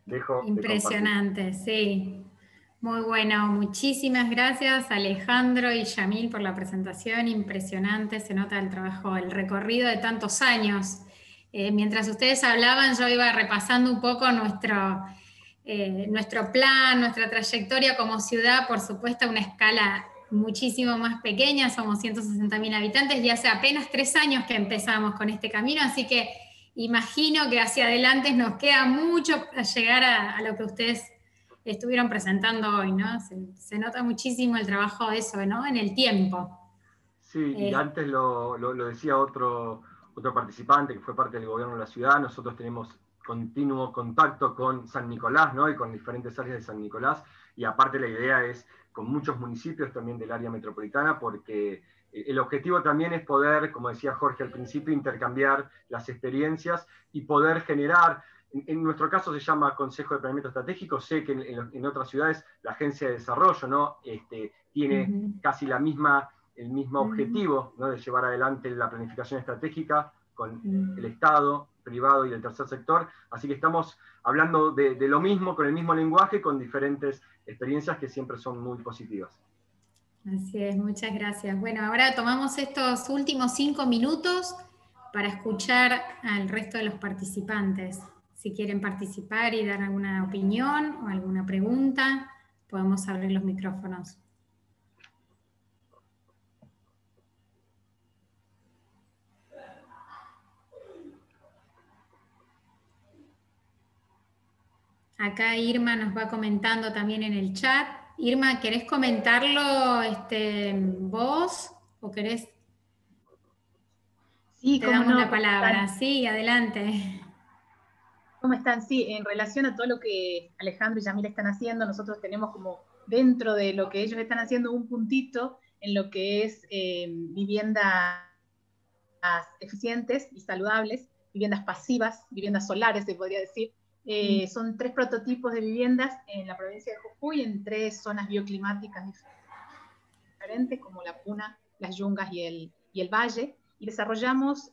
Impresionante, sí. Muy bueno, muchísimas gracias Alejandro y Yamil por la presentación, impresionante, se nota el trabajo, el recorrido de tantos años. Mientras ustedes hablaban, yo iba repasando un poco nuestro plan, nuestra trayectoria como ciudad, por supuesto a una escala muchísimo más pequeña, somos 160.000 habitantes y hace apenas 3 años que empezamos con este camino, así que imagino que hacia adelante nos queda mucho para llegar a lo que ustedes estuvieron presentando hoy, ¿no? Se nota muchísimo el trabajo de eso, ¿no? En el tiempo. Sí, y antes lo decía otro participante que fue parte del gobierno de la ciudad, nosotros tenemos continuo contacto con San Nicolás, ¿no? Y con diferentes áreas de San Nicolás, y aparte la idea es con muchos municipios también del área metropolitana, porque el objetivo también es poder, como decía Jorge al principio, intercambiar las experiencias y poder generar, en nuestro caso se llama Consejo de Planeamiento Estratégico, sé que en otras ciudades la Agencia de Desarrollo, ¿no? Tiene casi el mismo objetivo, ¿no? De llevar adelante la planificación estratégica con el Estado, privado y el tercer sector, así que estamos hablando de lo mismo, con el mismo lenguaje, con diferentes experiencias que siempre son muy positivas. Así es, muchas gracias. Bueno, ahora tomamos estos últimos 5 minutos para escuchar al resto de los participantes. Si quieren participar y dar alguna opinión o alguna pregunta, podemos abrir los micrófonos. Acá Irma nos va comentando también en el chat. Irma, ¿querés comentarlo vos o querés? Sí, te cómo damos no, la palabra. Sí, adelante. ¿Cómo están? Sí, en relación a todo lo que Alejandro y Yamila están haciendo, nosotros tenemos como dentro de lo que ellos están haciendo un puntito en lo que es viviendas eficientes y saludables, viviendas pasivas, viviendas solares, se podría decir. Son 3 prototipos de viviendas en la provincia de Jujuy, en 3 zonas bioclimáticas diferentes, como la Puna, las Yungas y el Valle, y desarrollamos...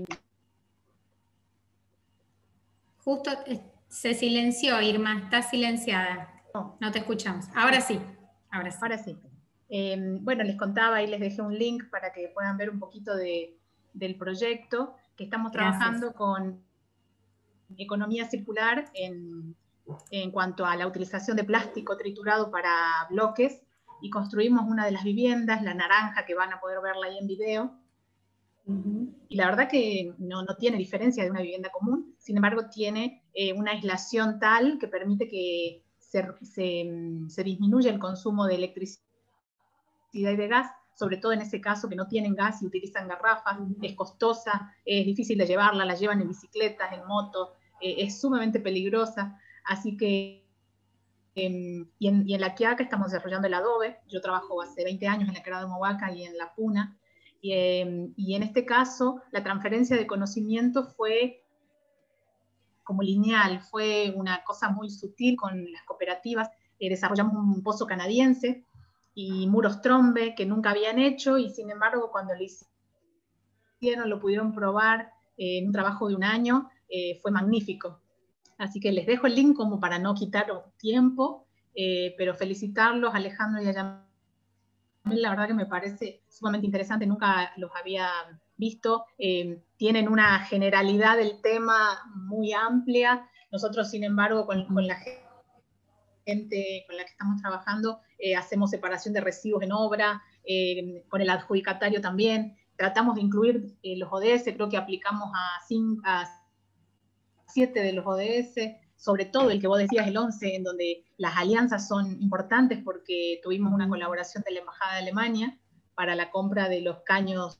Justo se silenció, Irma, está silenciada. No te escuchamos. Ahora sí. Ahora sí. Ahora sí. Bueno, les contaba y les dejé un link para que puedan ver un poquito del proyecto, que estamos trabajando con economía circular en cuanto a la utilización de plástico triturado para bloques, y construimos una de las viviendas, la naranja, que van a poder verla ahí en video. Y la verdad que no tiene diferencia de una vivienda común, sin embargo tiene una aislación tal que permite que se disminuya el consumo de electricidad y de gas, sobre todo en ese caso que no tienen gas y utilizan garrafas. Es costosa, es difícil de llevarla, la llevan en bicicletas, en moto, es sumamente peligrosa, así que y en La Quiaca estamos desarrollando el adobe. Yo trabajo hace 20 años en la Quebrada de Humahuaca y en La Puna, y en este caso la transferencia de conocimiento fue como lineal, fue una cosa muy sutil con las cooperativas. Desarrollamos un pozo canadiense y muros trombe que nunca habían hecho, y sin embargo cuando lo hicieron, lo pudieron probar en un trabajo de un año, fue magnífico. Así que les dejo el link como para no quitar tiempo, pero felicitarlos, Alejandro y a Yamil, la verdad que me parece sumamente interesante, nunca los había visto, tienen una generalidad del tema muy amplia. Nosotros, sin embargo, con la gente con la que estamos trabajando, hacemos separación de residuos en obra, con el adjudicatario también, tratamos de incluir los ODS, creo que aplicamos a 7 de los ODS, sobre todo el que vos decías, el 11, en donde las alianzas son importantes porque tuvimos una colaboración de la Embajada de Alemania para la compra de los caños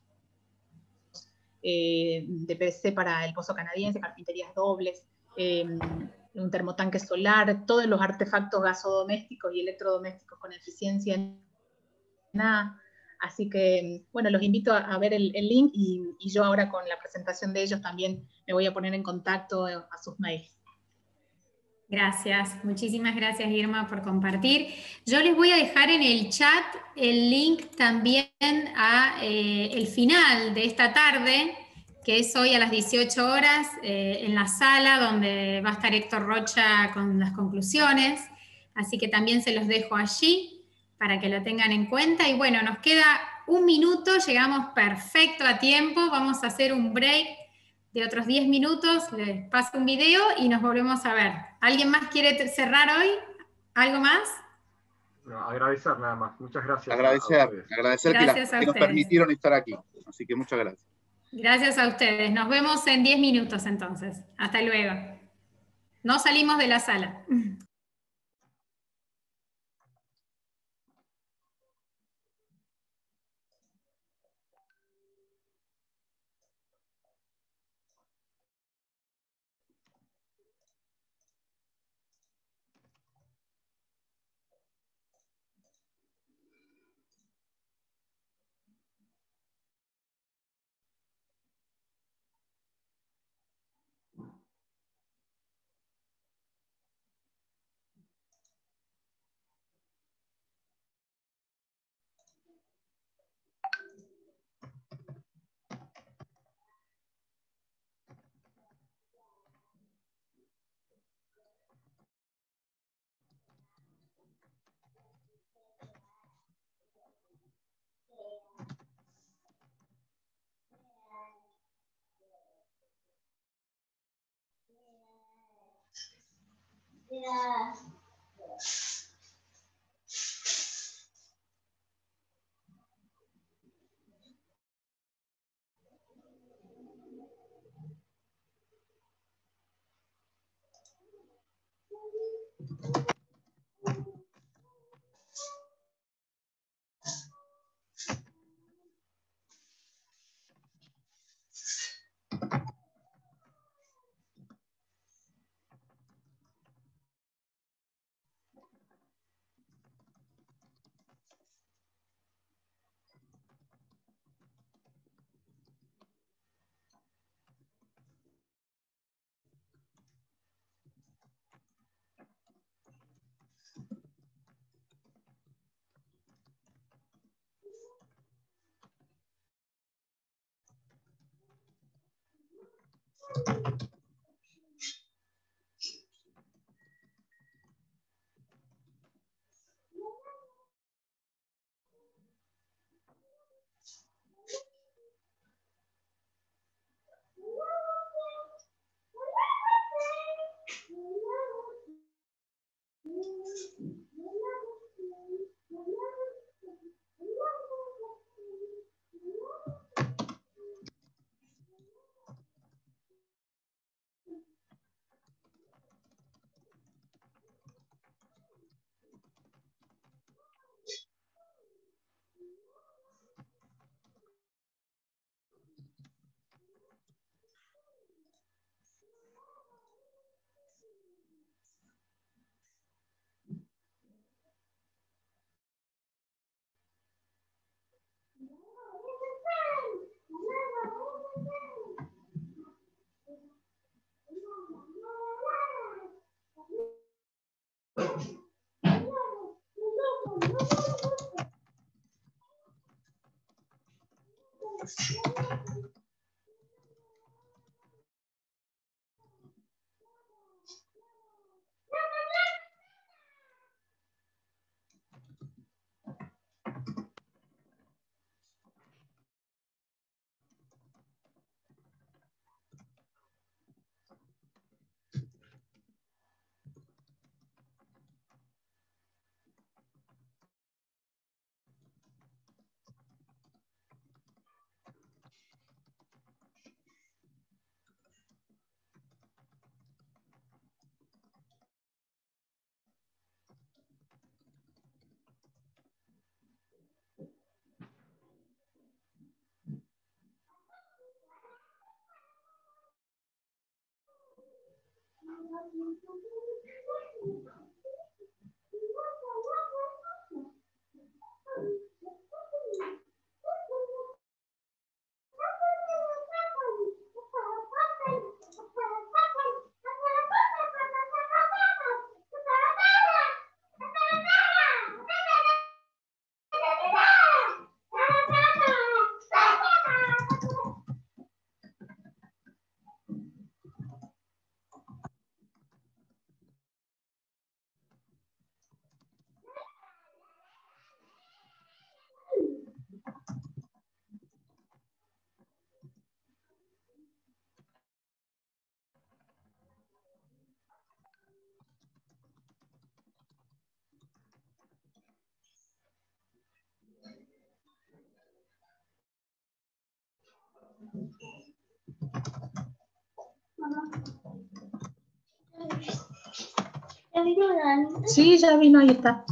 de PVC para el pozo canadiense, carpinterías dobles, un termotanque solar, todos los artefactos gasodomésticos y electrodomésticos con eficiencia en nada. Así que, bueno, los invito a ver el link, y yo ahora con la presentación de ellos también me voy a poner en contacto a sus mails. Gracias, muchísimas gracias Irma por compartir. Yo les voy a dejar en el chat el link también a el final de esta tarde, que es hoy a las 18 horas, en la sala donde va a estar Héctor Rocha con las conclusiones, así que también se los dejo allí para que lo tengan en cuenta. Y bueno, nos queda 1 minuto, llegamos perfecto a tiempo, vamos a hacer un break de otros 10 minutos, les paso un video y nos volvemos a ver. ¿Alguien más quiere cerrar hoy? ¿Algo más? No, agradecer nada más. Muchas gracias. Agradecer gracias que nos permitieron estar aquí. Así que muchas gracias. Gracias a ustedes. Nos vemos en 10 minutos entonces. Hasta luego. No salimos de la sala. Sí, ya vino, ahí está.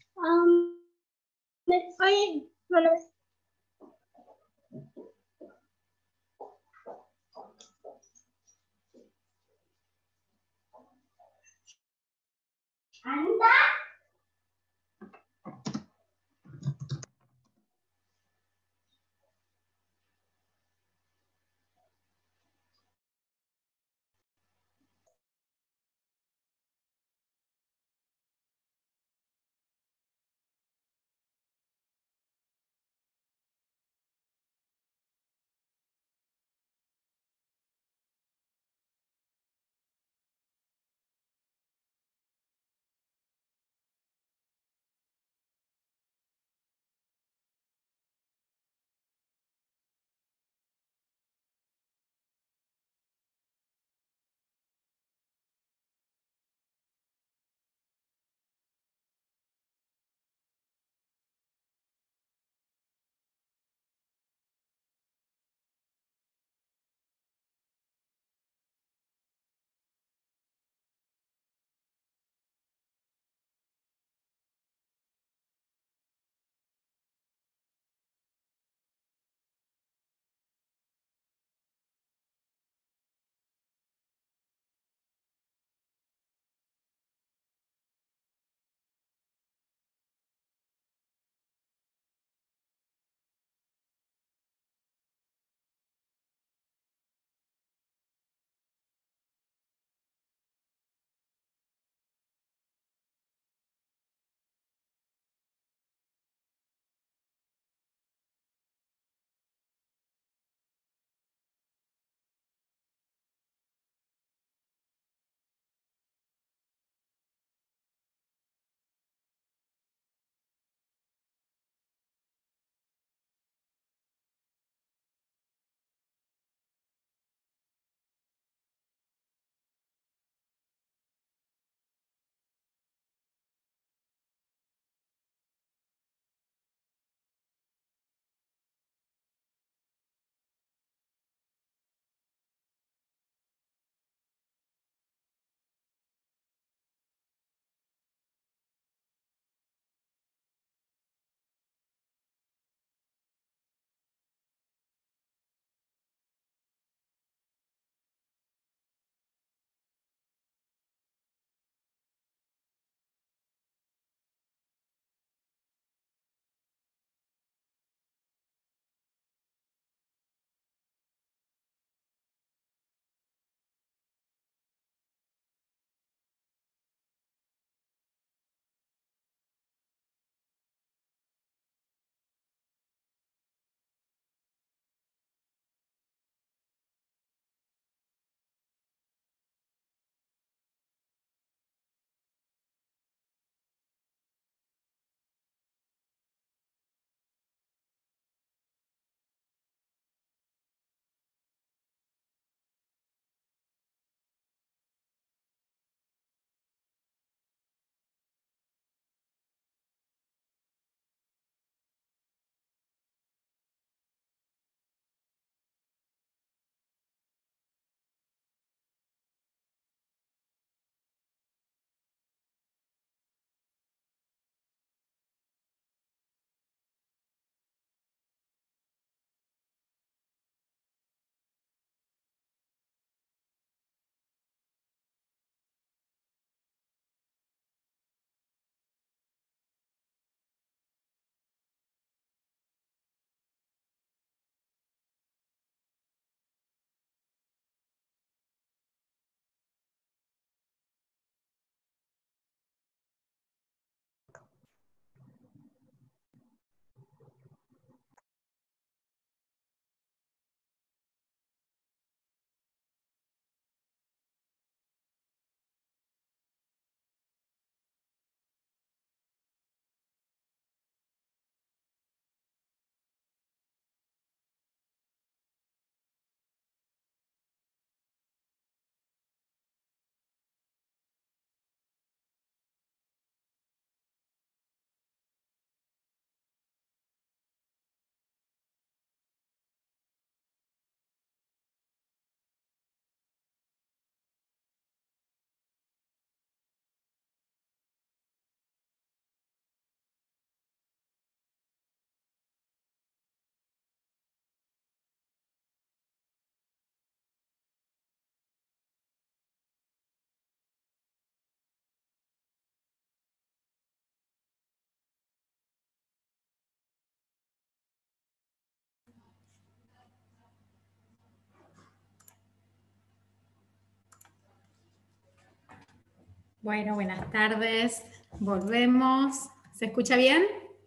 Ay, no lo ves. ¿Anda? Bueno, buenas tardes. Volvemos. ¿Se escucha bien?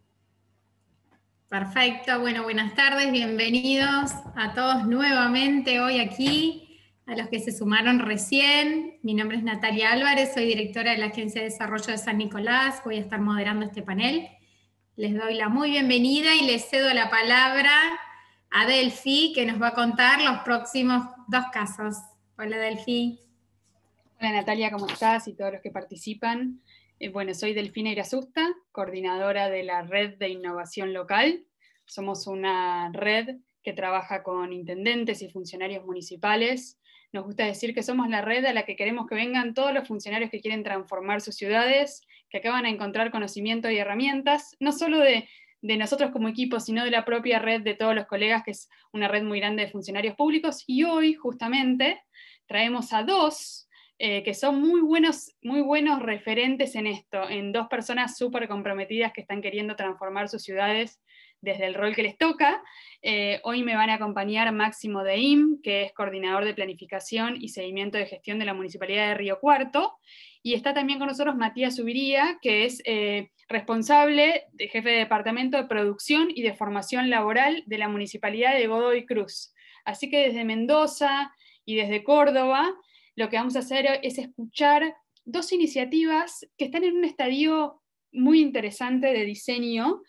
Perfecto. Bueno, buenas tardes. Bienvenidos a todos nuevamente hoy aquí, a los que se sumaron recién. Mi nombre es Natalia Álvarez, soy directora de la Agencia de Desarrollo de San Nicolás. Voy a estar moderando este panel. Les doy la muy bienvenida y les cedo la palabra a Delphi, que nos va a contar los próximos 2 casos. Hola, Delphi. Hola Natalia, ¿cómo estás? Y todos los que participan. Bueno, soy Delfina Irasusta, coordinadora de la Red de Innovación Local. Somos una red que trabaja con intendentes y funcionarios municipales. Nos gusta decir que somos la red a la que queremos que vengan todos los funcionarios que quieren transformar sus ciudades, que acaban de encontrar conocimiento y herramientas, no solo de nosotros como equipo, sino de la propia red de todos los colegas, que es una red muy grande de funcionarios públicos. Y hoy, justamente, traemos a 2 que son muy buenos referentes en esto, en 2 personas súper comprometidas que están queriendo transformar sus ciudades desde el rol que les toca. Hoy me van a acompañar Máximo Deim, que es coordinador de planificación y seguimiento de gestión de la Municipalidad de Río Cuarto, y está también con nosotros Matías Subiría, que es responsable, jefe de departamento de producción y de formación laboral de la Municipalidad de Godoy Cruz. Así que desde Mendoza y desde Córdoba, lo que vamos a hacer es escuchar 2 iniciativas que están en un estadio muy interesante de diseño,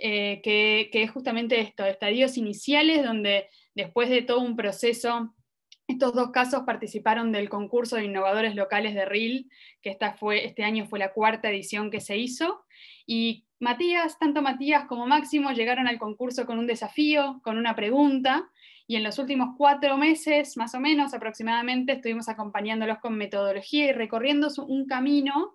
que es justamente esto, estadios iniciales, donde después de todo un proceso, estos 2 casos participaron del concurso de innovadores locales de RIL, que este año fue la 4ª edición que se hizo, y tanto Matías como Máximo llegaron al concurso con un desafío, con una pregunta, y en los últimos 4 meses, más o menos, aproximadamente, estuvimos acompañándolos con metodología y recorriendo un camino,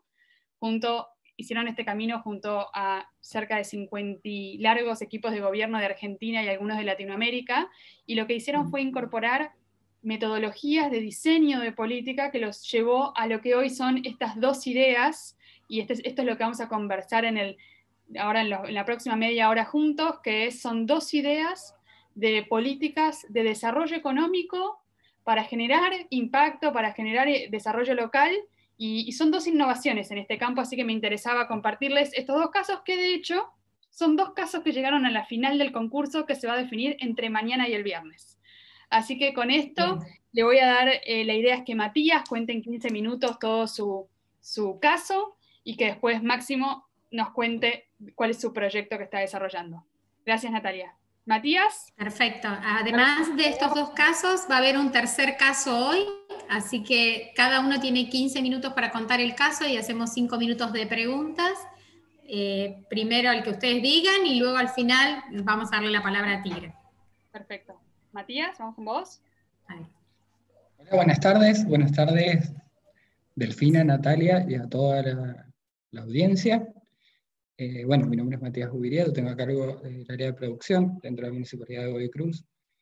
hicieron este camino junto a cerca de 50 largos equipos de gobierno de Argentina y algunos de Latinoamérica, y lo que hicieron fue incorporar metodologías de diseño de política que los llevó a lo que hoy son estas 2 ideas, y esto es lo que vamos a conversar ahora en la próxima media hora juntos, que son 2 ideas de políticas de desarrollo económico para generar impacto, para generar desarrollo local, y son 2 innovaciones en este campo, así que me interesaba compartirles estos 2 casos, que de hecho son 2 casos que llegaron a la final del concurso, que se va a definir entre mañana y el viernes. Así que con esto le voy a dar, la idea es que Matías cuente en 15 minutos todo su caso, y que después Máximo nos cuente cuál es su proyecto que está desarrollando. Gracias, Natalia. Matías. Perfecto. Además de estos 2 casos, va a haber un tercer caso hoy, así que cada uno tiene 15 minutos para contar el caso y hacemos 5 minutos de preguntas. Primero al que ustedes digan y luego al final vamos a darle la palabra a Tigre. Perfecto. Matías, vamos con vos. Hola, buenas tardes Delfina, Natalia y a toda la audiencia. Bueno, mi nombre es Matías Subiría, yo tengo a cargo del área de producción dentro de la Municipalidad de Godoy Cruz.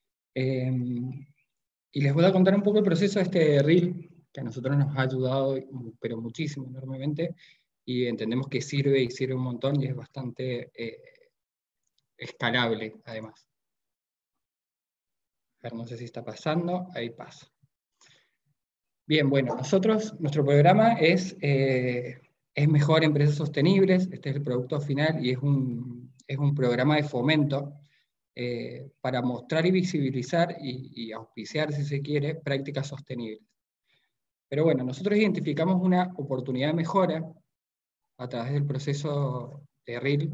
Y les voy a contar un poco el proceso de este RIL, que a nosotros nos ha ayudado, pero muchísimo, enormemente, y entendemos que sirve un montón y es bastante escalable, además. A ver, no sé si está pasando, ahí pasa. Bien, bueno, nuestro programa es Mejor Empresas Sostenibles, este es el producto final y es un programa de fomento para mostrar y visibilizar y auspiciar, si se quiere, prácticas sostenibles. Pero bueno, nosotros identificamos una oportunidad de mejora a través del proceso de RIL,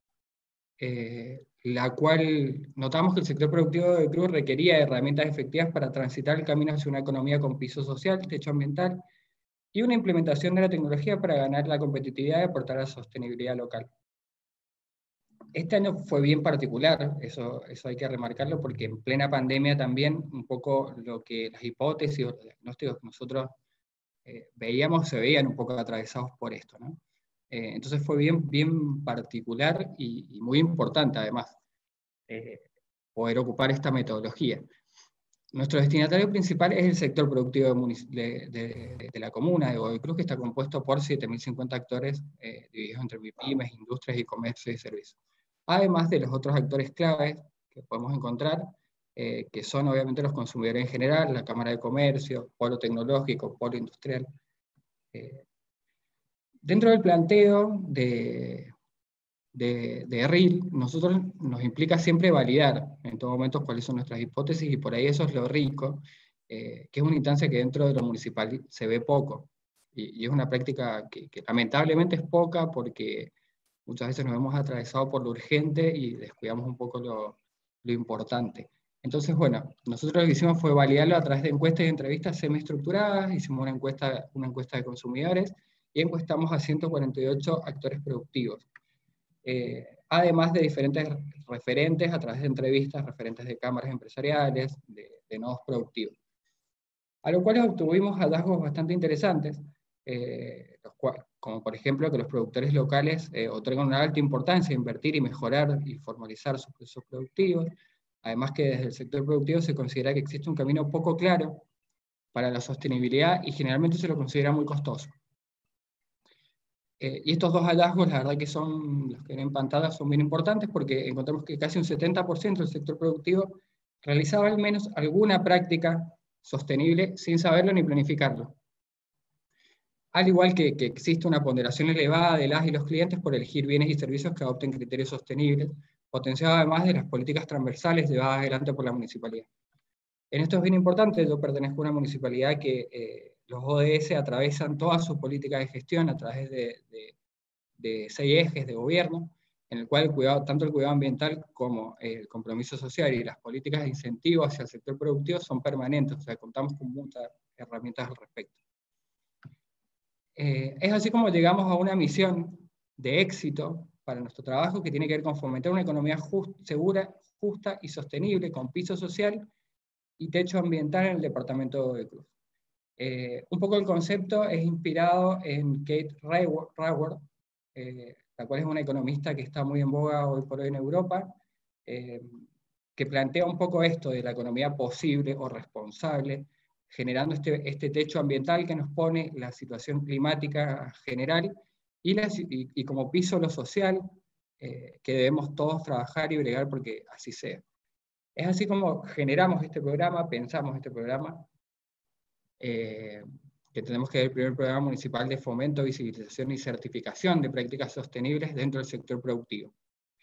la cual notamos que el sector productivo de Cruz requería herramientas efectivas para transitar el camino hacia una economía con piso social, techo ambiental, y una implementación de la tecnología para ganar la competitividad y aportar a la sostenibilidad local. Este año fue bien particular, eso hay que remarcarlo, porque en plena pandemia también un poco las hipótesis o los diagnósticos que nosotros veíamos se veían un poco atravesados por esto, ¿no? Entonces fue bien particular y muy importante además poder ocupar esta metodología. Nuestro destinatario principal es el sector productivo de la comuna de Godoy Cruz, que está compuesto por 7.050 actores divididos entre MIPYMES, industrias y comercio y servicios. Además de los otros actores claves que podemos encontrar, que son obviamente los consumidores en general, la Cámara de Comercio, Polo Tecnológico, Polo Industrial. Dentro del planteo de RIL, nosotros nos implica siempre validar en todo momento cuáles son nuestras hipótesis, y por ahí eso es lo rico, que es una instancia que dentro de lo municipal se ve poco, y es una práctica que lamentablemente es poca, porque muchas veces nos hemos atravesado por lo urgente y descuidamos un poco lo importante. Entonces, bueno, nosotros lo que hicimos fue validarlo a través de encuestas y entrevistas semiestructuradas. Hicimos una encuesta de consumidores, y encuestamos a 148 actores productivos. Además de diferentes referentes a través de entrevistas, referentes de cámaras empresariales, de nodos productivos. A lo cual obtuvimos hallazgos bastante interesantes, como por ejemplo que los productores locales otorgan una alta importancia a invertir y mejorar y formalizar sus procesos productivos. Además que desde el sector productivo se considera que existe un camino poco claro para la sostenibilidad, y generalmente se lo considera muy costoso. Y estos dos hallazgos, la verdad que son, los que ven en pantalla, son bien importantes, porque encontramos que casi un 70% del sector productivo realizaba al menos alguna práctica sostenible sin saberlo ni planificarlo. Al igual que existe una ponderación elevada de las y los clientes por elegir bienes y servicios que adopten criterios sostenibles, potenciado además de las políticas transversales llevadas adelante por la municipalidad. En esto es bien importante, yo pertenezco a una municipalidad que los ODS atraviesan toda su política de gestión a través de 6 ejes de gobierno, en el cual tanto el cuidado ambiental como el compromiso social y las políticas de incentivo hacia el sector productivo son permanentes, o sea, contamos con muchas herramientas al respecto. Es así como llegamos a una misión de éxito para nuestro trabajo, que tiene que ver con fomentar una economía segura, justa y sostenible, con piso social y techo ambiental en el departamento de Cruz. Un poco el concepto es inspirado en Kate Raworth, la cual es una economista que está muy en boga hoy por hoy en Europa, que plantea un poco esto de la economía posible o responsable, generando este techo ambiental que nos pone la situación climática general, y como piso lo social, que debemos todos trabajar y bregar porque así sea. Es así como generamos este programa, pensamos este programa, que tenemos que ver el primer programa municipal de fomento, visibilización y certificación de prácticas sostenibles dentro del sector productivo,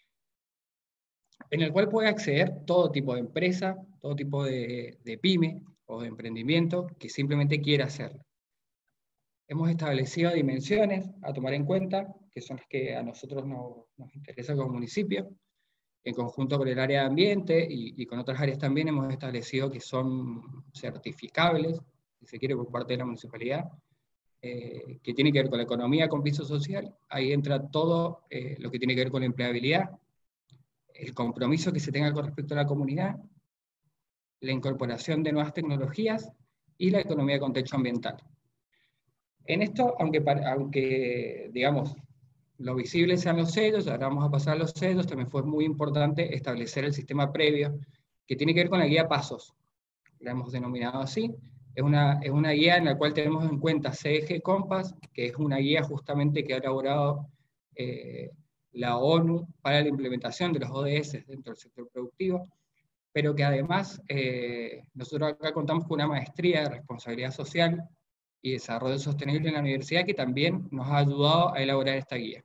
en el cual puede acceder todo tipo de empresa, todo tipo de pyme o de emprendimiento que simplemente quiera hacerlo. Hemos establecido dimensiones a tomar en cuenta, que son las que a nosotros nos interesa como municipio. En conjunto con el área de ambiente y con otras áreas también hemos establecido que son certificables, si se quiere, por parte de la municipalidad, que tiene que ver con la economía con piso social. Ahí entra todo lo que tiene que ver con la empleabilidad, el compromiso que se tenga con respecto a la comunidad, la incorporación de nuevas tecnologías y la economía con techo ambiental. En esto, aunque digamos, lo visible sean los sellos, ahora vamos a pasar a los sellos, también fue muy importante establecer el sistema previo, que tiene que ver con la guía pasos, la hemos denominado así. Es una guía en la cual tenemos en cuenta CEG Compass, que es una guía justamente que ha elaborado la ONU para la implementación de los ODS dentro del sector productivo, pero que además nosotros acá contamos con una maestría de responsabilidad social y desarrollo sostenible en la universidad, que también nos ha ayudado a elaborar esta guía.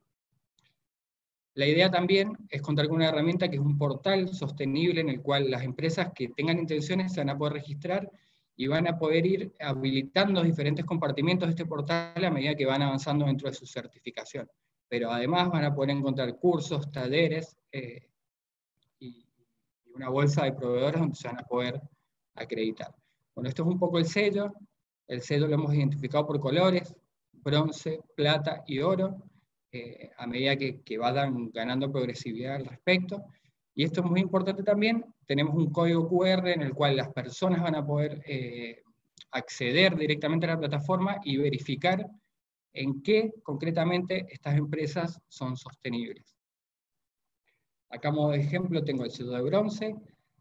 La idea también es contar con una herramienta que es un portal sostenible en el cual las empresas que tengan intenciones se van a poder registrar y van a poder ir habilitando diferentes compartimentos de este portal a medida que van avanzando dentro de su certificación. Pero además van a poder encontrar cursos, talleres y una bolsa de proveedores donde se van a poder acreditar. Bueno, esto es un poco el sello. El sello lo hemos identificado por colores: bronce, plata y oro, a medida que vayan ganando progresividad al respecto. Y esto es muy importante también, tenemos un código QR en el cual las personas van a poder acceder directamente a la plataforma y verificar en qué concretamente estas empresas son sostenibles. Acá, como ejemplo, tengo el sello de bronce,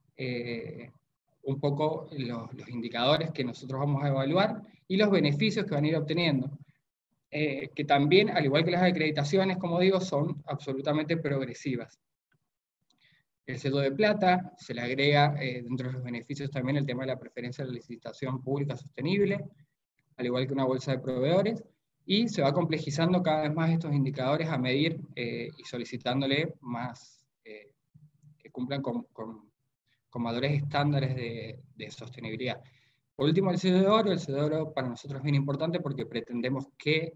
un poco los indicadores que nosotros vamos a evaluar y los beneficios que van a ir obteniendo. Que también, al igual que las acreditaciones, como digo, son absolutamente progresivas. El sello de plata se le agrega dentro de los beneficios también el tema de la preferencia de la licitación pública sostenible, al igual que una bolsa de proveedores, y se va complejizando cada vez más estos indicadores a medir y solicitándole más que cumplan con mayores estándares de sostenibilidad. Por último, el sello de oro. El sello de oro para nosotros es bien importante porque pretendemos que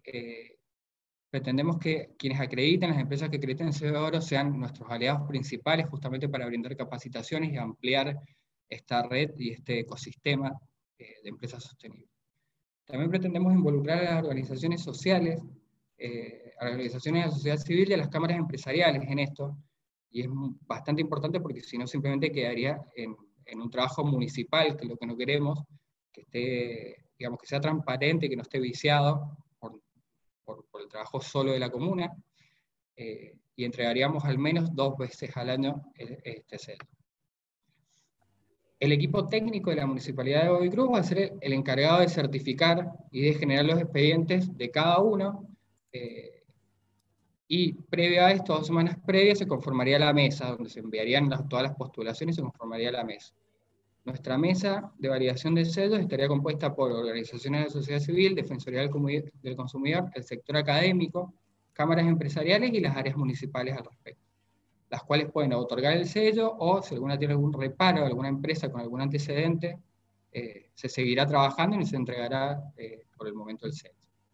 quienes acrediten, las empresas que acrediten el sello de oro, sean nuestros aliados principales justamente para brindar capacitaciones y ampliar esta red y este ecosistema de empresas sostenibles. También pretendemos involucrar a las organizaciones sociales, a las organizaciones de la sociedad civil y a las cámaras empresariales en esto, y es bastante importante porque si no simplemente quedaría en un trabajo municipal, que es lo que no queremos, que esté, digamos, que sea transparente, que no esté viciado por el trabajo solo de la comuna, y entregaríamos al menos 2 veces al año este sello. El equipo técnico de la Municipalidad de Godoy Cruz va a ser el encargado de certificar y de generar los expedientes de cada uno, y previo a esto, 2 semanas previas, se conformaría la mesa, donde se enviarían todas las postulaciones y se conformaría la mesa. Nuestra mesa de validación de sellos estaría compuesta por organizaciones de la sociedad civil, Defensoría del Consumidor, el sector académico, cámaras empresariales y las áreas municipales al respecto, las cuales pueden otorgar el sello, o si alguna tiene algún reparo, alguna empresa con algún antecedente, se seguirá trabajando y se entregará por el momento el sello.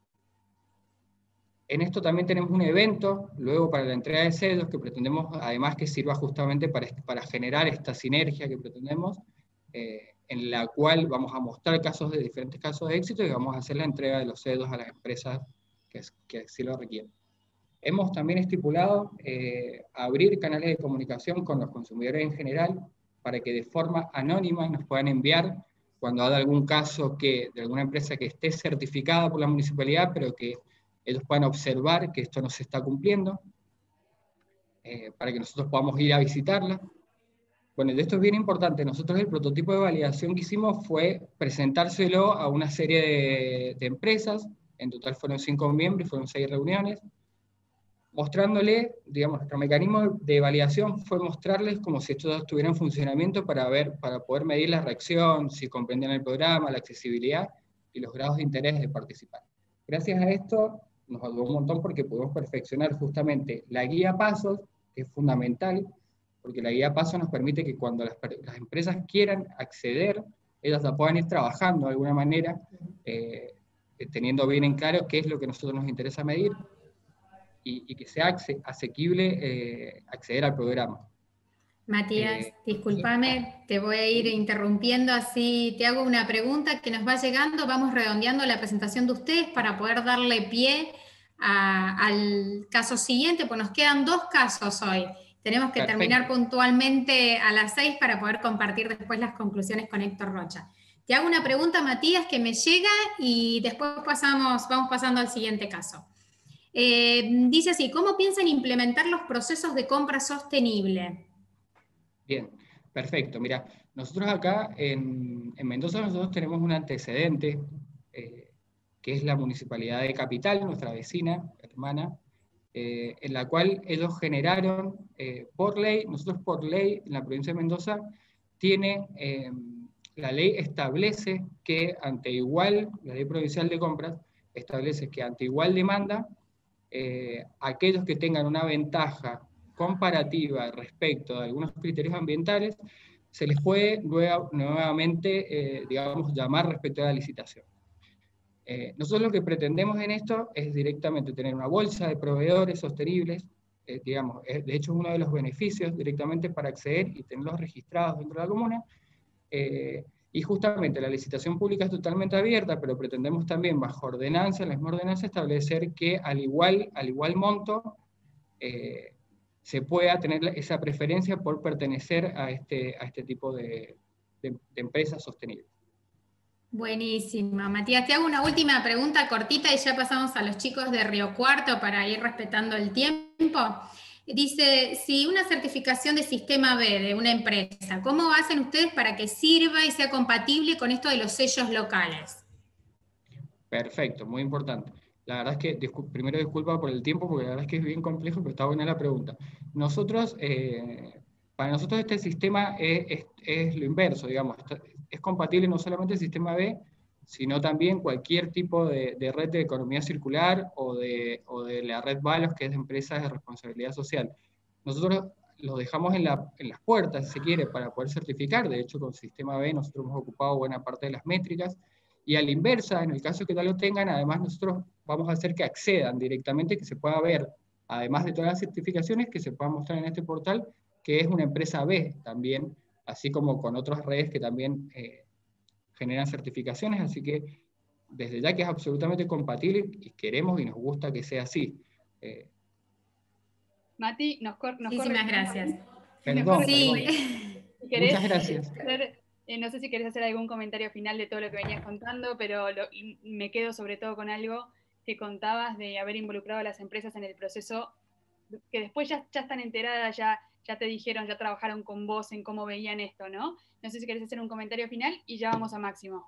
En esto también tenemos un evento, luego para la entrega de sellos, que pretendemos además que sirva justamente para generar esta sinergia que pretendemos, en la cual vamos a mostrar diferentes casos de éxito y vamos a hacer la entrega de los sellos a las empresas que así lo requieren. Hemos también estipulado abrir canales de comunicación con los consumidores en general, para que de forma anónima nos puedan enviar cuando haya algún caso de alguna empresa que esté certificada por la municipalidad, pero que ellos puedan observar que esto no se está cumpliendo, para que nosotros podamos ir a visitarla. Bueno, de esto es bien importante. Nosotros el prototipo de validación que hicimos fue presentárselo a una serie de empresas, en total fueron 5 miembros, fueron 6 reuniones, mostrándole, digamos, nuestro mecanismo de validación fue mostrarles como si esto estuviera en funcionamiento para poder medir la reacción, si comprendían el programa, la accesibilidad y los grados de interés de participar. Gracias a esto nos ayudó un montón porque pudimos perfeccionar justamente la guía pasos, que es fundamental, porque la guía pasos nos permite que cuando las empresas quieran acceder, ellas la puedan ir trabajando de alguna manera, teniendo bien en claro qué es lo que a nosotros nos interesa medir, y que sea asequible acceder al programa. Matías, discúlpame, te voy a ir interrumpiendo, así te hago una pregunta que nos va llegando, vamos redondeando la presentación de ustedes para poder darle pie al caso siguiente, pues nos quedan 2 casos hoy. Tenemos que terminar puntualmente a las 6 para poder compartir después las conclusiones con Héctor Rocha. Te hago una pregunta, Matías, que me llega y después vamos pasando al siguiente caso. Dice así, ¿cómo piensan implementar los procesos de compra sostenible? Bien, perfecto. Mira, nosotros acá en Mendoza tenemos un antecedente, que es la Municipalidad de Capital, nuestra vecina, hermana, en la cual ellos generaron, por ley, nosotros por ley, en la provincia de Mendoza, la ley establece que la ley provincial de compras, establece que ante igual demanda, aquellos que tengan una ventaja comparativa respecto de algunos criterios ambientales, se les puede nuevamente, digamos, llamar respecto a la licitación. Nosotros lo que pretendemos en esto es directamente tener una bolsa de proveedores sostenibles, digamos, de hecho es uno de los beneficios directamente para acceder y tenerlos registrados dentro de la comuna, y justamente la licitación pública es totalmente abierta, pero pretendemos también bajo ordenanza, en la misma ordenanza, establecer que al igual monto, se pueda tener esa preferencia por pertenecer a este tipo de empresas sostenibles. Buenísima. Matías, te hago una última pregunta cortita y ya pasamos a los chicos de Río Cuarto para ir respetando el tiempo. Dice, si una certificación de sistema B de una empresa, ¿cómo hacen ustedes para que sirva y sea compatible con esto de los sellos locales? Perfecto, muy importante. La verdad es que, primero disculpa por el tiempo, porque la verdad es que es bien complejo, pero está buena la pregunta. Para nosotros este sistema es lo inverso, digamos, es compatible no solamente el sistema B, sino también cualquier tipo de red de economía circular o de la red VALOS, que es de empresas de responsabilidad social. Nosotros los dejamos en las puertas, si se quiere, para poder certificar. De hecho, con Sistema B nosotros hemos ocupado buena parte de las métricas, y a la inversa, en el caso que no lo tengan, además nosotros vamos a hacer que accedan directamente, que se pueda ver, además de todas las certificaciones, que se pueda mostrar en este portal, que es una empresa B también, así como con otras redes que también generan certificaciones, así que desde ya que es absolutamente compatible, y queremos y nos gusta que sea así. Mati, nos corre. Muchísimas gracias. Perdón, sí. Muchas gracias. No sé si querés hacer algún comentario final de todo lo que venías contando, pero me quedo sobre todo con algo que contabas de haber involucrado a las empresas en el proceso, que después ya están enteradas, ya te dijeron, ya trabajaron con vos en cómo veían esto, ¿no? No sé si querés hacer un comentario final y ya vamos a Máximo.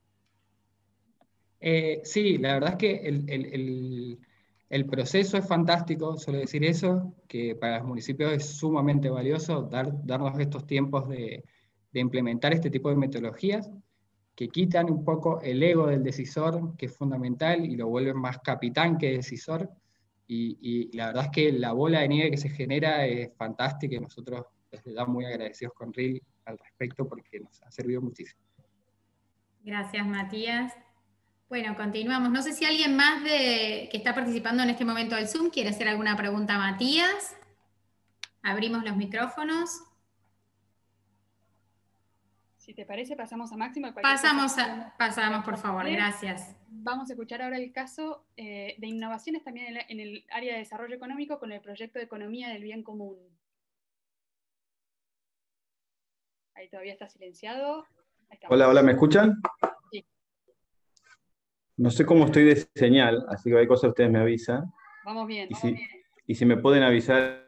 Sí, la verdad es que el proceso es fantástico, suelo decir eso, que para los municipios es sumamente valioso darnos estos tiempos de implementar este tipo de metodologías, que quitan un poco el ego del decisor, que es fundamental, y lo vuelven más capitán que decisor, y la verdad es que la bola de nieve que se genera es fantástica, y nosotros desde ya muy agradecidos con RIL al respecto, porque nos ha servido muchísimo. Gracias, Matías. Bueno, continuamos. No sé si alguien más que está participando en este momento del Zoom quiere hacer alguna pregunta a Matías. Abrimos los micrófonos. Si te parece, pasamos a Máximo. Pasamos, por favor, gracias. Vamos a escuchar ahora el caso de innovaciones también en el área de desarrollo económico con el proyecto de economía del bien común. Ahí todavía está silenciado. Hola, ¿me escuchan? Sí. No sé cómo estoy de señal, así que hay cosas que ustedes me avisan. Vamos bien. Y si me pueden avisar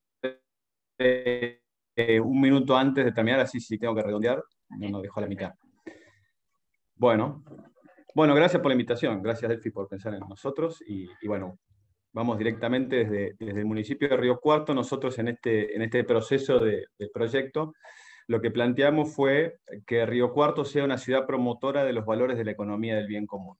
un minuto antes de terminar, así si tengo que redondear, no nos dejo a la mitad. Bueno, gracias por la invitación, gracias Delphi por pensar en nosotros, y bueno, vamos directamente desde el municipio de Río Cuarto. Nosotros en este proceso del proyecto, lo que planteamos fue que Río Cuarto sea una ciudad promotora de los valores de la economía del bien común.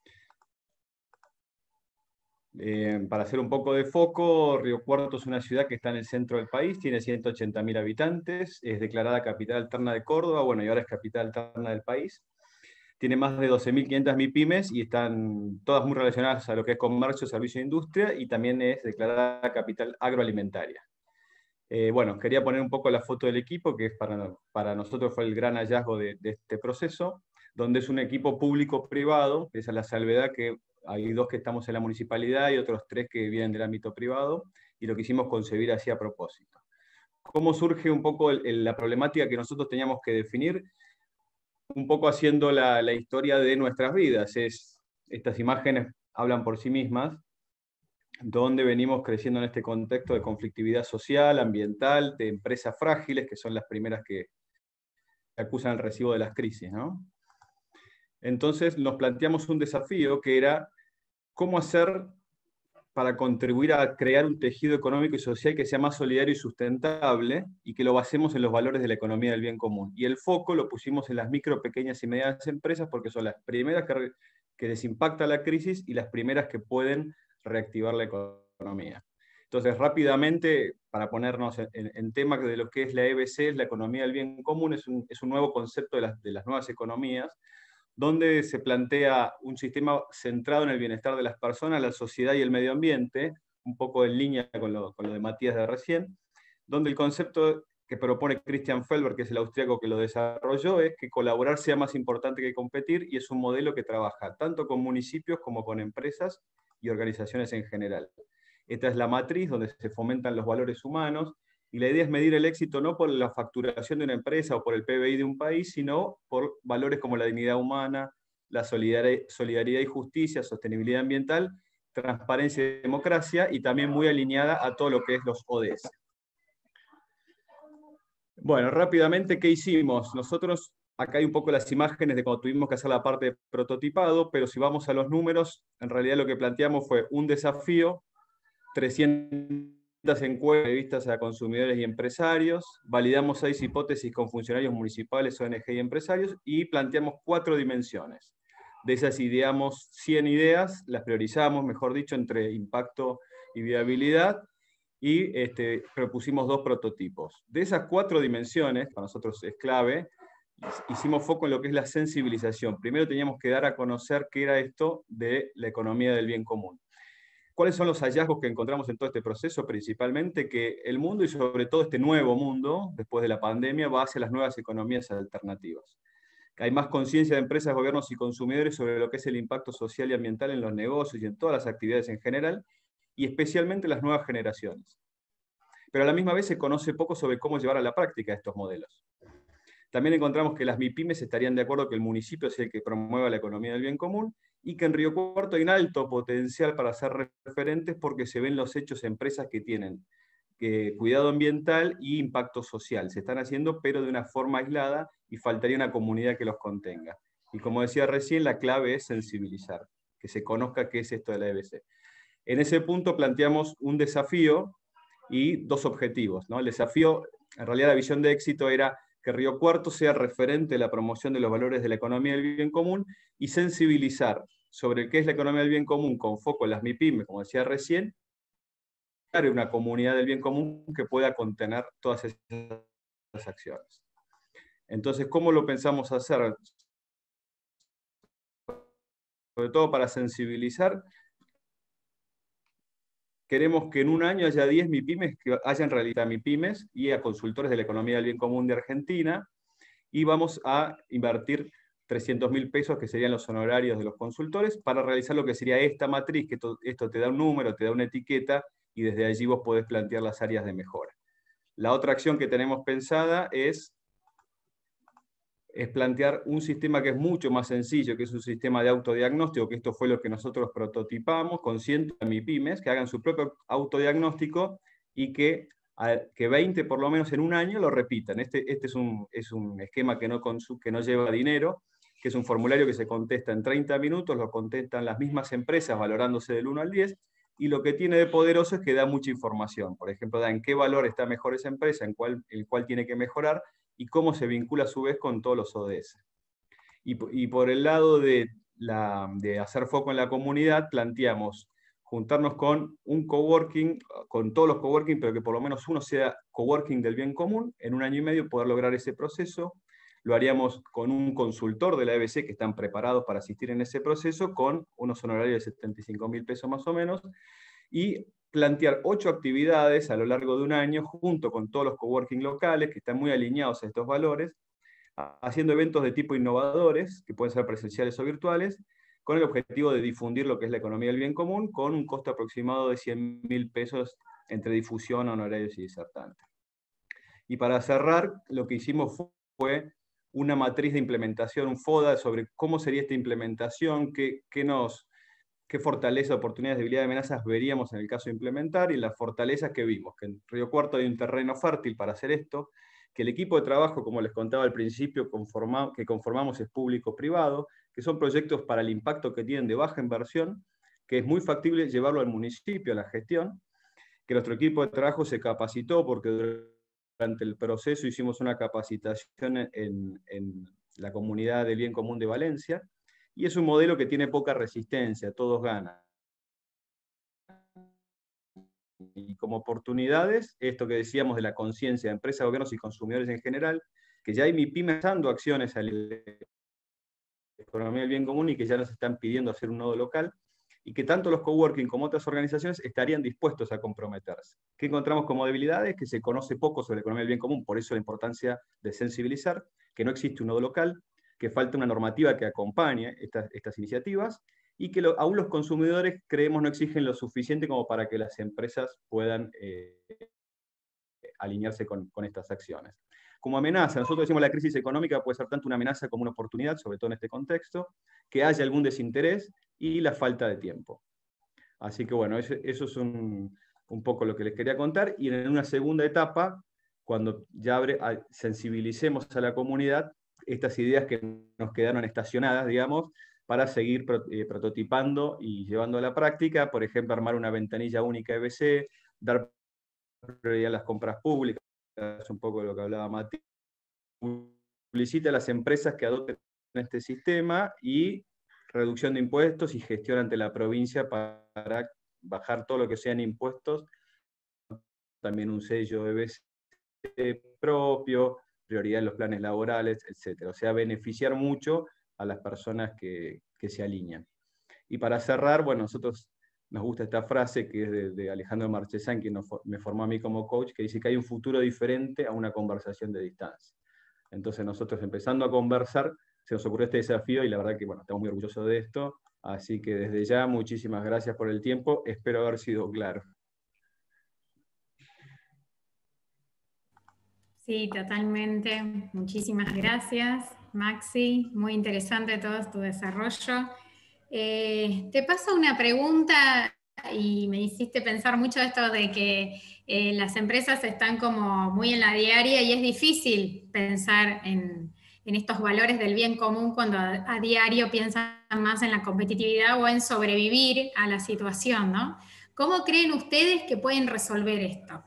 Para hacer un poco de foco, Río Cuarto es una ciudad que está en el centro del país, tiene 180.000 habitantes, es declarada capital alterna de Córdoba, bueno, y ahora es capital alterna del país. Tiene más de 12.500 MIPYMES y están todas muy relacionadas a lo que es comercio, servicio e industria, y también es declarada capital agroalimentaria. Bueno, quería poner un poco la foto del equipo, que para nosotros fue el gran hallazgo de este proceso, donde es un equipo público-privado, esa es la salvedad, que hay 2 que estamos en la municipalidad y otros 3 que vienen del ámbito privado, y lo quisimos concebir así a propósito. ¿Cómo surge un poco la problemática que nosotros teníamos que definir? Un poco haciendo la historia de nuestras vidas. Estas imágenes hablan por sí mismas, donde venimos creciendo en este contexto de conflictividad social, ambiental, de empresas frágiles, que son las primeras que acusan el recibo de las crisis, ¿no? Entonces nos planteamos un desafío que era cómo hacer para contribuir a crear un tejido económico y social que sea más solidario y sustentable, y que lo basemos en los valores de la economía del bien común. Y el foco lo pusimos en las micro, pequeñas y medianas empresas, porque son las primeras que les impacta la crisis y las primeras que pueden reactivar la economía. Entonces, rápidamente, para ponernos en tema de lo que es la EBC, la economía del bien común, es un nuevo concepto de las nuevas economías, donde se plantea un sistema centrado en el bienestar de las personas, la sociedad y el medio ambiente, un poco en línea con lo de Matías de recién, donde el concepto que propone Christian Felber, que es el austríaco que lo desarrolló, es que colaborar sea más importante que competir, y es un modelo que trabaja tanto con municipios como con empresas y organizaciones en general. Esta es la matriz donde se fomentan los valores humanos, y la idea es medir el éxito no por la facturación de una empresa o por el PBI de un país, sino por valores como la dignidad humana, la solidaridad y justicia, sostenibilidad ambiental, transparencia y democracia, y también muy alineada a todo lo que es los ODS. Bueno, rápidamente, ¿qué hicimos? Nosotros, acá hay un poco las imágenes de cuando tuvimos que hacer la parte de prototipado, pero si vamos a los números, en realidad lo que planteamos fue un desafío, 300 encuestas a consumidores y empresarios, validamos 6 hipótesis con funcionarios municipales, ONG y empresarios, y planteamos 4 dimensiones. De esas ideamos 100 ideas, las priorizamos, mejor dicho, entre impacto y viabilidad, y propusimos 2 prototipos. De esas 4 dimensiones, para nosotros es clave, hicimos foco en lo que es la sensibilización. Primero teníamos que dar a conocer qué era esto de la economía del bien común. ¿Cuáles son los hallazgos que encontramos en todo este proceso? Principalmente que el mundo, y sobre todo este nuevo mundo, después de la pandemia, va hacia las nuevas economías alternativas. Hay más conciencia de empresas, gobiernos y consumidores sobre lo que es el impacto social y ambiental en los negocios y en todas las actividades en general, y especialmente las nuevas generaciones. Pero a la misma vez se conoce poco sobre cómo llevar a la práctica estos modelos. También encontramos que las MIPYMES estarían de acuerdo que el municipio es el que promueva la economía del bien común, y que en Río Cuarto hay un alto potencial para ser referentes porque se ven los hechos empresas que tienen cuidado ambiental y impacto social. Se están haciendo, pero de una forma aislada, y faltaría una comunidad que los contenga. Y como decía recién, la clave es sensibilizar, que se conozca qué es esto de la EBC. En ese punto planteamos un desafío y 2 objetivos, ¿no? El desafío, en realidad la visión de éxito era que Río Cuarto sea referente de la promoción de los valores de la economía del bien común y sensibilizar sobre qué es la economía del bien común con foco en las MIPYMES, como decía recién, una comunidad del bien común que pueda contener todas esas acciones. Entonces, ¿cómo lo pensamos hacer? Sobre todo para sensibilizar, queremos que en un año haya 10 MIPYMES, que hayan realizado MIPYMES y a consultores de la economía del bien común de Argentina, y vamos a invertir 300.000 pesos, que serían los honorarios de los consultores, para realizar lo que sería esta matriz, que esto te da un número, te da una etiqueta, y desde allí vos podés plantear las áreas de mejora. La otra acción que tenemos pensada es plantear un sistema que es mucho más sencillo, que es un sistema de autodiagnóstico, que esto fue lo que nosotros prototipamos, con 100 MIPYMES, que hagan su propio autodiagnóstico y que 20 por lo menos en un año lo repitan. Este es un esquema que no lleva dinero, que es un formulario que se contesta en 30 minutos, lo contestan las mismas empresas valorándose del 1 al 10, y lo que tiene de poderoso es que da mucha información. Por ejemplo, da en qué valor está mejor esa empresa, el cual tiene que mejorar, y cómo se vincula a su vez con todos los ODS. Y por el lado de hacer foco en la comunidad, planteamos juntarnos con un coworking, con todos los coworking, pero que por lo menos uno sea coworking del bien común, en un año y medio poder lograr ese proceso. Lo haríamos con un consultor de la EBC que están preparados para asistir en ese proceso, con unos honorarios de 75.000 pesos más o menos, y plantear 8 actividades a lo largo de un año, junto con todos los coworking locales, que están muy alineados a estos valores, haciendo eventos de tipo innovadores, que pueden ser presenciales o virtuales, con el objetivo de difundir lo que es la economía del bien común, con un costo aproximado de 100.000 pesos entre difusión, honorarios y disertantes. Y para cerrar, lo que hicimos fue una matriz de implementación, un FODA, sobre cómo sería esta implementación, qué fortaleza, oportunidades, debilidades, amenazas veríamos en el caso de implementar, y las fortalezas que vimos, que en Río Cuarto hay un terreno fértil para hacer esto, que el equipo de trabajo, como les contaba al principio, que conformamos es público-privado, que son proyectos para el impacto que tienen de baja inversión, que es muy factible llevarlo al municipio, a la gestión, que nuestro equipo de trabajo se capacitó, porque durante el proceso hicimos una capacitación en la comunidad del bien común de Valencia, y es un modelo que tiene poca resistencia, todos ganan. Y como oportunidades, esto que decíamos de la conciencia de empresas, gobiernos y consumidores en general, que ya hay MIPYMES dando acciones a la economía del bien común y que ya nos están pidiendo hacer un nodo local, y que tanto los coworking como otras organizaciones estarían dispuestos a comprometerse. ¿Qué encontramos como debilidades? Que se conoce poco sobre la economía del bien común, por eso la importancia de sensibilizar, que no existe un nodo local, que falta una normativa que acompañe estas iniciativas, y que aún los consumidores, creemos, no exigen lo suficiente como para que las empresas puedan alinearse con estas acciones. Como amenaza, nosotros decimos la crisis económica puede ser tanto una amenaza como una oportunidad, sobre todo en este contexto, que haya algún desinterés y la falta de tiempo. Así que bueno, eso es un poco lo que les quería contar, y en una segunda etapa, cuando ya sensibilicemos a la comunidad, estas ideas que nos quedaron estacionadas, digamos, para seguir prototipando y llevando a la práctica, por ejemplo, armar una ventanilla única EBC, dar prioridad a las compras públicas, es un poco de lo que hablaba Mati, publicita a las empresas que adopten este sistema y reducción de impuestos y gestión ante la provincia para bajar todo lo que sean impuestos, también un sello EBC propio, prioridad en los planes laborales, etc. O sea, beneficiar mucho a las personas que se alinean. Y para cerrar, bueno, nosotros nos gusta esta frase que es de Alejandro Marchesán, quien me formó a mí como coach, que dice que hay un futuro diferente a una conversación de distancia. Entonces nosotros empezando a conversar, se nos ocurrió este desafío y la verdad que bueno, estamos muy orgullosos de esto, así que desde ya muchísimas gracias por el tiempo, espero haber sido claro. Sí, totalmente. Muchísimas gracias, Maxi. Muy interesante todo tu desarrollo. Te paso una pregunta y me hiciste pensar mucho esto de que las empresas están como muy en la diaria y es difícil pensar en estos valores del bien común cuando a diario piensan más en la competitividad o en sobrevivir a la situación, ¿no? ¿Cómo creen ustedes que pueden resolver esto?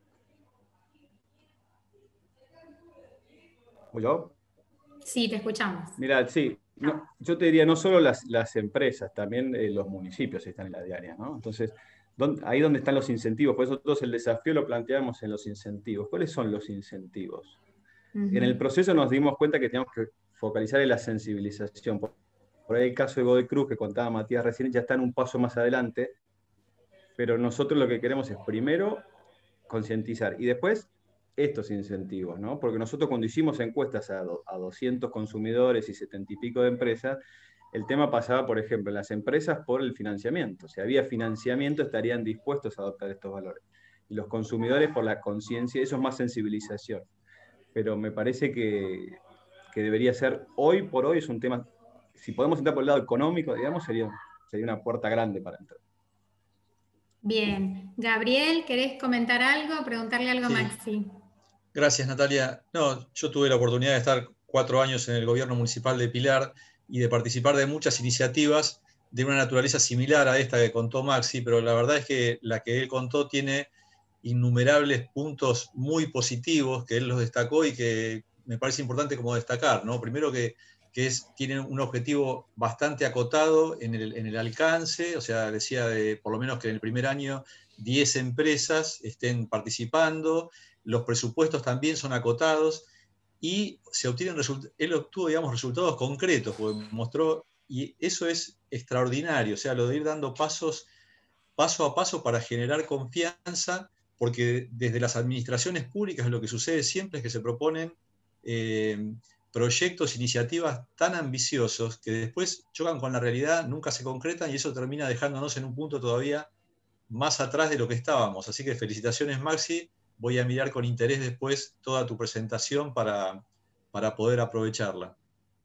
¿Yo? Sí, te escuchamos. Mira, sí, no, yo te diría no solo las empresas, también los municipios están en la diaria, ¿no? Entonces, ahí donde están los incentivos, por eso nosotros el desafío lo planteamos en los incentivos. ¿Cuáles son los incentivos? En el proceso nos dimos cuenta que teníamos que focalizar en la sensibilización. Por ahí el caso de Godoy Cruz, que contaba Matías recién, ya está en un paso más adelante, pero nosotros lo que queremos es primero concientizar y después estos incentivos, ¿no? Porque nosotros cuando hicimos encuestas a 200 consumidores y 70 y pico de empresas, el tema pasaba, por ejemplo, en las empresas por el financiamiento. Si había financiamiento, estarían dispuestos a adoptar estos valores. Y los consumidores por la conciencia, eso es más sensibilización. Pero me parece que debería ser, hoy por hoy es un tema, si podemos entrar por el lado económico, digamos, sería una puerta grande para entrar. Bien. Gabriel, ¿querés comentar algo? Preguntarle algo a Maxi. Gracias, Natalia. No, yo tuve la oportunidad de estar 4 años en el gobierno municipal de Pilar y de participar de muchas iniciativas de una naturaleza similar a esta que contó Maxi, pero la verdad es que la que él contó tiene innumerables puntos muy positivos que él los destacó y que me parece importante como destacar, ¿no? Primero que tiene un objetivo bastante acotado en el alcance, o sea, decía por lo menos que en el primer año 10 empresas estén participando, los presupuestos también son acotados y él obtuvo, digamos, resultados concretos, porque mostró, y eso es extraordinario, o sea, lo de ir dando pasos paso a paso para generar confianza, porque desde las administraciones públicas lo que sucede siempre es que se proponen proyectos, iniciativas tan ambiciosos que después chocan con la realidad, nunca se concretan y eso termina dejándonos en un punto todavía más atrás de lo que estábamos. Así que felicitaciones, Maxi. Voy a mirar con interés después toda tu presentación para poder aprovecharla.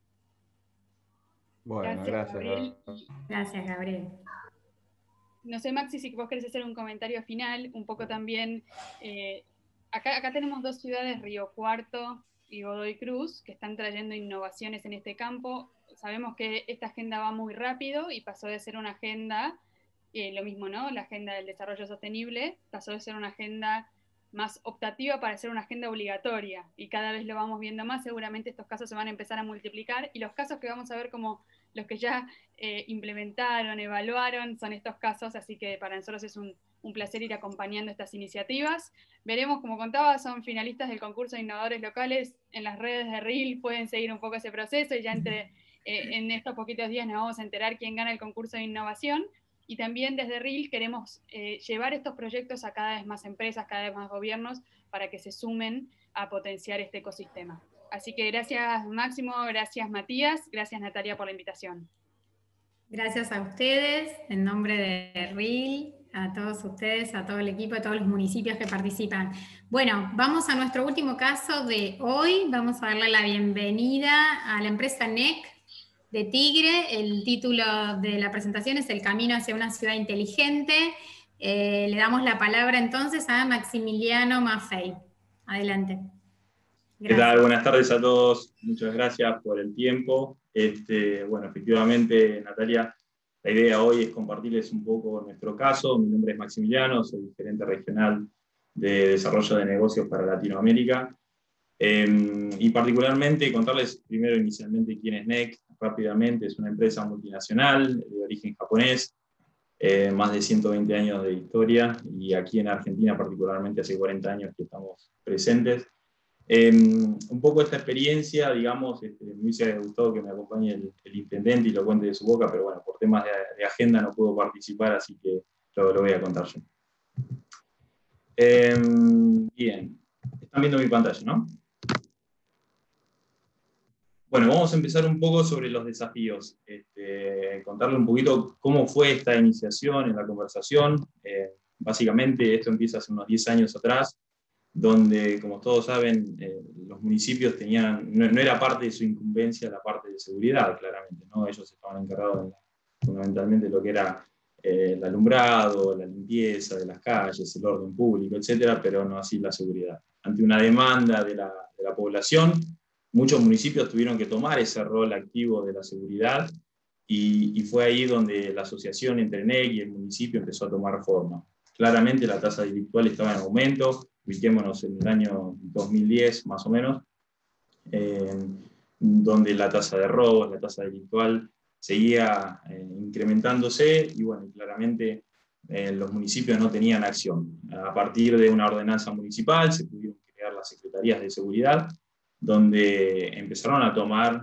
Bueno, gracias, Gabriel. Gracias, Gabriel. No sé, Maxi, si vos querés hacer un comentario final, un poco también. Acá tenemos 2 ciudades, Río Cuarto y Godoy Cruz, que están trayendo innovaciones en este campo. Sabemos que esta agenda va muy rápido y pasó de ser una agenda, lo mismo, ¿no? La agenda del desarrollo sostenible pasó de ser una agenda más optativa para ser una agenda obligatoria, y cada vez lo vamos viendo más. Seguramente estos casos se van a empezar a multiplicar, y los casos que vamos a ver como los que ya implementaron, evaluaron, son estos casos, así que para nosotros es un placer ir acompañando estas iniciativas. Veremos, como contaba, son finalistas del concurso de innovadores locales. En las redes de RIL pueden seguir un poco ese proceso y ya en estos poquitos días nos vamos a enterar quién gana el concurso de innovación. Y también desde RIL queremos llevar estos proyectos a cada vez más empresas, cada vez más gobiernos, para que se sumen a potenciar este ecosistema. Así que gracias, Máximo, gracias, Matías, gracias, Natalia, por la invitación. Gracias a ustedes, en nombre de RIL, a todos ustedes, a todo el equipo, a todos los municipios que participan. Bueno, vamos a nuestro último caso de hoy. Vamos a darle la bienvenida a la empresa NEC de Tigre. El título de la presentación es El camino hacia una ciudad inteligente. Le damos la palabra entonces a Maximiliano Maffei. Adelante. Gracias. ¿Qué tal? Buenas tardes a todos. Muchas gracias por el tiempo. Bueno, efectivamente, Natalia, la idea hoy es compartirles un poco nuestro caso. Mi nombre es Maximiliano, soy gerente regional de desarrollo de negocios para Latinoamérica. Y particularmente contarles primero inicialmente quién es NEC, rápidamente. Es una empresa multinacional de origen japonés, más de 120 años de historia, y aquí en Argentina particularmente hace 40 años que estamos presentes. Un poco esta experiencia, digamos, me hubiese gustado que me acompañe el intendente y lo cuente de su boca, pero bueno, por temas de agenda no puedo participar, así que lo voy a contar yo. Bien, están viendo mi pantalla, ¿no? Bueno, vamos a empezar un poco sobre los desafíos. Contarle un poquito cómo fue esta iniciación en la conversación. Básicamente esto empieza hace unos 10 años atrás, donde, como todos saben, los municipios tenían, no era parte de su incumbencia la parte de seguridad, claramente, ¿no? Ellos estaban encargados fundamentalmente de lo que era el alumbrado, la limpieza de las calles, el orden público, etcétera, pero no así la seguridad. Ante una demanda de la población, muchos municipios tuvieron que tomar ese rol activo de la seguridad, y fue ahí donde la asociación entre NEC y el municipio empezó a tomar forma. Claramente la tasa delictual estaba en aumento, ubiquémonos en el año 2010 más o menos, donde la tasa de robos, la tasa delictual seguía incrementándose, y bueno, claramente los municipios no tenían acción. A partir de una ordenanza municipal se pudieron crear las secretarías de seguridad, donde empezaron a tomar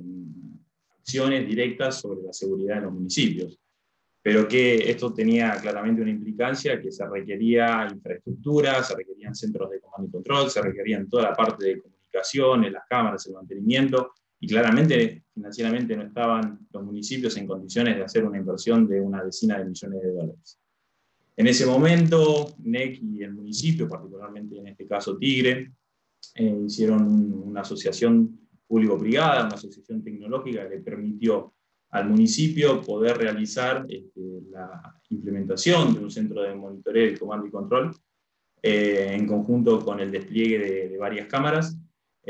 acciones directas sobre la seguridad en los municipios. Pero que esto tenía claramente una implicancia, que se requería infraestructura, se requerían centros de comando y control, se requerían toda la parte de comunicaciones, las cámaras, el mantenimiento, y claramente financieramente no estaban los municipios en condiciones de hacer una inversión de una decena de millones de dólares. En ese momento, NEC y el municipio, particularmente en este caso Tigre, hicieron una asociación público-privada, una asociación tecnológica que permitió al municipio poder realizar la implementación de un centro de monitoreo, de comando y control, en conjunto con el despliegue de varias cámaras,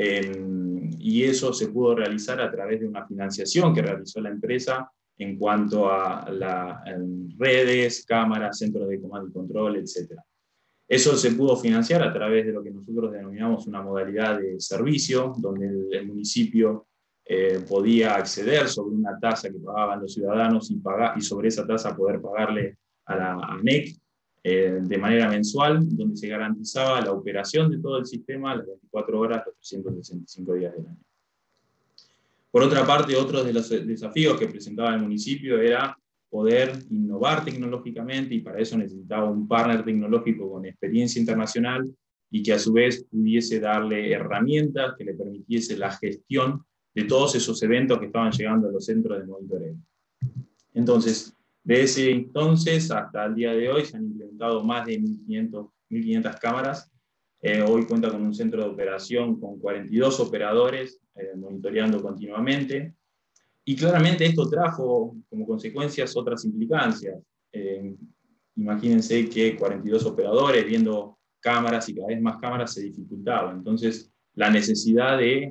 y eso se pudo realizar a través de una financiación que realizó la empresa en cuanto a redes, cámaras, centros de comando y control, etc. Eso se pudo financiar a través de lo que nosotros denominamos una modalidad de servicio, donde el municipio podía acceder sobre una tasa que pagaban los ciudadanos y sobre esa tasa poder pagarle a NEC de manera mensual, donde se garantizaba la operación de todo el sistema las 24 horas, los 365 días del año. Por otra parte, otro de los desafíos que presentaba el municipio era poder innovar tecnológicamente, y para eso necesitaba un partner tecnológico con experiencia internacional y que a su vez pudiese darle herramientas que le permitiese la gestión de todos esos eventos que estaban llegando a los centros de monitoreo. Entonces, de ese entonces hasta el día de hoy se han implementado más de 1.500 cámaras. Hoy cuenta con un centro de operación con 42 operadores monitoreando continuamente. Y claramente esto trajo como consecuencias otras implicancias. Imagínense que 42 operadores viendo cámaras y cada vez más cámaras se dificultaba. Entonces, la necesidad de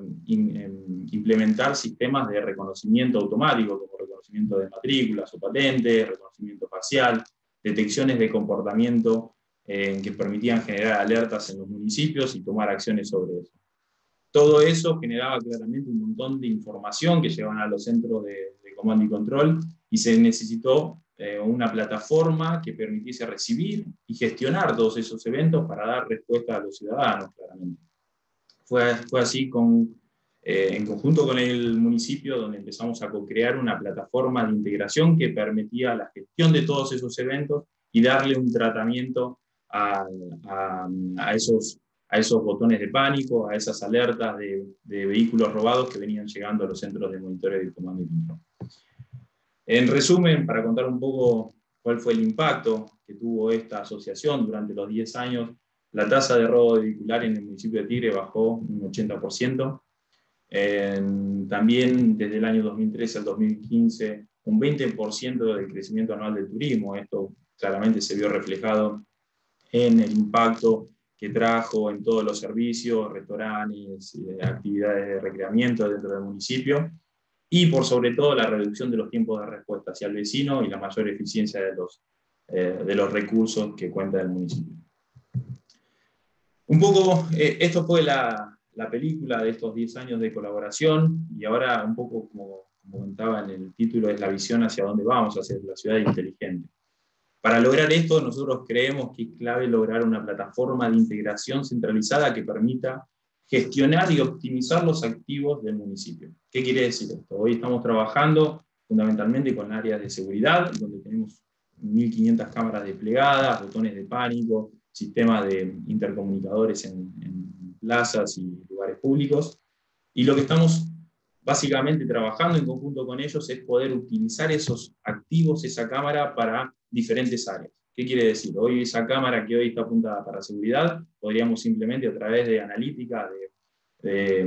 implementar sistemas de reconocimiento automático, como reconocimiento de matrículas o patentes, reconocimiento facial, detecciones de comportamiento que permitían generar alertas en los municipios y tomar acciones sobre eso. Todo eso generaba claramente un montón de información que llevaban a los centros de comando y control, y se necesitó una plataforma que permitiese recibir y gestionar todos esos eventos para dar respuesta a los ciudadanos, claramente. Fue así en conjunto con el municipio donde empezamos a co-crear una plataforma de integración que permitía la gestión de todos esos eventos y darle un tratamiento a esos botones de pánico, a esas alertas de vehículos robados que venían llegando a los centros de monitoreo y comando y control. En resumen, para contar un poco cuál fue el impacto que tuvo esta asociación durante los 10 años, la tasa de robo vehicular en el municipio de Tigre bajó un 80%. También desde el año 2013 al 2015, un 20% del crecimiento anual del turismo. Esto claramente se vio reflejado en el impacto que trajo en todos los servicios, restaurantes, actividades de recreamiento dentro del municipio, y por sobre todo la reducción de los tiempos de respuesta hacia el vecino y la mayor eficiencia de los recursos que cuenta el municipio. Un poco, esto fue la película de estos 10 años de colaboración, y ahora un poco, como comentaba en el título, es la visión hacia dónde vamos, hacia la ciudad inteligente. Para lograr esto, nosotros creemos que es clave lograr una plataforma de integración centralizada que permita gestionar y optimizar los activos del municipio. ¿Qué quiere decir esto? Hoy estamos trabajando fundamentalmente con áreas de seguridad, donde tenemos 1.500 cámaras desplegadas, botones de pánico, sistemas de intercomunicadores en plazas y lugares públicos, y lo que estamos básicamente trabajando en conjunto con ellos es poder utilizar esos activos, esa cámara, para diferentes áreas. ¿Qué quiere decir? Hoy esa cámara que hoy está apuntada para seguridad, podríamos simplemente a través de analítica, de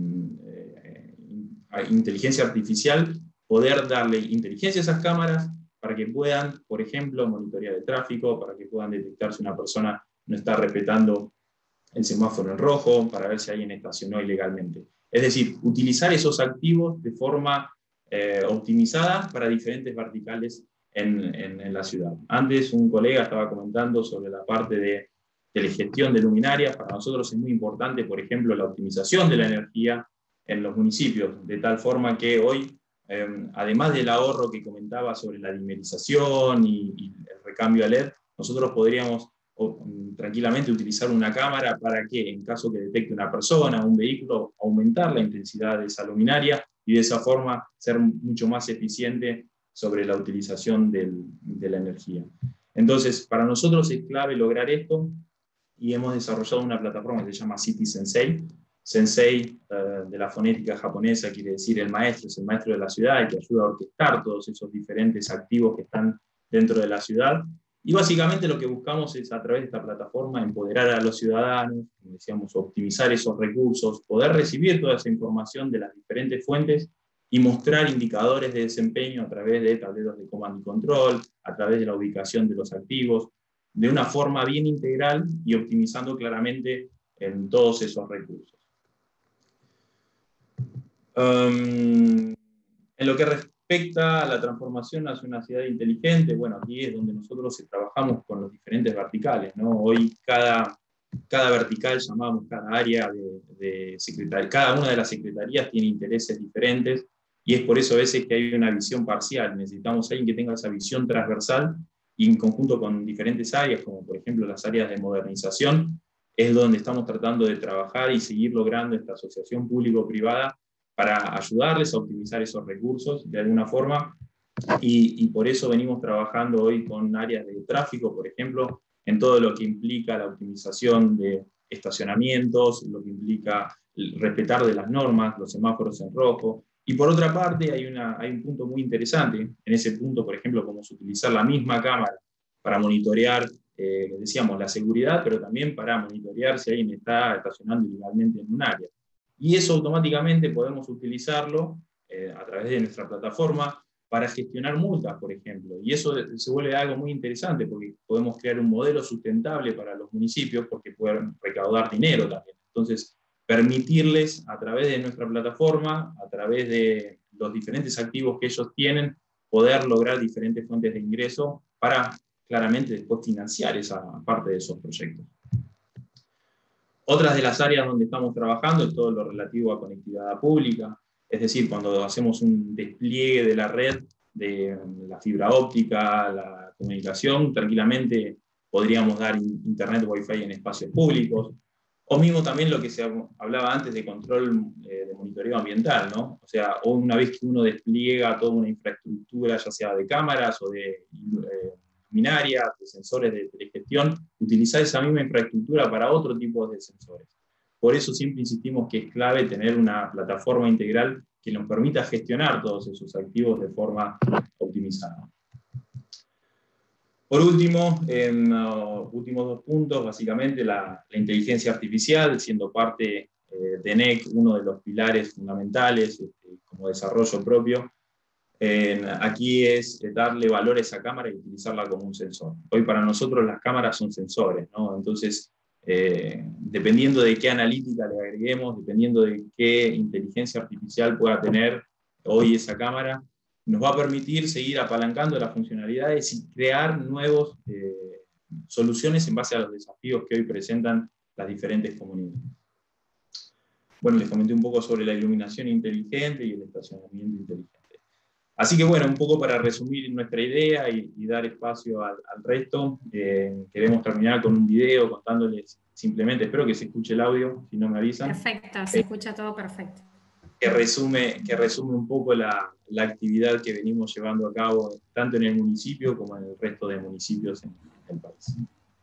inteligencia artificial, poder darle inteligencia a esas cámaras para que puedan, por ejemplo, monitorear el tráfico, para que puedan detectar si una persona no está respetando el semáforo en rojo, para ver si alguien estacionó ilegalmente. Es decir, utilizar esos activos de forma optimizada para diferentes verticales en la ciudad. Antes un colega estaba comentando sobre la parte de telegestión de luminarias. Para nosotros es muy importante, por ejemplo, la optimización de la energía en los municipios, de tal forma que hoy, además del ahorro que comentaba sobre la dimerización y el recambio a LED, nosotros podríamos tranquilamente utilizar una cámara para que, en caso que detecte una persona, un vehículo, aumentar la intensidad de esa luminaria y de esa forma ser mucho más eficiente sobre la utilización de la energía. Entonces, para nosotros es clave lograr esto, y hemos desarrollado una plataforma que se llama City Sensei. Sensei, de la fonética japonesa, quiere decir el maestro, es el maestro de la ciudad, y que ayuda a orquestar todos esos diferentes activos que están dentro de la ciudad. Y básicamente lo que buscamos es, a través de esta plataforma, empoderar a los ciudadanos, como decíamos, optimizar esos recursos, poder recibir toda esa información de las diferentes fuentes y mostrar indicadores de desempeño a través de tableros de comando y control, a través de la ubicación de los activos, de una forma bien integral y optimizando claramente en todos esos recursos. En lo que respecta a la transformación hacia una ciudad inteligente, bueno, aquí es donde nosotros trabajamos con los diferentes verticales, ¿no? Hoy cada vertical, llamamos cada área de secretaría, cada una de las secretarías tiene intereses diferentes, y es por eso a veces que hay una visión parcial. Necesitamos a alguien que tenga esa visión transversal, y en conjunto con diferentes áreas, como por ejemplo las áreas de modernización, es donde estamos tratando de trabajar y seguir logrando esta asociación público-privada para ayudarles a optimizar esos recursos de alguna forma, y por eso venimos trabajando hoy con áreas de tráfico, por ejemplo, en todo lo que implica la optimización de estacionamientos, lo que implica respetar de las normas, los semáforos en rojo. Y por otra parte hay un punto muy interesante, en ese punto, por ejemplo, cómo utilizar la misma cámara para monitorear, decíamos, la seguridad, pero también para monitorear si alguien está estacionando ilegalmente en un área. Y eso automáticamente podemos utilizarlo a través de nuestra plataforma para gestionar multas, por ejemplo. Y eso se vuelve algo muy interesante, porque podemos crear un modelo sustentable para los municipios, porque pueden recaudar dinero también. Entonces, permitirles a través de nuestra plataforma, a través de los diferentes activos que ellos tienen, poder lograr diferentes fuentes de ingreso para claramente después financiar esa parte de esos proyectos. Otras de las áreas donde estamos trabajando es todo lo relativo a conectividad pública, es decir, cuando hacemos un despliegue de la red, de la fibra óptica, la comunicación, tranquilamente podríamos dar internet Wi-Fi en espacios públicos, o mismo también lo que se hablaba antes de control de monitoreo ambiental, ¿no? O sea, una vez que uno despliega toda una infraestructura, ya sea de cámaras o de luminarias, de sensores de telegestión, utilizar esa misma infraestructura para otro tipo de sensores. Por eso siempre insistimos que es clave tener una plataforma integral que nos permita gestionar todos esos activos de forma optimizada. Por último, en los últimos 2 puntos, básicamente la inteligencia artificial, siendo parte de NEC, uno de los pilares fundamentales como desarrollo propio. Aquí es darle valor a esa cámara y utilizarla como un sensor. Hoy para nosotros las cámaras son sensores, ¿no? Entonces, dependiendo de qué analítica le agreguemos, dependiendo de qué inteligencia artificial pueda tener hoy esa cámara, nos va a permitir seguir apalancando las funcionalidades y crear nuevas soluciones en base a los desafíos que hoy presentan las diferentes comunidades. Bueno, les comenté un poco sobre la iluminación inteligente y el estacionamiento inteligente. Así que bueno, un poco para resumir nuestra idea y dar espacio al resto, queremos terminar con un video contándoles simplemente, espero que se escuche el audio, si no me avisan. Perfecto, se escucha todo perfecto. Que resume un poco la actividad que venimos llevando a cabo tanto en el municipio como en el resto de municipios en el país.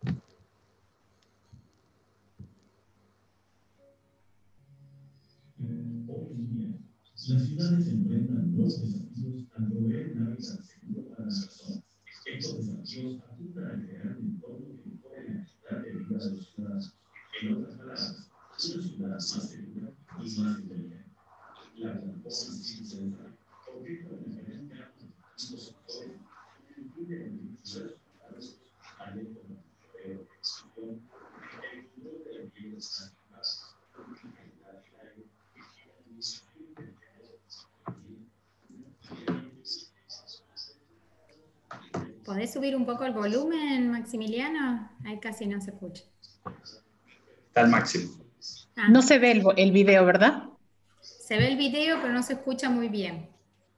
Las ciudades enfrentan dos desafíos al proveer un hábitat seguro para las personas. Estos desafíos apuntan a crear un entorno que mejore la calidad de vida de los ciudadanos. En otras palabras, una ciudad más segura y más inteligente. La plataforma City Central contempla diferentes activos sectores que incluyen diversos ciudadanos, tales como el empleo, exclusión, el futuro de la vivienda básica, ¿Podés subir un poco el volumen, Maximiliano? Ahí casi no se escucha. Está al máximo. No se ve el video, ¿verdad? Se ve el video, pero no se escucha muy bien.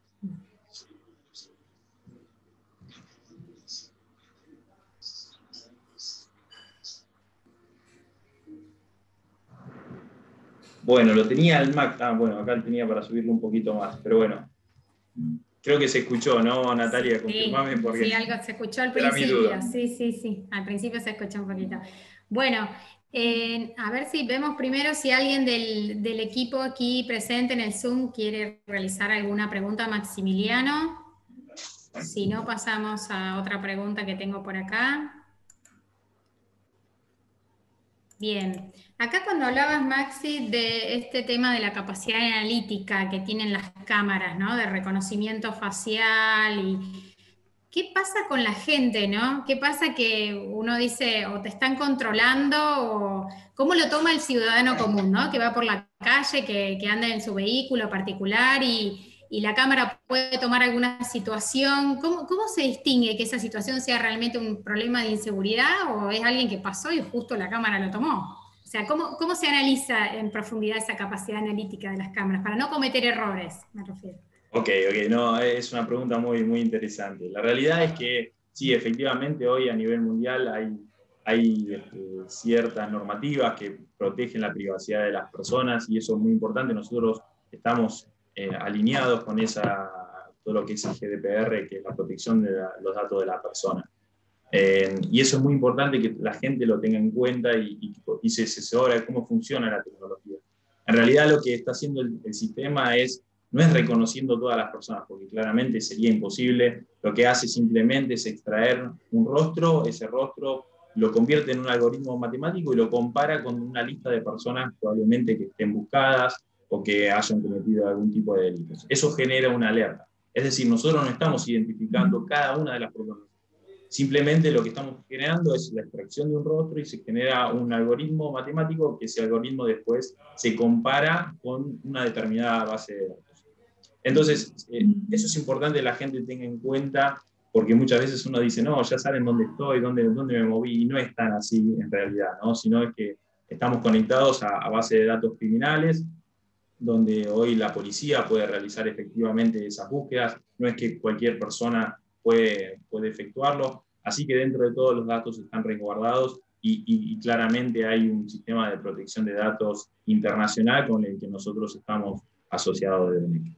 Bueno, lo tenía al max. Bueno, acá lo tenía para subirlo un poquito más, pero bueno. Creo que se escuchó, ¿no, Natalia? Confirmame porque... Sí, algo se escuchó al principio. Sí. Al principio se escuchó un poquito. Bueno, a ver si vemos primero si alguien del equipo aquí presente en el Zoom quiere realizar alguna pregunta a Maximiliano. Si no, pasamos a otra pregunta que tengo por acá. Bien, acá cuando hablabas, Maxi, de este tema de la capacidad analítica que tienen las cámaras, ¿no? De reconocimiento facial y... ¿Qué pasa con la gente, no? ¿Qué pasa que uno dice, o te están controlando, o cómo lo toma el ciudadano común, ¿no? Que va por la calle, que anda en su vehículo particular y la cámara puede tomar alguna situación. ¿Cómo se distingue que esa situación sea realmente un problema de inseguridad o es alguien que pasó y justo la cámara lo tomó? O sea, ¿cómo se analiza en profundidad esa capacidad analítica de las cámaras? Para no cometer errores, me refiero. Ok, no, es una pregunta muy, muy interesante. La realidad es que sí, efectivamente hoy a nivel mundial hay ciertas normativas que protegen la privacidad de las personas y eso es muy importante. Nosotros estamos alineados con todo lo que es el GDPR, que es la protección de los datos de la persona. Y eso es muy importante que la gente lo tenga en cuenta y se asesore de cómo funciona la tecnología. En realidad lo que está haciendo el sistema no es reconociendo todas las personas, porque claramente sería imposible. Lo que hace simplemente es extraer un rostro, ese rostro lo convierte en un algoritmo matemático y lo compara con una lista de personas probablemente que estén buscadas o que hayan cometido algún tipo de delitos. Eso genera una alerta. Es decir, nosotros no estamos identificando cada una de las personas. Simplemente lo que estamos generando es la extracción de un rostro y se genera un algoritmo matemático que ese algoritmo después se compara con una determinada base de datos. Entonces, eso es importante que la gente tenga en cuenta, porque muchas veces uno dice, no, ya saben dónde estoy, dónde me moví, y no es tan así en realidad, ¿no? Sino es que estamos conectados a base de datos criminales, donde hoy la policía puede realizar efectivamente esas búsquedas, no es que cualquier persona puede efectuarlo, así que dentro de todos los datos están resguardados y claramente hay un sistema de protección de datos internacional con el que nosotros estamos asociados desde NEC.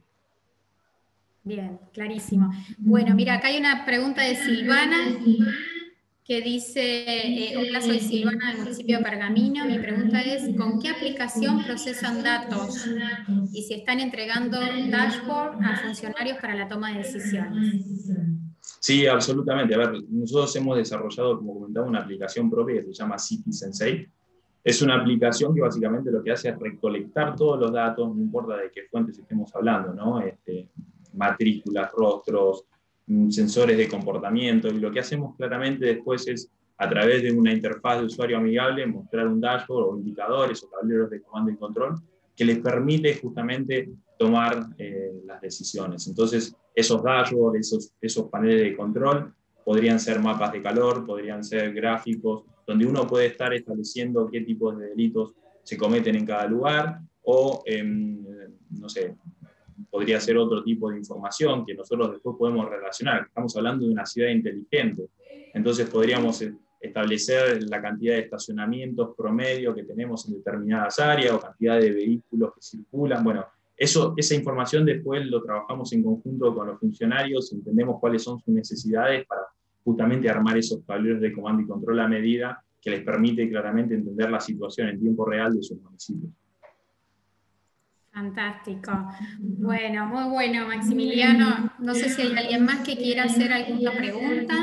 Bien, clarísimo. Bueno, mira, acá hay una pregunta de Silvana que dice, hola, soy Silvana del municipio de Pergamino. Mi pregunta es, ¿con qué aplicación procesan datos? Y si están entregando dashboard a funcionarios para la toma de decisiones. Sí, absolutamente. A ver, nosotros hemos desarrollado, como comentaba, una aplicación propia que se llama City Sensei. Es una aplicación que básicamente lo que hace es recolectar todos los datos, no importa de qué fuentes estemos hablando, ¿no? Matrículas, rostros, sensores de comportamiento, y lo que hacemos claramente después es, a través de una interfaz de usuario amigable, mostrar un dashboard o indicadores o tableros de comando y control que les permite justamente tomar las decisiones. Entonces, esos dashboards, esos paneles de control, podrían ser mapas de calor, podrían ser gráficos, donde uno puede estar estableciendo qué tipos de delitos se cometen en cada lugar, o, no sé, podría ser otro tipo de información que nosotros después podemos relacionar. Estamos hablando de una ciudad inteligente, entonces podríamos establecer la cantidad de estacionamientos promedio que tenemos en determinadas áreas, o cantidad de vehículos que circulan. Bueno, esa información después lo trabajamos en conjunto con los funcionarios, entendemos cuáles son sus necesidades para justamente armar esos tableros de comando y control a medida que les permite claramente entender la situación en tiempo real de sus municipios. Fantástico. Bueno, muy bueno, Maximiliano. No sé si hay alguien más que quiera hacer alguna pregunta.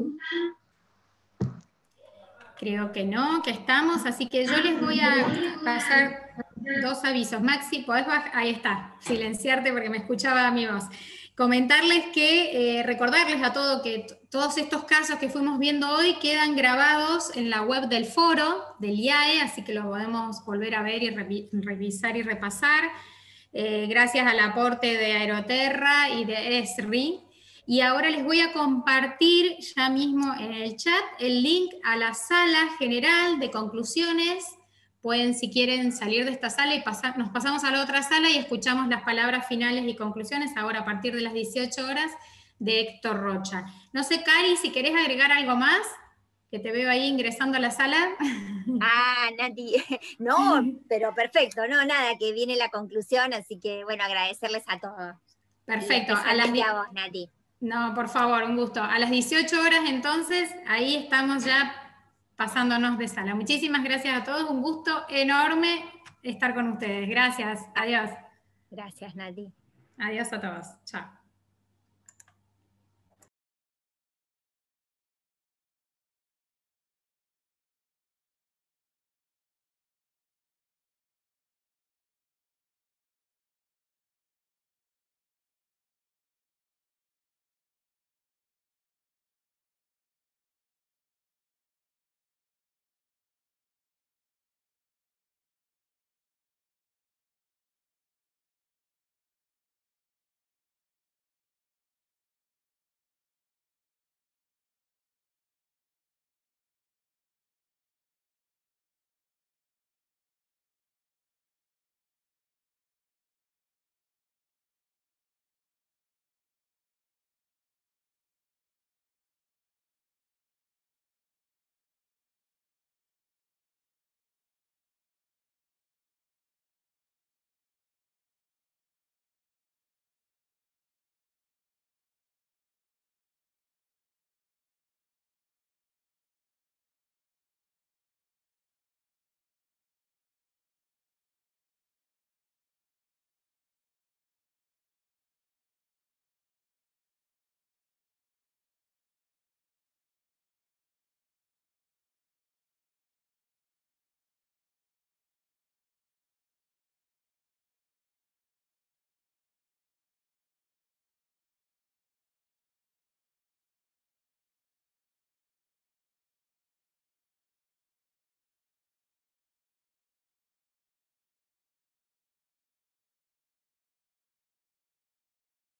Creo que no, que estamos, así que yo les voy a pasar 2 avisos. Maxi, ¿podés bajar? Ahí está, silenciarte porque me escuchaba mi voz. Comentarles que, recordarles a todos que todos estos casos que fuimos viendo hoy quedan grabados en la web del foro, del IAE, así que lo podemos volver a ver y revisar y repasar, gracias al aporte de Aeroterra y de ESRI. Y ahora les voy a compartir ya mismo en el chat el link a la sala general de conclusiones. Pueden, si quieren, salir de esta sala y nos pasamos a la otra sala y escuchamos las palabras finales y conclusiones, ahora a partir de las 18 horas, de Héctor Rocha. No sé, Cari, si querés agregar algo más, que te veo ahí ingresando a la sala. Ah, Nati, no, pero perfecto, no, nada, que viene la conclusión, así que, bueno, agradecerles a todos. Perfecto. Y a vos, Nati. No, por favor, un gusto. A las 18 horas, entonces, ahí estamos ya pasándonos de sala. Muchísimas gracias a todos, un gusto enorme estar con ustedes. Gracias, adiós. Gracias, Nati. Adiós a todos, chao.